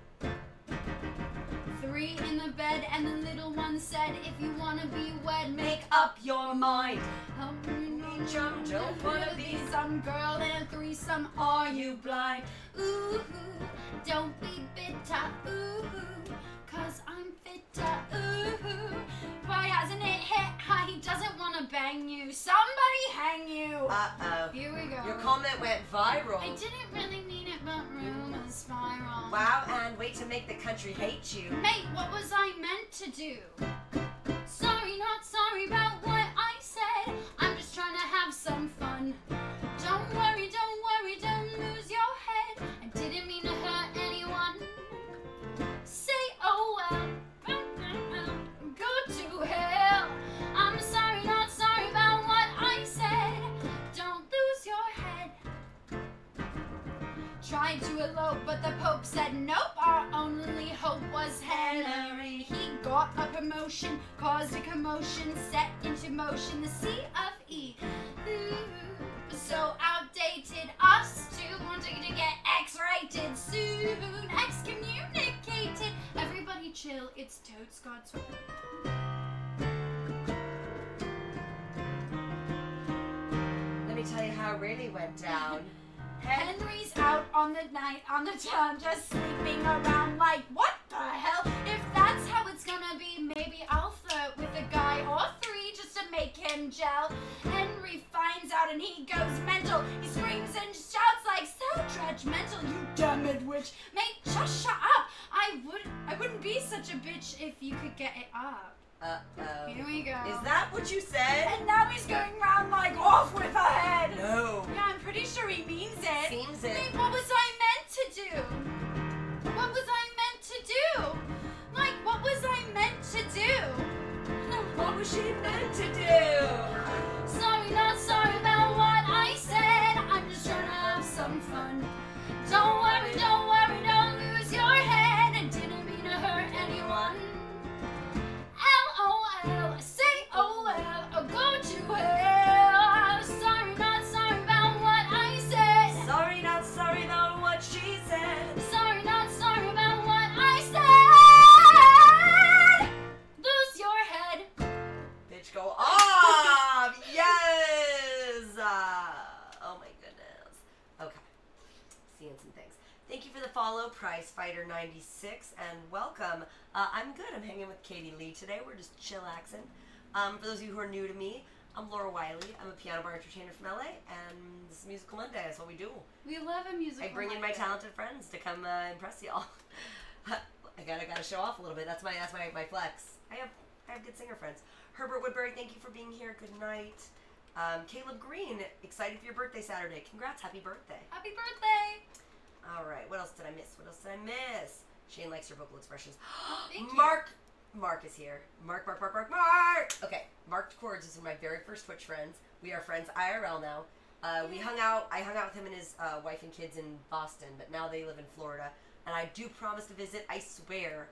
Three in the bed and the little one said, if you wanna be wed, make up your mind. Help me know Chum, don't wanna be some girl in a threesome. Are you blind? Ooh, don't be bitter. Ooh, cause I'm fitter. Ooh, why hasn't it hit? Hi, he doesn't wanna bang you. Somebody hang you. Uh oh. Here we go. Your comment went viral. I didn't really mean it, but rumors spiral. Wow, and wait to make the country hate you. Mate, what was I meant to do? Sorry, not sorry about what I said. I'm just trying to have some fun. Don't worry, don't worry, don't lose your head. I didn't mean to hurt anyone. Say oh well, go to hell. I'm sorry, not sorry about what I said. Don't lose your head. Tried to elope, but the Pope said nope. Our only hope was Henry. He got a promotion, caused a commotion, set into motion the C of E. Ooh, so outdated, us two wanting to get X-rated soon, excommunicated. Everybody chill, it's totes God's will. Let me tell you how it really went down. Henry's out on the night, on the town, just sleeping around like, what the hell? If that's how it's gonna be, maybe I'll flirt with a guy or three just to make him gel. Henry finds out and he goes mental. He screams and shouts like, so judgmental, you damned witch. Mate, just shut up. I, would, I wouldn't be such a bitch if you could get it up. Uh-oh. Here we go. Is that what you said? And now he's going round like off with a head. No. Yeah, I'm pretty sure he means it. Seems it. Wait, what was I meant to do? What was I meant to do? Like, what was I meant to do? What was she meant to do? Sorry, not sorry about what I said. I'm just trying to have some fun. Don't worry, don't worry, don't lose your head. I didn't mean to hurt anyone. L O L, say oh well, or go to hell. Sorry, not sorry about what I said. Sorry, not sorry about what she said. Sorry, not sorry about what I said. Lose your head. Bitch, go off! Yes! Uh, oh my goodness. Okay. Seeing some things. Thank you for the follow, Prize Fighter ninety-six, and welcome. Uh, I'm good. I'm hanging with Katie Lee today. We're just chillaxing. Um, for those of you who are new to me, I'm Laura Wiley. I'm a piano bar entertainer from L A, and this is Musical Monday. That's what we do. We love a musical. I bring in my talented friends to come uh, impress y'all. I gotta gotta show off a little bit. That's my that's my, my flex. I have I have good singer friends. Herbert Woodbury, thank you for being here. Good night. Um, Caleb Green, excited for your birthday Saturday. Congrats, happy birthday. Happy birthday. All right, what else did I miss? What else did I miss? Shane likes your vocal expressions. Thank you. Mark, Mark is here. Mark, Mark, Mark, Mark, Mark. Okay, Mark Cords is one of my very first Twitch friends. We are friends I R L now. Uh, we hung out. I hung out with him and his uh, wife and kids in Boston, but now they live in Florida. And I do promise to visit. I swear,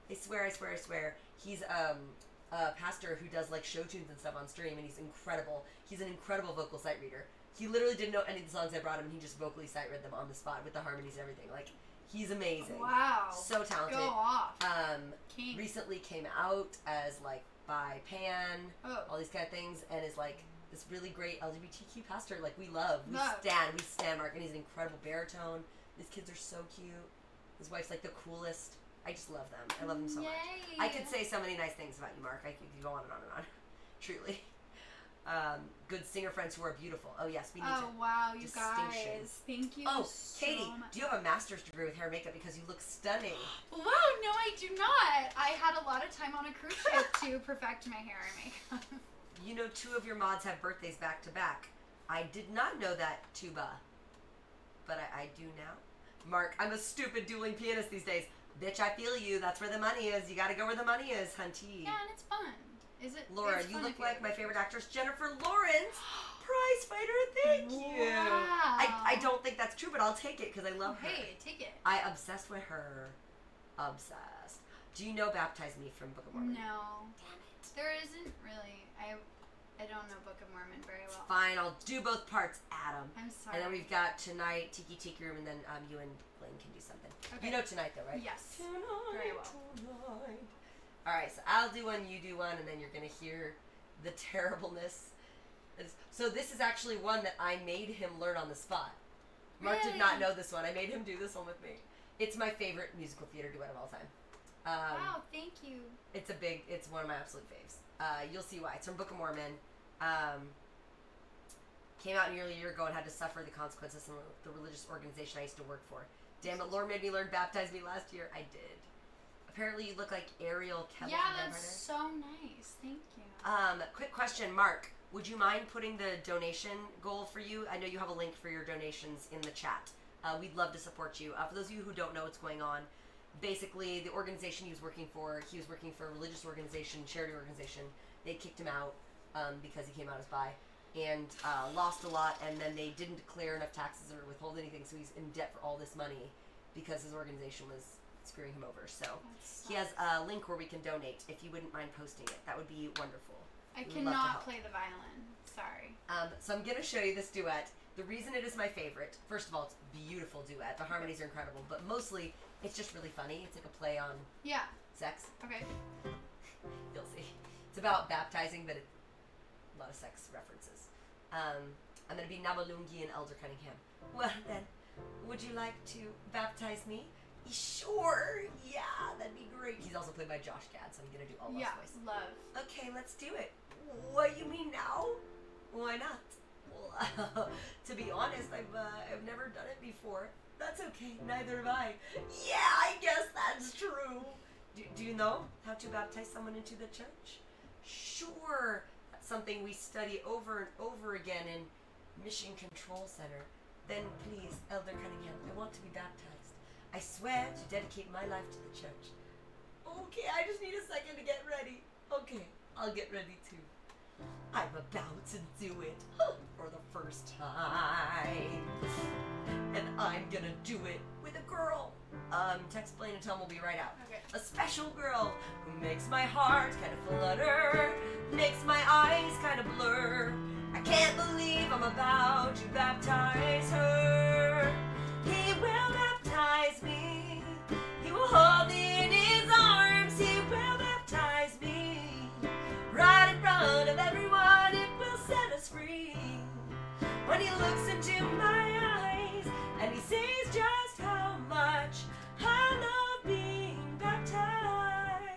I swear, I swear, I swear. He's um, a pastor who does like show tunes and stuff on stream, and he's incredible. He's an incredible vocal sight reader. He literally didn't know any of the songs I brought him. He just vocally sight read them on the spot with the harmonies and everything. Like, he's amazing. Wow. So talented. Go off. Um, King. recently came out as like bi pan, Oh. all these kind of things, and is like this really great L G B T Q pastor. Like, we love, we Love. stand, we stand Mark, and he's an incredible baritone. These kids are so cute. His wife's like the coolest. I just love them. I love them so Yay. much. I could say so many nice things about you, Mark. I could go on and on and on. Truly. Um, good singer friends who are beautiful. Oh yes, we need Oh to. wow, you Distinction. guys. Thank you Oh, so Katie, much. do you have a master's degree with hair and makeup because you look stunning? Wow, no I do not. I had a lot of time on a cruise ship to perfect my hair and makeup. You know, two of your mods have birthdays back to back. I did not know that, Tuba. But I, I do now. Mark, I'm a stupid dueling pianist these days. Bitch, I feel you. That's where the money is. You gotta go where the money is, hunty. Yeah, and it's fun. Is it? Laura, it's you fun look if like my favorite actress, Jennifer Lawrence. Prize fighter, thank you. Wow. I, I don't think that's true, but I'll take it because I love Oh, her. hey, take it. I obsessed with her. Obsessed. Do you know Baptize Me from Book of Mormon? No. Damn it. There isn't really. I I don't know Book of Mormon very well. Fine, I'll do both parts, Adam. I'm sorry. And then we've got tonight, Tiki Tiki Room, and then um, you and Blaine can do something. Okay. You know tonight, though, right? Yes. Tonight, Very well. tonight. All right, so I'll do one, you do one, and then you're going to hear the terribleness. It's- So this is actually one that I made him learn on the spot. Mark did not Really? know this one. I made him do this one with me. It's my favorite musical theater duet of all time. Um, Wow, thank you. It's a big, it's one of my absolute faves. Uh, you'll see why. It's from Book of Mormon. Um, came out nearly a year ago and had to suffer the consequences of the religious organization I used to work for. Damn it, Lord made me learn Baptize Me last year. I did. Apparently you look like Ariel Kelly. Yeah, from that's Vampire so nice. Thank you. Diaries. Um, quick question, Mark. Would you mind putting the donation goal for you? I know you have a link for your donations in the chat. Uh, we'd love to support you. Uh, for those of you who don't know what's going on, basically the organization he was working for, he was working for a religious organization, charity organization. They kicked him out um, because he came out as bi and uh, lost a lot, and then they didn't declare enough taxes or withhold anything, so he's in debt for all this money because his organization was screwing him over. So That he has sucks. a link where we can donate if you wouldn't mind posting it. That would be wonderful. I We'd love to cannot help. play the violin. Sorry. Um, so I'm gonna show you this duet. The reason it is my favorite, first of all, it's a beautiful duet. The harmonies are incredible, but mostly it's just really funny. It's like a play on Yeah. sex. Okay. You'll see. It's about baptizing, but it's a lot of sex references. Um, I'm gonna be Namalungi and Elder Cunningham. Well then, would you like to baptize me? Sure. Yeah, that'd be great. He's also played by Josh Gad, so I'm gonna do all those Yeah. voices. Love. Okay, let's do it. What you mean now? Why not? Well, to be honest, I've uh, I've never done it before. That's okay. Neither have I. Yeah, I guess that's true. Do, do you know how to baptize someone into the church? Sure. That's something we study over and over again in Mission Control Center. Then please, Elder Cunningham, I want to be baptized. I swear to dedicate my life to the church. Okay, I just need a second to get ready. Okay, I'll get ready too. I'm about to do it for the first time. And I'm gonna do it with a girl. Um, text Blaine and Tom will be right out. Okay. A special girl who makes my heart kind of flutter, makes my eyes kind of blur. I can't believe I'm about to baptize her. He will baptize me. He will hold me in his arms. He will baptize me. Right in front of everyone, it will set us free. When he looks into my eyes and he sees just how much I love being baptized.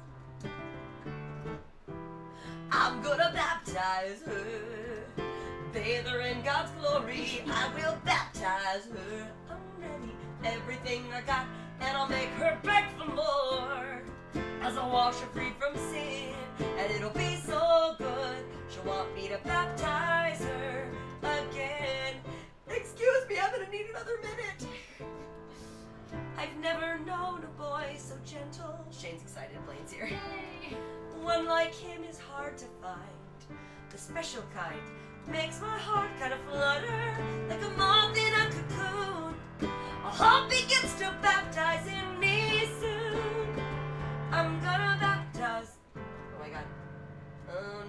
I'm gonna baptize her, bathe her in God's glory. I will baptize her. I'm ready, everything I got, and I'll make her beg for more. As I wash her free from sin, and it'll be so good. She'll want me to baptize her again. Excuse me, I'm gonna need another minute. I've never known a boy so gentle. Shane's excited, Blaine's here. Yay. One like him is hard to find. The special kind makes my heart kind of flutter like a moth in a cocoon. I hope he gets to baptizing me soon.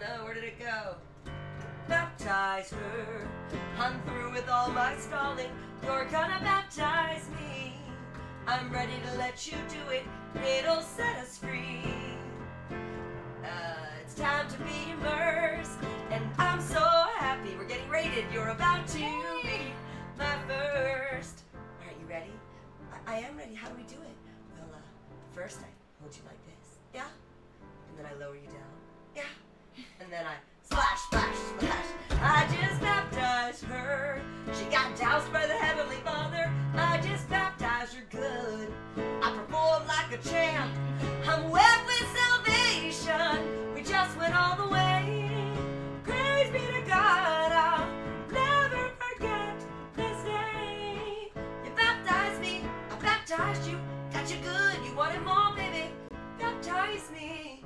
Oh, where did it go? Baptize her. I'm through with all my stalling. You're gonna baptize me. I'm ready to let you do it. It'll set us free. Uh, it's time to be immersed, and I'm so happy we're getting rated. You're about to be my first. All right, you ready? I, I am ready. How do we do it? Well, uh, first I hold you like this. Yeah? And then I lower you down. Yeah? And then I splash, splash, splash. I just baptized her. She got doused by the Heavenly Father. I just baptized her good. I performed like a champ. I'm wet with salvation. We just went all the way. Praise be to God. I'll never forget this day. You baptized me. I baptized you. Got you good. You wanted more, baby. Baptize me.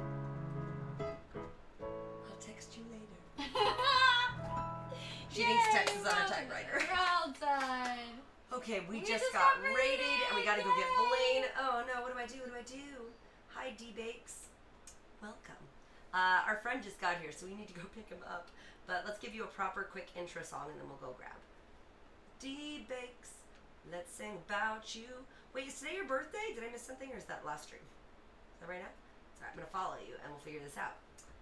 I'll text you later. She Yay, thinks text is on well- her typewriter. Well done. Okay, we, We just, just got, got rated, rated, and we gotta go get yay. Blaine. Oh no, what do I do? What do I do? Hi, D-Bakes. Welcome. Uh, our friend just got here, so we need to go pick him up. But let's give you a proper quick intro song, and then we'll go grab. D-Bakes, let's sing about you. Wait, is today your birthday? Did I miss something, or is that last stream? Is that right now? Sorry, I'm gonna follow you, and we'll figure this out.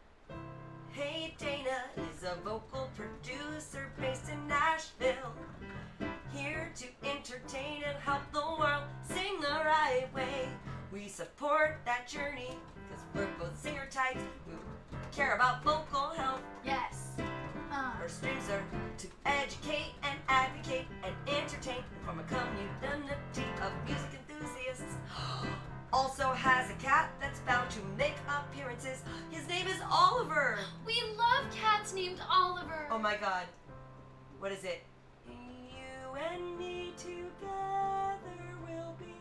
Hey, Dana is a vocal producer based in Nashville. Here to entertain and help the world sing the right way. We support that journey because we're both singer types who care about vocal health. Yes. Uh, Our streams are to educate and advocate and entertain from a community of music enthusiasts. Also has a cat that's bound to make appearances. His name is Oliver. we love cats named Oliver. Oh my god. What is it? You and me together will be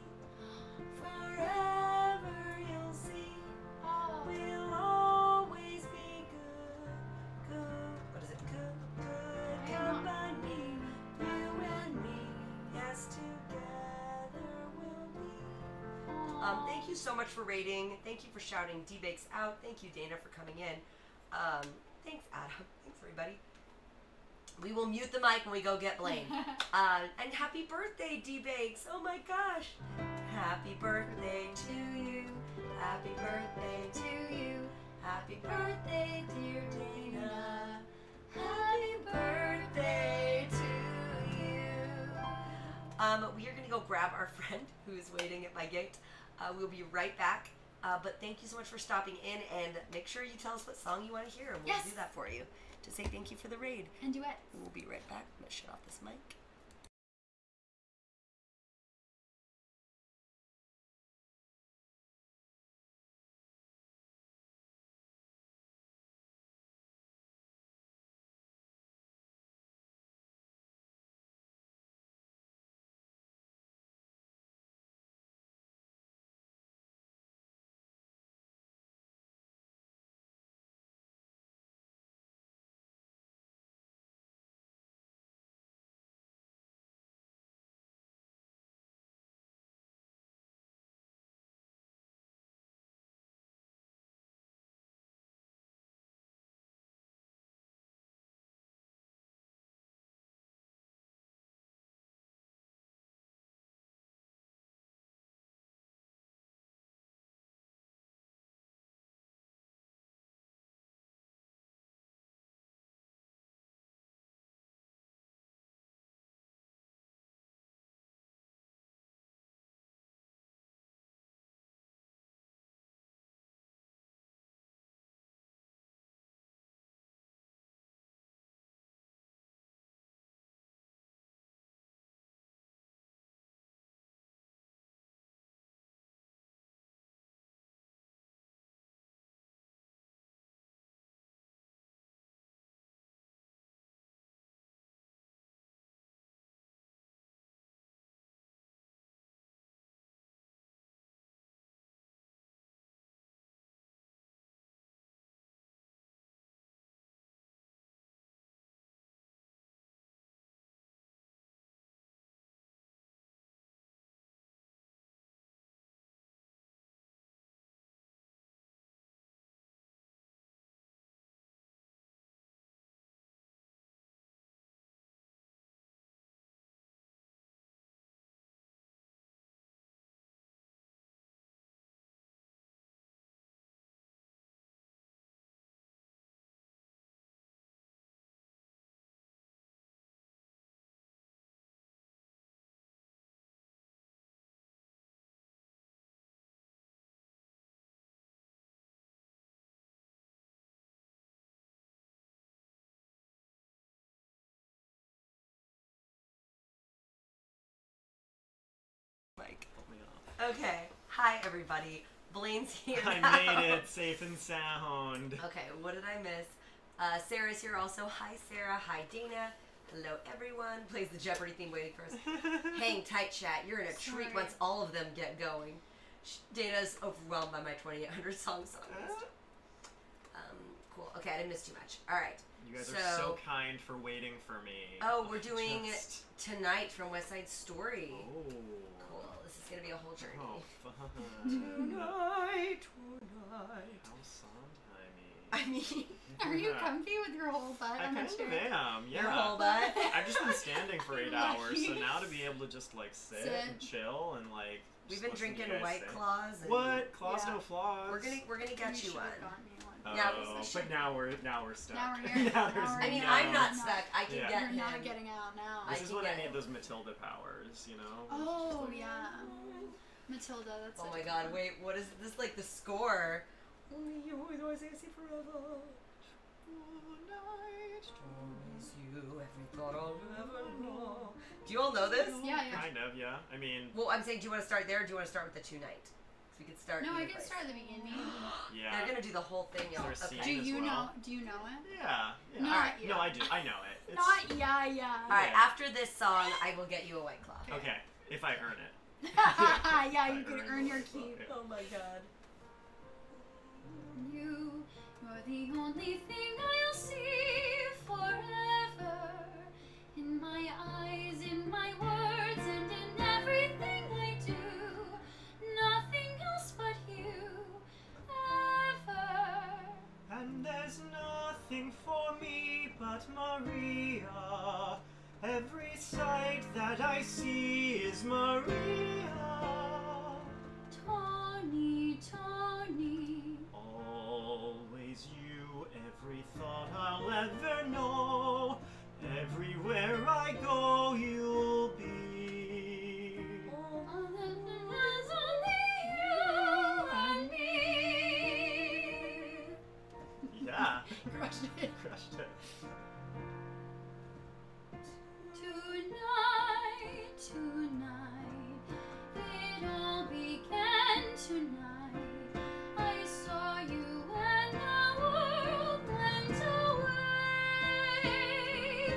forever, you'll see. Oh. We'll always be good, good. What is it? Good, good I don't- company. You and me, yes, together we'll be. Um, thank you so much for rating. Thank you for shouting D-Bakes out. Thank you, Dana, for coming in. Um, thanks, Adam. Thanks, everybody. We will mute the mic when we go get Blaine. uh, and happy birthday, D-Bakes. Oh my gosh. Happy birthday to you. Happy birthday to you. Happy birthday, dear Dana. Happy birthday to you. Um, we are going to go grab our friend who is waiting at my gate. Uh, we'll be right back. Uh, but thank you so much for stopping in, and make sure you tell us what song you want to hear, and we'll Yes. do that for you to say thank you for the raid. And duet. We'll be right back. I'm going to shut off this mic. Okay. Hi, everybody. Blaine's here I now. made it safe and sound. Okay, what did I miss? Uh, Sarah's here also. Hi, Sarah. Hi, Dana. Hello, everyone. Plays the Jeopardy theme waiting for us. Hang tight, chat. You're in a treat Sorry. once all of them get going. Sh- Dana's overwhelmed by my twenty-eight hundred song song list. Um, cool. Okay, I didn't miss too much. All right. You guys so, are so kind for waiting for me. Oh, we're doing Just... Tonight from West Side Story. Oh. Cool. This is gonna be a whole journey. Oh, fun. Tonight, tonight. How Sondheimy. I mean, Are you Yeah. comfy with your whole butt I on kind that of chair? am, yeah. your whole butt. I've just been standing for eight hours, so Lucky. now to be able to just like sit, Sit. and chill and like. We've just been listen to drinking you guys White say. Claws. And What? Claws Yeah. no flaws. We're gonna we're gonna get you, should've one. gotten me one. Oh, Now- but now we're now we're stuck. Now we're here. Now Now there's we're I mean, No. I'm not No. stuck. I can Yeah. get You're him. not getting out now. I This is can when get I need him. those Matilda powers, you know? Oh, yeah. Matilda, that's Oh such my a God! good Wait, what is this? Like the score? Only you do I say I see forever. Promise you every thought I'll ever know. Do you all know this? one. Yeah, yeah. Kind of, yeah. I mean, Well, I'm saying, do you want to start there, or do you want to start with the tonight? So we could start. No, I either can place. start at the beginning. yeah. They're gonna do the whole thing, y'all. Is there a Okay. scene? Do as you well. know? Do you know it? Yeah. yeah. Not Alright. yeah. No, I do. I know it. It's, Not yeah, yeah. All right. Yeah. After this song, I will get you a White Claw. Okay, if I earn it. Yeah, you can earn your keep. Oh my God. You, you're the only thing I'll see forever. In my eyes, in my words, and in everything I do. Nothing else but you, ever. And there's nothing for me but Maria. Every sight that I see is Maria. Tony, Tony. Always you, every thought I'll ever know. Everywhere I go, you'll be. Oh, then there's only you and me. Yeah. Crushed it. Crushed it. Tonight, tonight, it all began tonight. I saw you and the world went away.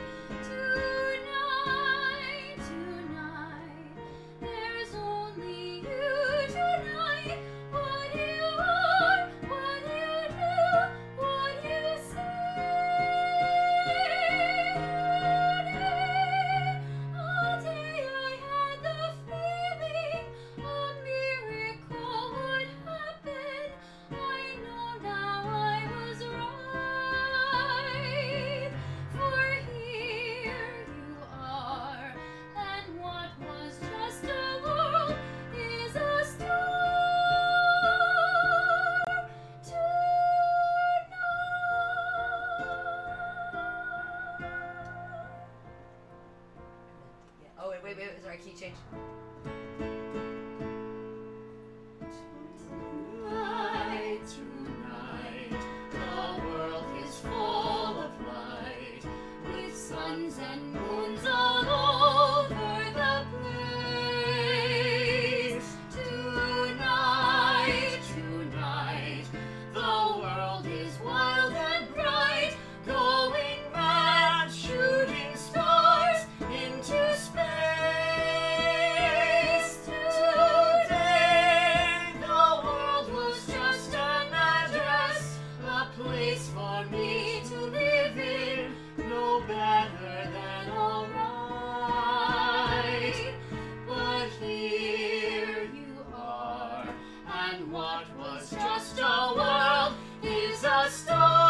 Tonight, tonight, there's only you tonight. What you are, what you do, what you say. All day I had the feeling a miracle would happen. I know now I was right. For here you are, and what was just a world is a star Yeah. Oh wait, wait, wait. Sorry, key change. Tonight, tonight, the world is full of light, with suns and moons all over the place. Tonight, tonight, the world is wild and bright, going mad, shooting stars into space. Today, the world was just an address, a place for me to live in, no better than alright. But here you are, and what was just a world is a star.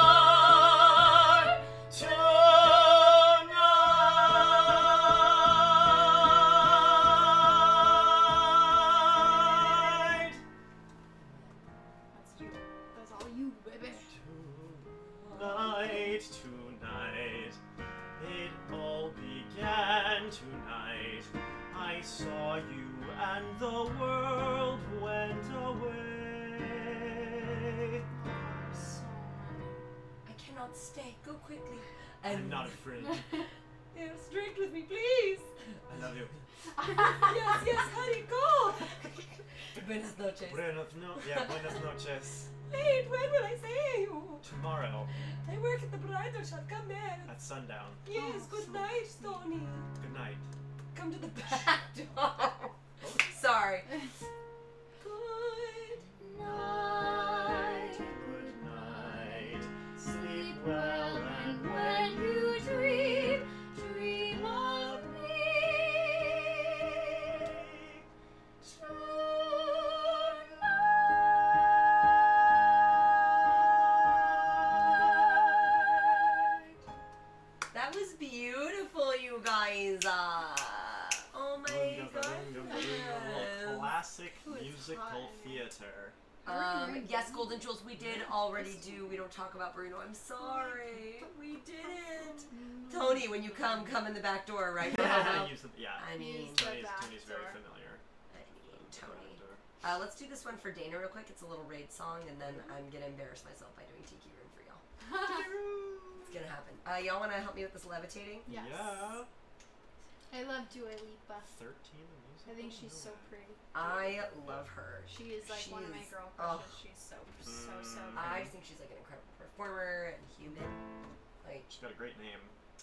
Tonight. That's you. That's all you, baby. Tonight, tonight, it all began tonight. I saw you and the world went away. I cannot stay. Go quickly. I'm not afraid. Yeah, straight with me, please. I love you. Yes, yes, honey, go. Buenas noches. Buenos no, yeah, buenas noches. Wait, when will I see you? Tomorrow I work at the bridal shop. Come here. at sundown. Yes, good night, Tony. Good night. Come to the back door. Sorry. Good Night. Good night. Sleep well, and when you dream, dream of me. Tonight. That was beautiful, you guys. Uh, oh my god. Classic Who is musical hot? theater. Um, yes, Golden Jewels, we did already do. We don't talk about Bruno. I'm sorry. We didn't. Tony, when you come, come in the back door right now. Use the- yeah. I mean, Use the Tony's, back Tony's very door. familiar. I mean, with the back Tony. door. Uh, let's do this one for Dana real quick. It's a little raid song, and then I'm gonna embarrass myself by doing Tiki Room for y'all. It's gonna happen. Uh, y'all wanna help me with this levitating? Yes. Yeah. I love Dua Lipa. thirteen the musical? I think she's No so way. pretty. I love her. She is like She one of my is- girl oh. crushes. She's so, so, so Mm. good. I just think she's like an incredible performer and human. Like, She's got a great name.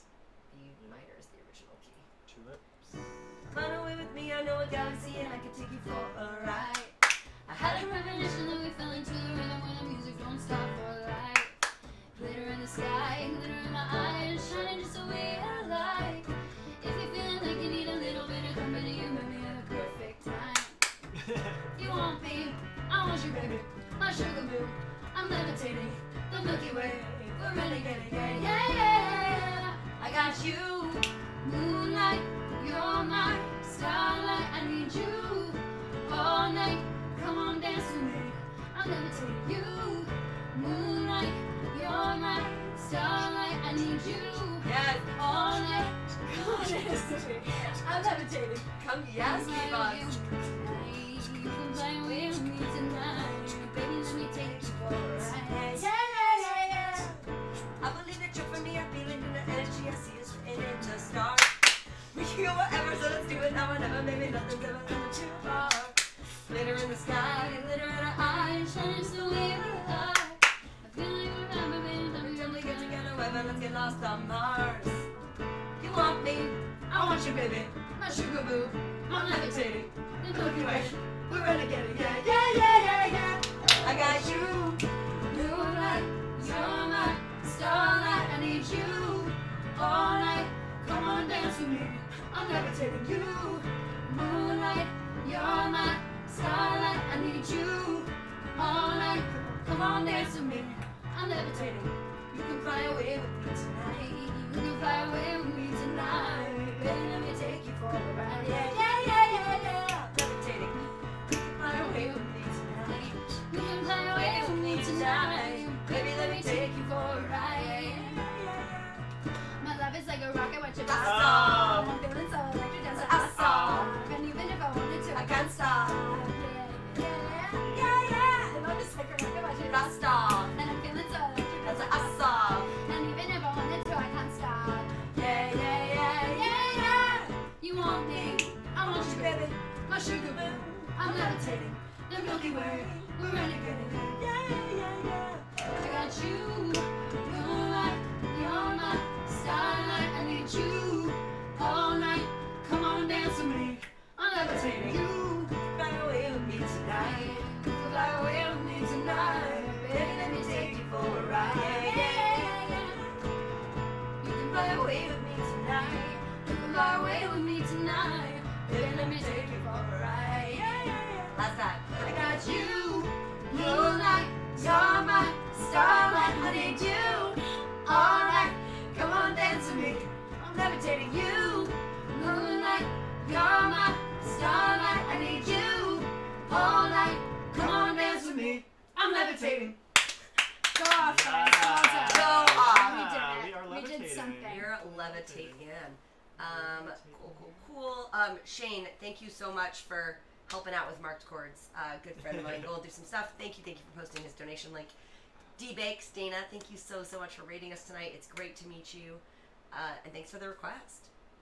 B minor is the original key. Tulips. Run away with me, I know a galaxy and I can take you for a ride. I had a premonition that we fell into the rhythm when the music don't stop for life. Glitter in the sky, glitter in my eyes, shining just the way I like. If you're feeling like you need a little bit of company, you met me at the perfect time. You want me, I want you, baby, my sugar boo. I'm levitating, the Milky Way, we're renegading, yeah, yeah, yeah. I got you, moonlight, you're my starlight. I need you all night. Come on, dance with me. I'm levitating you, moonlight, you're my starlight. I need you Yes. all night. Come on, dance with me. I'm levitating. Come, yes, Come K-Box. You can fly away with me tonight. Baby, let me take you for a ride. Yeah, yeah, yeah, yeah. I believe that you're for me. I feel it in the energy. I see it written in the stars. We can go whatever, so let's do it now or never. Maybe nothing's ever coming too far. Glitter in the sky, glitter in our eyes, Shining just the way we are. I feel like we're never been every time we get together. together, whether let's get lost on Mars. You want me, I want you, baby. My sugar boo, I'm levitating. The Milky Way, we're renegading. Yeah, yeah, yeah, yeah, yeah. I got you. Moonlight, you're my starlight. I need you all night. Come on, dance with me. I'm levitating you. Moonlight, you're my starlight. I need you all night. Come on, dance with me. I'm levitating. You can fly away with me tonight. You can fly away with me tonight. Baby, let me take you for a ride. Yeah, yeah, yeah, yeah, yeah. Levitating. You can fly away with me tonight. You can fly away with me tonight. Baby, let me take you for a ride. My love is like a rocket, watch it blast off. I'm feeling so electric, that's a song. And even if I wanted to, I can't stop. Yeah, yeah, yeah, yeah. My love is like a rocket, watch it blast off. And I'm feeling so electric, that's a song. And even if I wanted to, I can't stop. Yeah, yeah, yeah, yeah, yeah. You want me, I want you, baby. My sugar boo, I'm levitating. The Milky Way, we're renegading. Yeah, yeah, yeah. I got you, moonlight, you're my starlight. I need you all night. Come on, dance with me. I'm levitating. You fly away with me tonight. You can fly away with me tonight. Baby, let me take you for a ride. Yeah, yeah, yeah, yeah. You can fly away with me tonight. You can fly away with me tonight. Baby, let me take you for a ride. Yeah, yeah, yeah. Last time. I got you, moonlight, you're my starlight. I need you all night. Come on, dance with me. I'm levitating you, moonlight, you're my starlight. I need you all night. Come on, dance with me. I'm levitating. Go off, guys. Yeah. Go off. We did Yeah, it. we are We did levitating. something. You're levitating. Um, cool, cool, cool. Um, Shane, thank you so much for helping out with Marked Chords. Uh, good friend of mine, going through some stuff. Thank you, thank you for posting his donation link. D-Bakes, Dana, thank you so, so much for rating us tonight. It's great to meet you. Uh, and thanks for the request.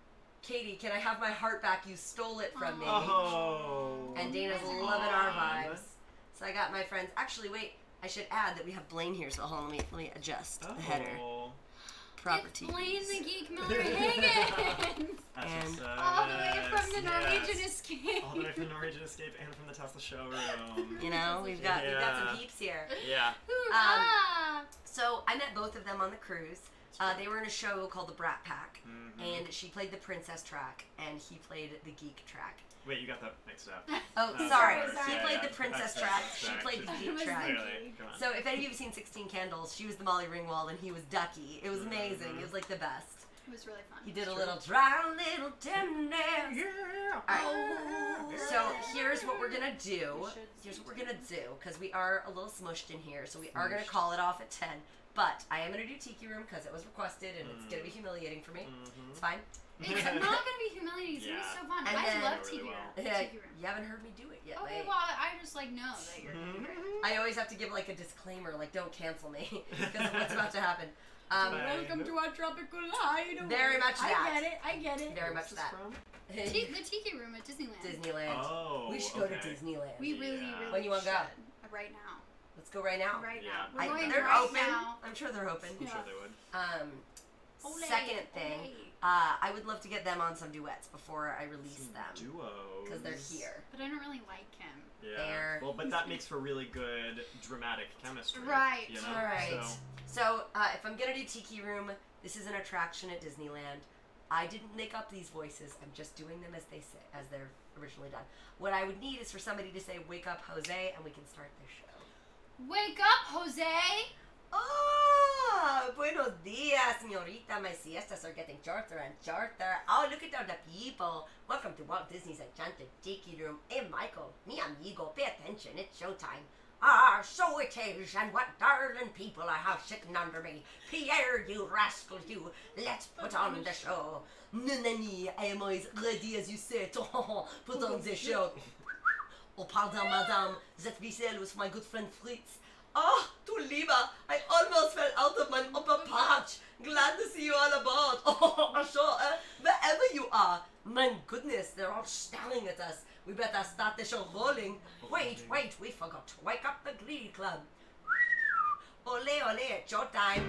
Katie, can I have my heart back? You stole it from me. Oh. And Dana's You guys are loving our fun. vibes. So I got my friends. Actually, wait. I should add that we have Blaine here. So hold on. Let me let me adjust Oh. the header. Properties. It's Blaine the Geek Miller Higgins. That's And- what's up. All the way from the Yes. Norwegian Escape. All the way from the Norwegian Escape and from the Tesla showroom. You know, we've got we've got some Yeah. peeps here. Yeah. Hoorah! So I met both of them on the cruise. Uh, they were in a show called the Brat Pack, Mhm. and she played the princess track, and he played the geek track. Wait, you got that mixed up. Oh, Oh, sorry. sorry. He Yeah, played yeah. the princess That's- track. that's She correct. played the It geek was track. the- Clearly. Come on. So if any of you have seen sixteen Candles, she was the Molly Ringwald, and he was Ducky. It was amazing. Mhm. It was like the best. It was really fun. He did a True. little drown little tenderness. Yeah. Alright. Oh. So here's what we're gonna do. You should Here's what we're stay gonna do because we are a little smushed in here, so we are gonna Smushed. call it off at ten. But I am gonna do Tiki Room because it was requested and it's gonna be humiliating for me. Mhm. It's fine. It's not gonna be humiliating. It's Yeah. gonna be so fun. And I then- love Really Tiki well. Room. Yeah, Tiki Room. you haven't heard me do it yet. Okay, like- well, I just like know that you're. Mhm. I always have to give like a disclaimer, like don't cancel me because of what's about to happen. Um, Bye. Welcome to our tropical hideaway. Very much that. I get it. I get it. very much What's this that. from? T- the Tiki Room at Disneyland. Disneyland. Oh. we should go to okay. Disneyland. We really, Yeah. really When you wanna should. go? Right now. Let's go right now. Right Yeah. now. We're I, going they're right open. now. I'm sure they're open. I'm Yeah. sure they would. Um, Olay, second thing, olay. uh, I would love to get them on some duets before I release Some them duos. because they're here. But I don't really like him. Yeah. They're- Well, but that makes for really good dramatic chemistry. Right. You know? All right. So, So uh, if I'm gonna do Tiki Room, this is an attraction at Disneyland. I didn't make up these voices. I'm just doing them as they say, as they're originally done. What I would need is for somebody to say "Wake up, Jose," and we can start the show. Wake up, Jose! Oh, buenos dias, señorita. My siestas are getting shorter and shorter. Oh, look at all the people. Welcome to Walt Disney's Enchanted Tiki Room. Hey, Michael, mi amigo, pay attention. It's showtime. Ah, so it is, and what darling people I have sitting under me. Pierre, you rascal, you. Let's put on the show. Nanani, I am always ready as you say. Put on the show. Oh, pardon, madame. That whistle was my good friend Fritz. Oh, du lieber, I almost fell out of my upper patch. Glad to see you all aboard. Oh, sure, uh, wherever you are. My goodness, they're all staring at us. We better start the show rolling. Wait, wait, we forgot to wake up the Glee Club. Ole, ole, it's your time.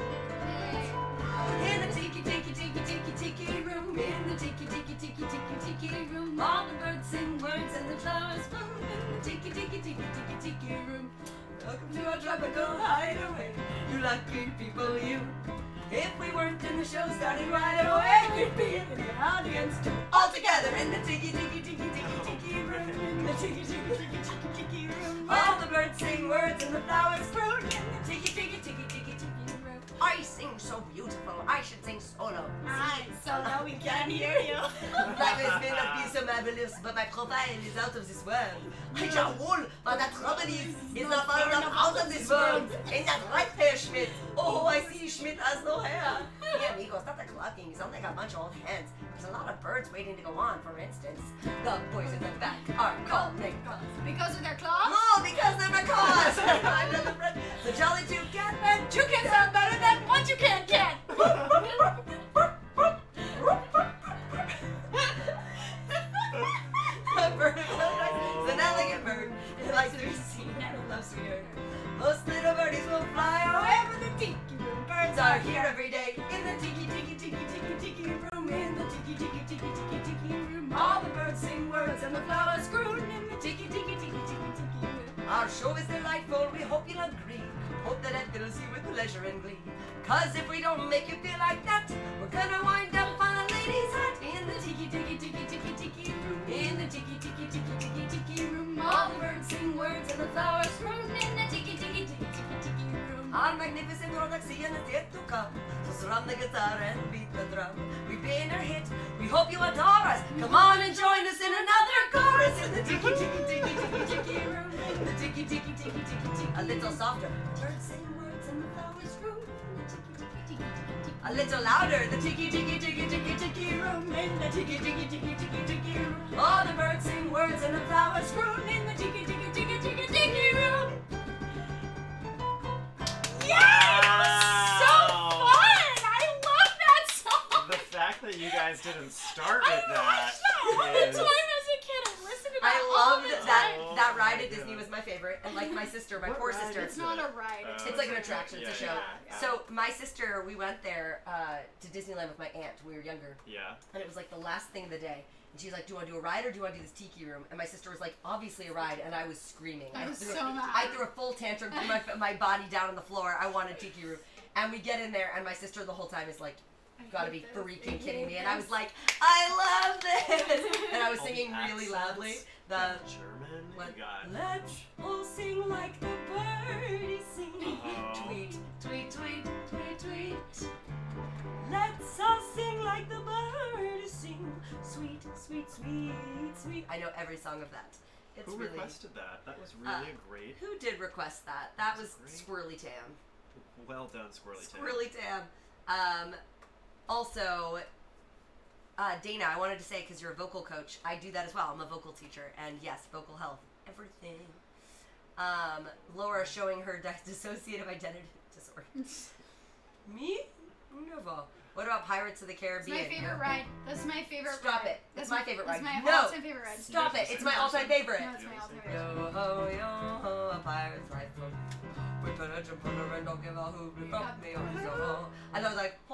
In the tiki, tiki, tiki, tiki, tiki room. In the tiki, tiki, tiki, tiki, tiki room. All the birds sing words and the flowers bloom. In the tiki, tiki, tiki, tiki, tiki room. Welcome to our tropical hideaway. You lucky people, you. If we weren't in the show starting right away, we'd be in the audience too. All together in the tiki, tiki, tiki, tiki, tiki room. In the tiki, tiki, tiki, tiki, tiki room. All the birds sing words and the flowers fruit. In the tiki, tiki, tiki, tiki, tiki room. I sing so beautiful. I should sing solo. Alright, so now we can hear you. That has been a piece of marvelous, but my profile is out of this world. I shall wool, but the trouble is, is not far enough out of this world. Ain't that right there, Schmidt? Oh, I see Schmidt has no hair. Yeah, amigo, stop the clucking. You sound like a bunch of old hens. There's a lot of birds waiting to go on, for instance. The boys in the back are calling. Because of their claws? No, because they're macaws. I'm not the friend. The jolly two catmen. Two can sound better than one you can't get. A bird of paradise is an elegant bird. It likes to be seen and it loves to be heard. Most little birdies will fly away from the tiki room. Birds are here every day in the tiki tiki tiki tiki tiki room. In the tiki tiki tiki tiki tiki room. All the birds sing words and the flowers croon in the tiki tiki tiki tiki tiki room. Our show is delightful. We hope you'll agree. Hope that it fills you with pleasure and glee. Cause if we don't make you feel like that, we're gonna wind up on a lady's hat in the tiki tiki tiki tiki tiki room. In the tiki tiki tiki tiki tiki room. All the birds sing words and the flowers croon in the tiki tiki tiki tiki tiki room. Our magnificent Rolexian is yet to come. So strum the guitar and beat the drum. We've been a hit. We hope you adore us. Come on and join us in another chorus in the tiki tiki tiki tiki tiki room. In the tiki tiki tiki tiki tiki. A little softer. Birds sing words and the flowers croon. A little louder, the tiki tiki tiki tiki tiki room. In the tiki tiki tiki tiki tiki room. All the birds sing words and the flowers croon in the tiki tiki tiki tiki tiki room. Yay! It was so fun! I love that song! The fact fact that you guys didn't start I with that watched that all the is- time as a kid. I listened to that I all loved the that. time. That ride Oh at my Disney God. was my favorite, and like my sister, my What poor ride sister. is It's not it? a ride. It's, Oh, It's like an okay. attraction. It's a Yeah, show. yeah, yeah. So my sister, we went there uh, to Disneyland with my aunt when we were younger, Yeah. and it was like the last thing of the day. And she's like, "Do you want to do a ride or do you want to do this tiki room?" And my sister was like, "Obviously a ride," and I was screaming. I was threw so a, mad. I threw a full tantrum, threw my my body down on the floor. I wanted tiki room, and we get in there, and my sister the whole time is like, "You gotta be freaking kidding me!" And I was like, "I love this!" And I was All the singing really accents. loudly. The And German. what? You got. Let's all sing like the birdies sing. Oh. Tweet, tweet, tweet, tweet, tweet. Let's all sing like the birdies sing. Sweet, sweet, sweet, sweet. I know every song of that. It's Who really. requested that? That was really Uh, a great. Who did request that? That was That's Squirrely Tam. Well done, Squirrely Tam. Squirrely Tam. Um, also, uh, Dana, I wanted to say, because you're a vocal coach, I do that as well. I'm a vocal teacher, and yes, vocal health, everything. Um, Laura showing her di- dissociative identity disorder. Me? Never. What about Pirates of the It's Caribbean? my favorite ride. That's my favorite Stop ride. it. That's It's my favorite that's ride. my No. all-time favorite ride. Stop You it. guys It's are my the all-time same favorite. No, it's You my guys all-time are favorite. Yo ho, yo ho, a pirate's life. We put a jump on her and don't give a hoot. We bump me on yo ho. And I was like,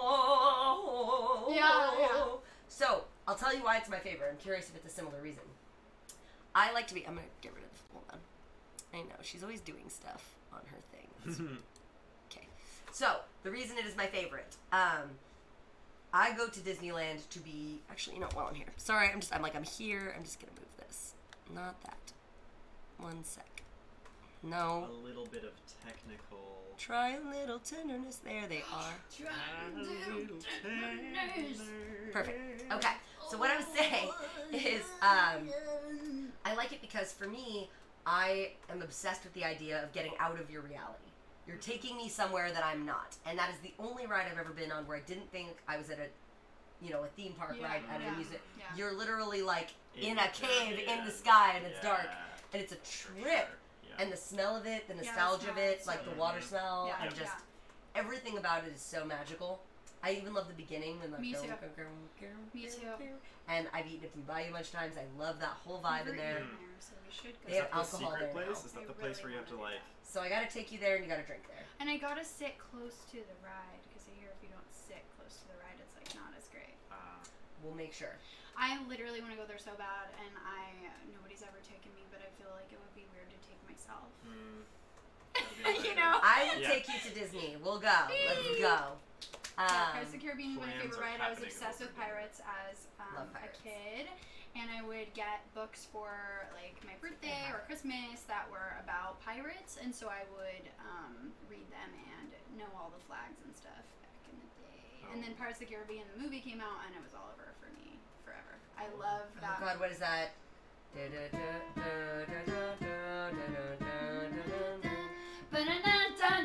oh. Yeah, yeah. So, I'll tell you why it's my favorite. I'm curious if it's a similar reason. I like to be, I'm going to get rid of, hold on. I know, she's always doing stuff on her thing. Okay. So, the reason it is my favorite. Um, I go to Disneyland to be, actually, you know, while I'm here. Sorry, I'm just, I'm like, I'm here. I'm just going to move this. Not that. One sec. No. A little bit of technical. Try a little tenderness. There they are. Trying to tenderness. Perfect. Okay. So what I was saying is, um, I like it because for me, I am obsessed with the idea of getting out of your reality. You're taking me somewhere that I'm not, and that is the only ride I've ever been on where I didn't think I was at a, you know, a theme park Yeah, ride at yeah, an amusement. yeah. You're literally like in, In a the cave dark, in the yeah. sky and it's Yeah, dark, and it's a for trip. sure. Yeah. And the smell of it, the Yeah, the nostalgia of smell, it, it's like so the good. water smell, Yeah, and yeah. just everything about it is so magical. I even love the beginning when like Me go, too. go, go, go, Me go, too. go. And I've eaten at Blue Bayou a bunch of times. I love that whole vibe in We've there. eaten there, so we should go. They have Is that the alcohol secret there place? now. Is that I the place really where you have to wanna do like? So I gotta take you there and you gotta drink there. And I gotta sit close to the ride because I hear if you don't sit close to the ride, it's like not as great. Uh, We'll make sure. I literally want to go there so bad, and I nobody's ever taken me, but I feel like it would be weird to take myself. hmm, that'd be You amazing. know? I will Yeah. take you to Disney. We'll go. Let's go. Yeah, Um, Pirates of the Caribbean was my plans favorite are ride. I was happening obsessed with over there. pirates as um, Love a pirates. kid, and I would get books for like my birthday or Christmas that were about pirates, and so I would um, read them and know all the flags and stuff back in the day. And then Oh. Pirates of the Caribbean, the movie came out, and it was all over for me forever. I love oh that. God, what is that? Da, da, da, da, da, da, da, da, da, da, da, da.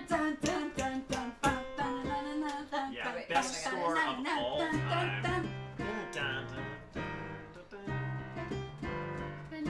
Yeah, Wait, best I got score it. of all time. Dun, dun, dun, dun, dun.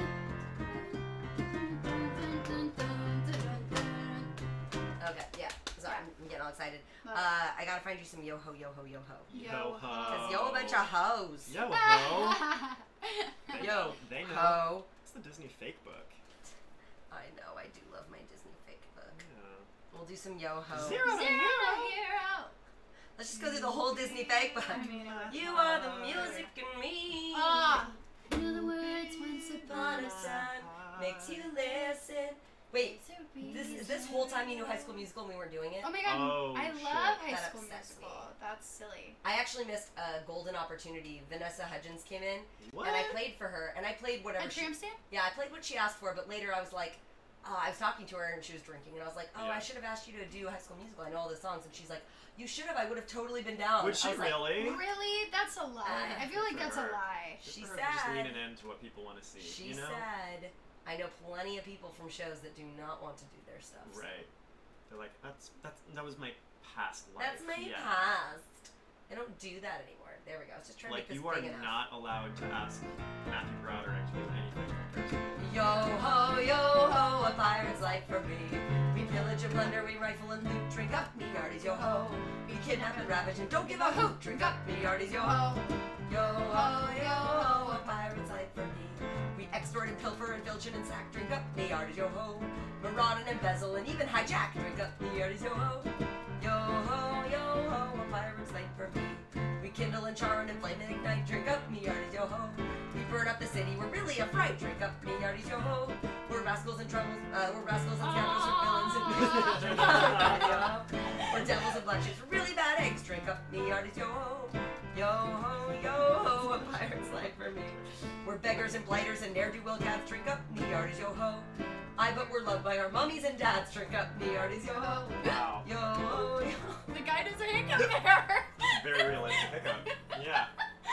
Okay, yeah. Sorry, I'm getting all excited. Love Uh, I gotta find you some yo ho, yo ho, yo ho. Yo ho. Cause yo a bunch of hoes. Yo ho. They Yo know. They know. ho. It's the Disney fake book. I know, I do love my Disney fake book. Yeah. We'll do some yo ho. Zero. Zero hero. Let's just go through the whole Disney fake book. I mean, You are the music in me. Ah. You know the words once Upon a sun makes you listen. Wait, this is this whole time you knew High School Musical and we weren't doing it? Oh my god, Oh, I shit. love High That School upsets Musical. me. That's silly. I actually missed a golden opportunity. Vanessa Hudgens came in What? and I played for her and I played whatever A she tramp stamp? Yeah, I played what she asked for, but later I was like, oh, I was talking to her and she was drinking, and I was like, oh, Yeah. I should have asked you to do High School Musical. I know all the songs, and she's like, you should have. I would have totally been down. Would I she was like, really? Really? That's a lie. I feel like Good that's for a her. lie. Good She for her for just said- leaning into what people want to see. She you know? said, I know plenty of people from shows that do not want to do their stuff. so- Right. They're like, that's that's that was my past life. That's my yeah. past. I don't do that anymore. There we go. I was just trying Like to make this you are big enough. not allowed to ask Matthew Broderick to do anything. Yo ho, yo ho, a pirate's life for me. We pillage and plunder, we rifle and loot. Drink up, me hearties, yo ho. We kidnap and ravage and don't give a hoot. Drink up, me hearties, yo ho. Yo ho, yo ho, a pirate's life for me. We extort and pilfer and filch and sack. Drink up, me hearties, yo ho. Maraud and embezzle and even hijack. Drink up, me hearties, yo ho. Yo ho, yo ho, a pirate's life for me. We kindle and char and inflame and ignite. Drink up, me hearties, yo ho. We burn up the city, we're really a fright. Drink up, me hearties, yo ho. We're rascals and troubles, uh, we're rascals and scoundrels, we're villains and drink up, yo ho. We're devils and black ships, we're really bad eggs. Drink up, me hearties, yo ho. Yo ho, yo ho, a pirate's life for me. We're beggars and blighters and ne'er-do-well cats. Drink up, me hearties, yo ho. I but we're loved by our mummies and dads. Drink up, me hearties, yo ho. Wow. Yo ho, yo. The guy does a hiccup there. Very realistic hiccup. Yeah.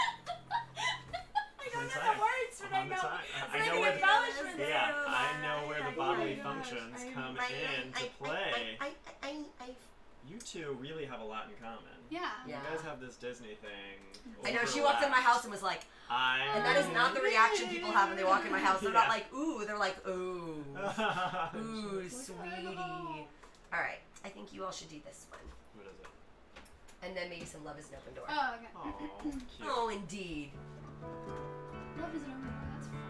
I don't On the know time. the words, but I On the know. time. It's I like know an where the- embellishment. Yeah, I know where the Oh bodily my gosh, functions I- come I- in I- to I- play. I, I, I, I, You two really have a lot in common. Yeah. Yeah. You guys have this Disney thing. I know, she walked in my house and was like, I and that is not the reaction people have when they walk in my house. They're not Yeah. like, ooh, they're like, ooh. Ooh, What sweetie. Alright, I think you all should do this one. is it? And then maybe some Love is an Open Door. Oh, okay. Oh, cute. Oh, indeed. Love is an open door. That's fun.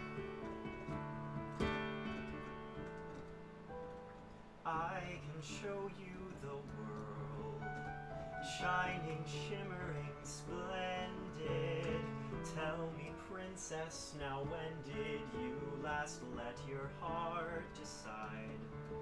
I can show you the world, shining, shimmering, splendid. Tell me, princess, now when did you last let your heart decide?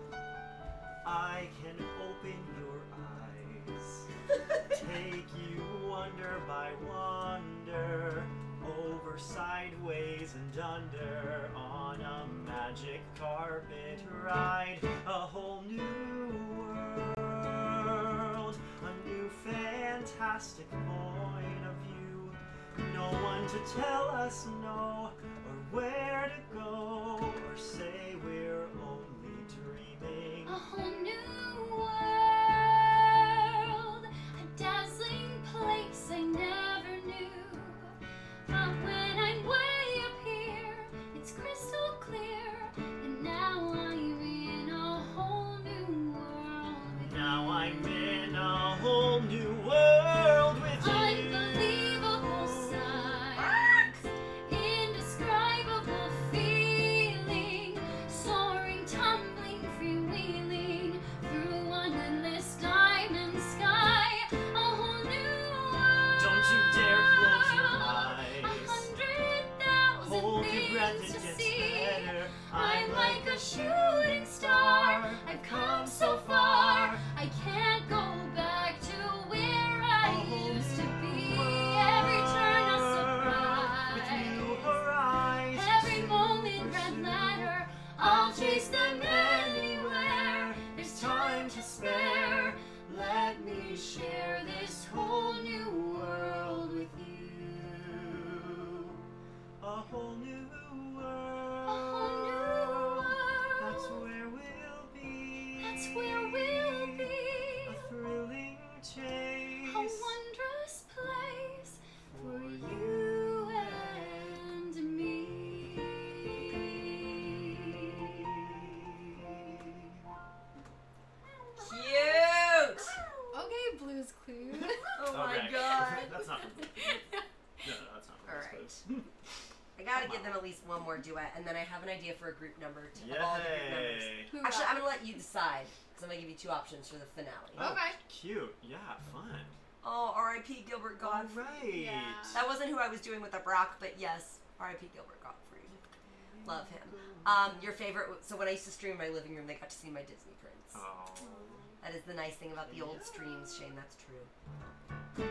I can open your eyes, take you wonder by wonder, over, sideways, and under, on a magic carpet ride, a whole new world, a new fantastic point of view. No one to tell us no, or where to go, or say we're only dreaming. A whole new world, a dazzling place I never knew. But when I'm way up here, it's crystal clear, and now I'm in a whole new world with Now you. I'm in a whole new world with you. Unbelievable sights, indescribable feeling, soaring, tumbling, freewheeling through an endless diamond sky. A whole new world. Don't you dare close your A eyes. hundred thousand Hold your breath, things it to gets see. better. I'm like a shooting star. I've come so far. I can't go back to where I used to be. Every turn a With surprise. new horizons. Every moment red letter. I'll chase them anywhere. There's time to spare. Let me share this whole new world with you. A whole new world. A whole new world. That's where we'll be. That's where we'll be. A thrilling chase. A wondrous place for you and me. Cute! Okay, Blue's Clues. Oh my Okay. god. That's not from No, no, that's not from All Blue's right. Clues. I gotta give them at least one more duet, and then I have an idea for a group number to of all the group numbers. Yay. Who Actually, got I'm gonna let you decide, because I'm gonna give you two options for the finale. Oh, Okay. Cute. Yeah, fun. Oh, R I P Gilbert Godfrey. Right. Yeah. That wasn't who I was doing with the Brock, but yes, R I P Gilbert Godfrey. Love him. Um, your favorite, so when I used to stream in my living room, they got to see my Disney prints. Oh. That is the nice thing about the old Yeah. streams, Shane, that's true.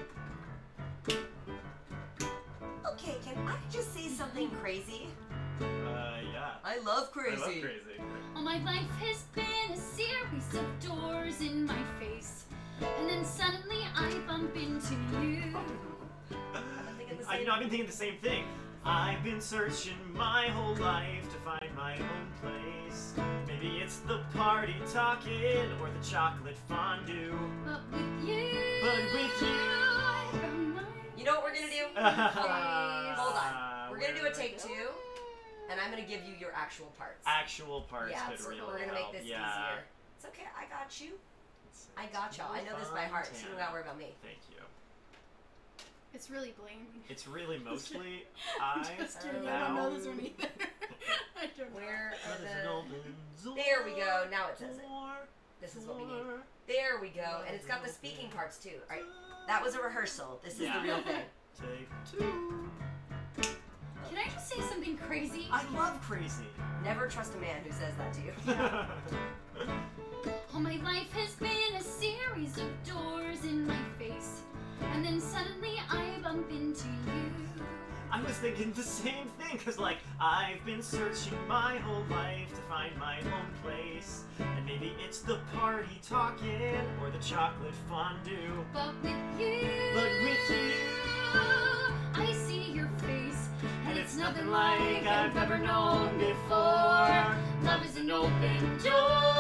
Okay, can I just say something crazy? Uh, yeah. I love crazy. I love crazy. All my life has been a series of doors in my face, and then suddenly I bump into you. I've been thinking the I, same. you know, I've been thinking the same thing. I've been searching my whole life to find my own place. Maybe it's the party talking or the chocolate fondue. But with you, But with you, I found my You know what we're gonna do? Hold on. Hold on. We're gonna do a Where take to two, go? and I'm gonna give you your actual parts. Actual parts yeah, could so really we're gonna help. make this yeah. easier. It's okay. I got you. It's- I it's got y'all. I really know this by fun, heart, so you don't Tana. gotta worry about me. Thank you. It's really Blaine. It's really mostly I Just kidding, I don't know this one found- either. I don't know. Where are There's an the... open door There we go. Now it says it. for This is what we need. door. There we go. And it's got the speaking parts too. All right. That was a rehearsal. This is Yeah. the real thing. Take two. Can I just say something crazy? I love crazy. Never trust a man who says that to you. All my life has been a series of doors in my face, and then suddenly I bump into you. I was thinking the same thing, cause like I've been searching my whole life to find my own place, and maybe it's the party talking or the chocolate fondue. But with you, But with you, I see your face, and it's nothing like I've ever known before. Love is an open door.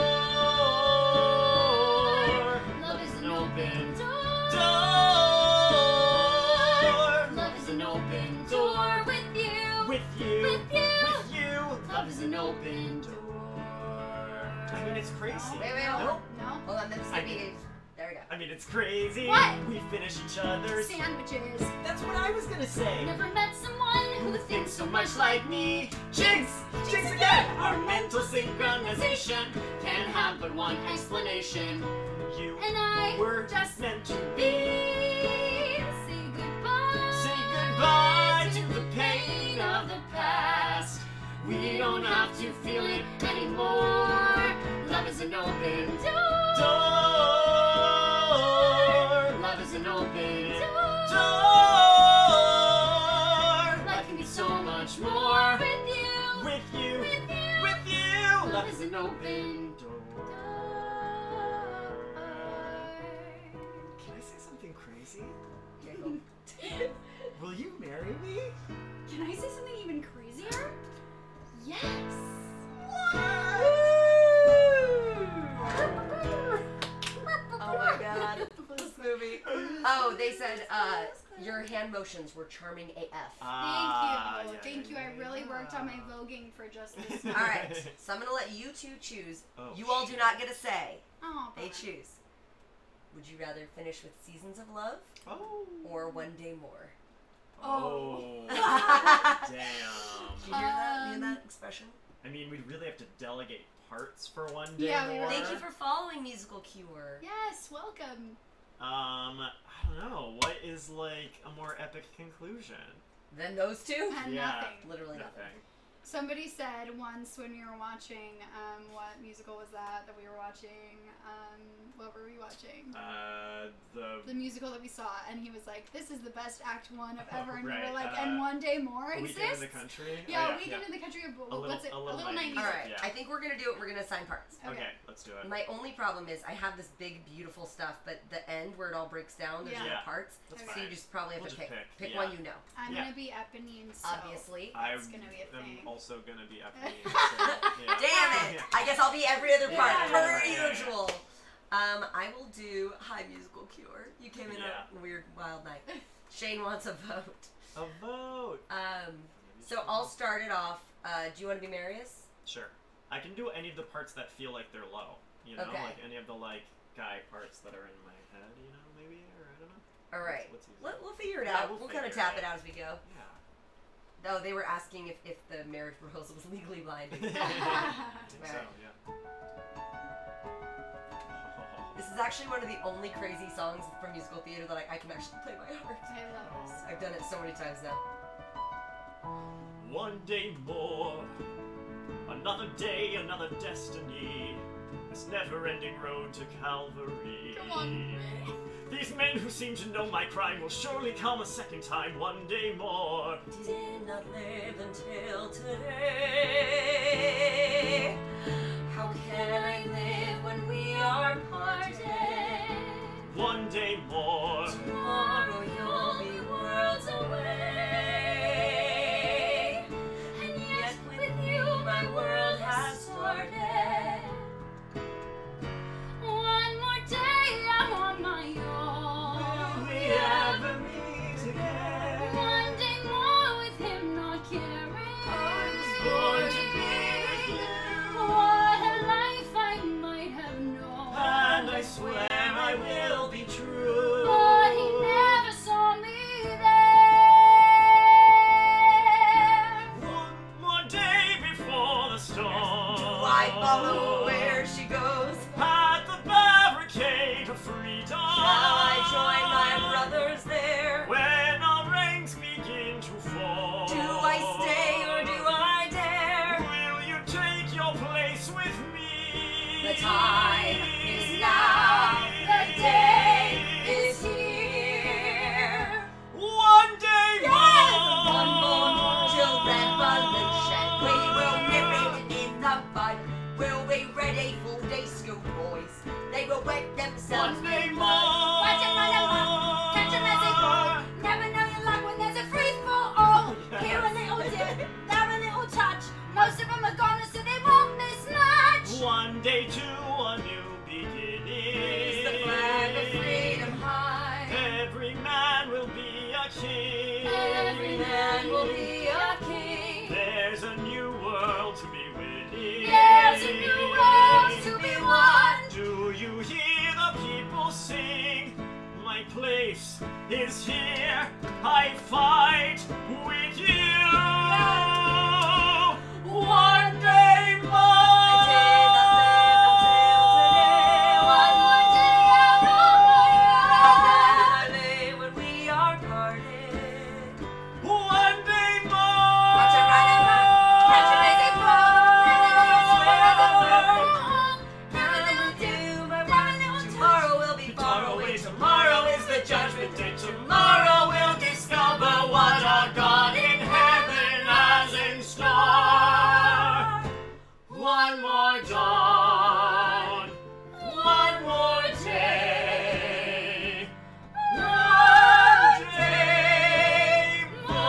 Love is an open door. Door. Love is an open door with you. With you, With you. with you. Love is an open door. I mean, it's crazy. Wait, wait, No? hold No? Hold on. Then I it's mean- There we go. I mean, it's crazy. What? We finish each other's. Sandwiches. That's what I was gonna say. Never met someone who thinks so much like me. Jinx! Jinx again! Our mental synchronization can have but one explanation. You And I were just meant to be. Say goodbye. say goodbye to the pain of the past. We don't have to feel it anymore. Love is an open Door. door. Love is an open Door. door. Life can be so much more with you. With you, With you. with you. Love is an open door. Can I say something crazy? Giggle. Will you marry me? Can I say something even crazier? Yes. Oh my god. This movie. Oh, they said uh, your hand motions were charming A F. Ah, Thank you. yeah, Thank you. yeah, I really yeah. worked on my voguing for just this. All right, so I'm gonna let you two choose. Oh, you all do shit. not get a say. Oh, They choose. Would you rather finish with Seasons of Love Oh. or One Day More? Oh. Did Damn. you hear that? You hear that expression? I mean, we'd really have to delegate parts for one day Yeah, we more. would. Thank you for following Musical Cure. Yes, welcome. Um, I don't know. What is like a more epic conclusion? Then those two? And Yeah. nothing. Literally nothing. Nothing. Somebody said once when we were watching, um, what musical was that that we were watching? Um, what were we watching? Uh, the The musical that we saw, and he was like, "This is the best Act One of ever," and we Right, were like, uh, "And One Day More Weekend exists." in the Country. Yeah, oh, Weekend in the Country of A little- what's it? a little nineties. nineties. All right, Yeah. I think we're gonna do it. We're gonna assign parts. Okay. Okay. Let's do it. My only problem is I have this big, beautiful stuff, but the end where it all breaks down, there's Yeah. no Yeah. parts. That's So fine. you just probably have We'll to just pick. pick, Pick yeah. one you know. I'm Yeah. gonna be Eponine, so Obviously. I that's gonna be a am thing. also gonna be Eponine. so, yeah. Damn it! Yeah. I guess I'll be every other part, Yeah, per yeah, yeah, yeah. usual. Um, I will do High Musical Cure. You came in Yeah. on a weird, wild night. Shane wants a vote. A vote. Um, so I'll start it off. Uh, do you want to be Marius? Sure. I can do any of the parts that feel like they're low. You know, Okay. like any of the like guy parts that are in my head. You know, maybe or I don't know. All right. What's easy? Let, we'll figure it Yeah, out. we'll We'll, kind of figure it tap out. it out as we go. Yeah. Oh, they were asking if, if the marriage proposal was legally binding. I think so. Right. Yeah. This is actually one of the only crazy songs from musical theater that I, I can actually play by heart. I love this. I've done it so many times now. One day more, another day, another destiny. This never-ending road to Calvary. Come on. These men who seem to know my crime will surely come a second time. One day more. Did not live until today. How can I live when we are parted? One day more. Tomorrow you'll be worlds away. And yet with you my world has started. One more day, I'm on my own. Will we ever meet again? One day more with him not caring. I was born to be with you. What a life I might have known. man will be a king. There's a new world to be winning. There's a new world to be won. Do you hear the people sing? My place is here. I fight with you. One day more. One more day out on my own. When we are parted. One day more. Watch it run and run. Catch a busy Tomorrow will be far away. Tomorrow is the judgment day. Tomorrow we'll discover what our God in heaven has in store. One more dawn. One more day. One day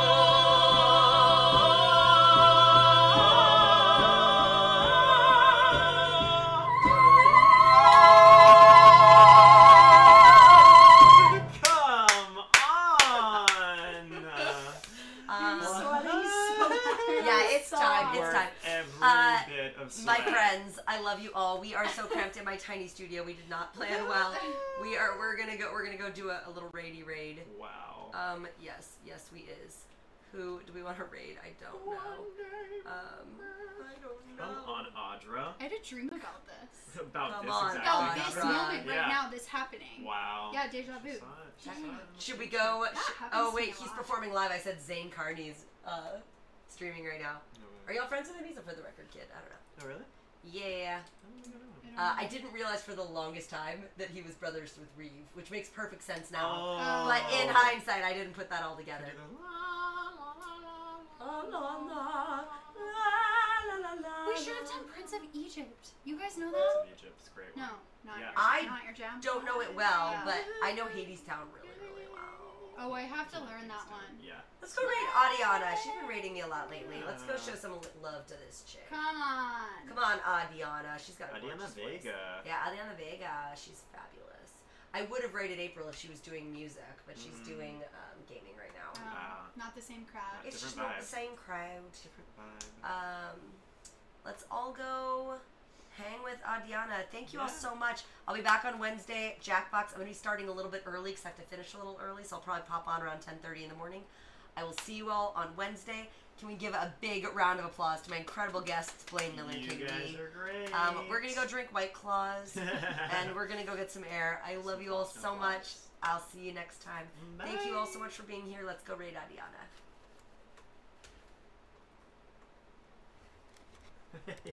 more. Come on. Um, Sweating so hard. Yeah, it's time. It's Worth time. every Uh, bit of My sweat. friends, I love you all. We are so cramped in my tiny studio. We did not plan well. We are. We're gonna go. We're gonna go do a, a little raidy raid. Wow. Um. Yes. Yes, we is. Who do we want to raid? I don't know. Um. I don't Come know. on, Audra. I had a dream about this. About Come this on, exactly. Oh, Audra. this moment right Yeah. now, this happening. Wow. Yeah, deja vu. She saw it. She Yeah. saw it. Should we go? That sh- happens oh to wait, me a he's lot. performing live. I said Zane Carney's uh, streaming right now. No way. Are y'all friends with him? He's a For the Record kid. I don't know. Oh, really? Yeah. I don't know. Uh, I didn't realize for the longest time that he was brothers with Reeve, which makes perfect sense now. Oh. But in hindsight, I didn't put that all together. Do the la, la, la, la, La, la, la, la, la, la, We should have la. done Prince of Egypt. You guys know Prince that? of Egypt's a great one. No, not Yeah. your, I not your jam. Don't know it well, Yeah. but I know Hadestown really, really well. Oh, I have to learn that one. Yeah. Let's go raid Adiana. She's been raiding me a lot lately. Let's go show some love to this chick. Come on. Come on, Adiana. She's got a Adiana gorgeous voice. Vega. Yeah, Adiana Vega. She's fabulous. I would have rated April if she was doing music, but she's Mhm. doing um, gaming right now. Um, Wow. Not the same crowd. It's different just not the vibe. same crowd. Different vibe. Um, let's all go hang with Adiana. Thank you all Yeah. so much. I'll be back on Wednesday. Jackbox. I'm going to be starting a little bit early because I have to finish a little early, so I'll probably pop on around ten thirty in the morning. I will see you all on Wednesday. Can we give a big round of applause to my incredible guests, Blaine Miller and You Katie guys D. are great. Um, we're going to go drink White Claws, and we're going to go get some air. I love you all so much. I'll see you next time. Thank you all so much for being here. Let's go raid Adiana. Bye.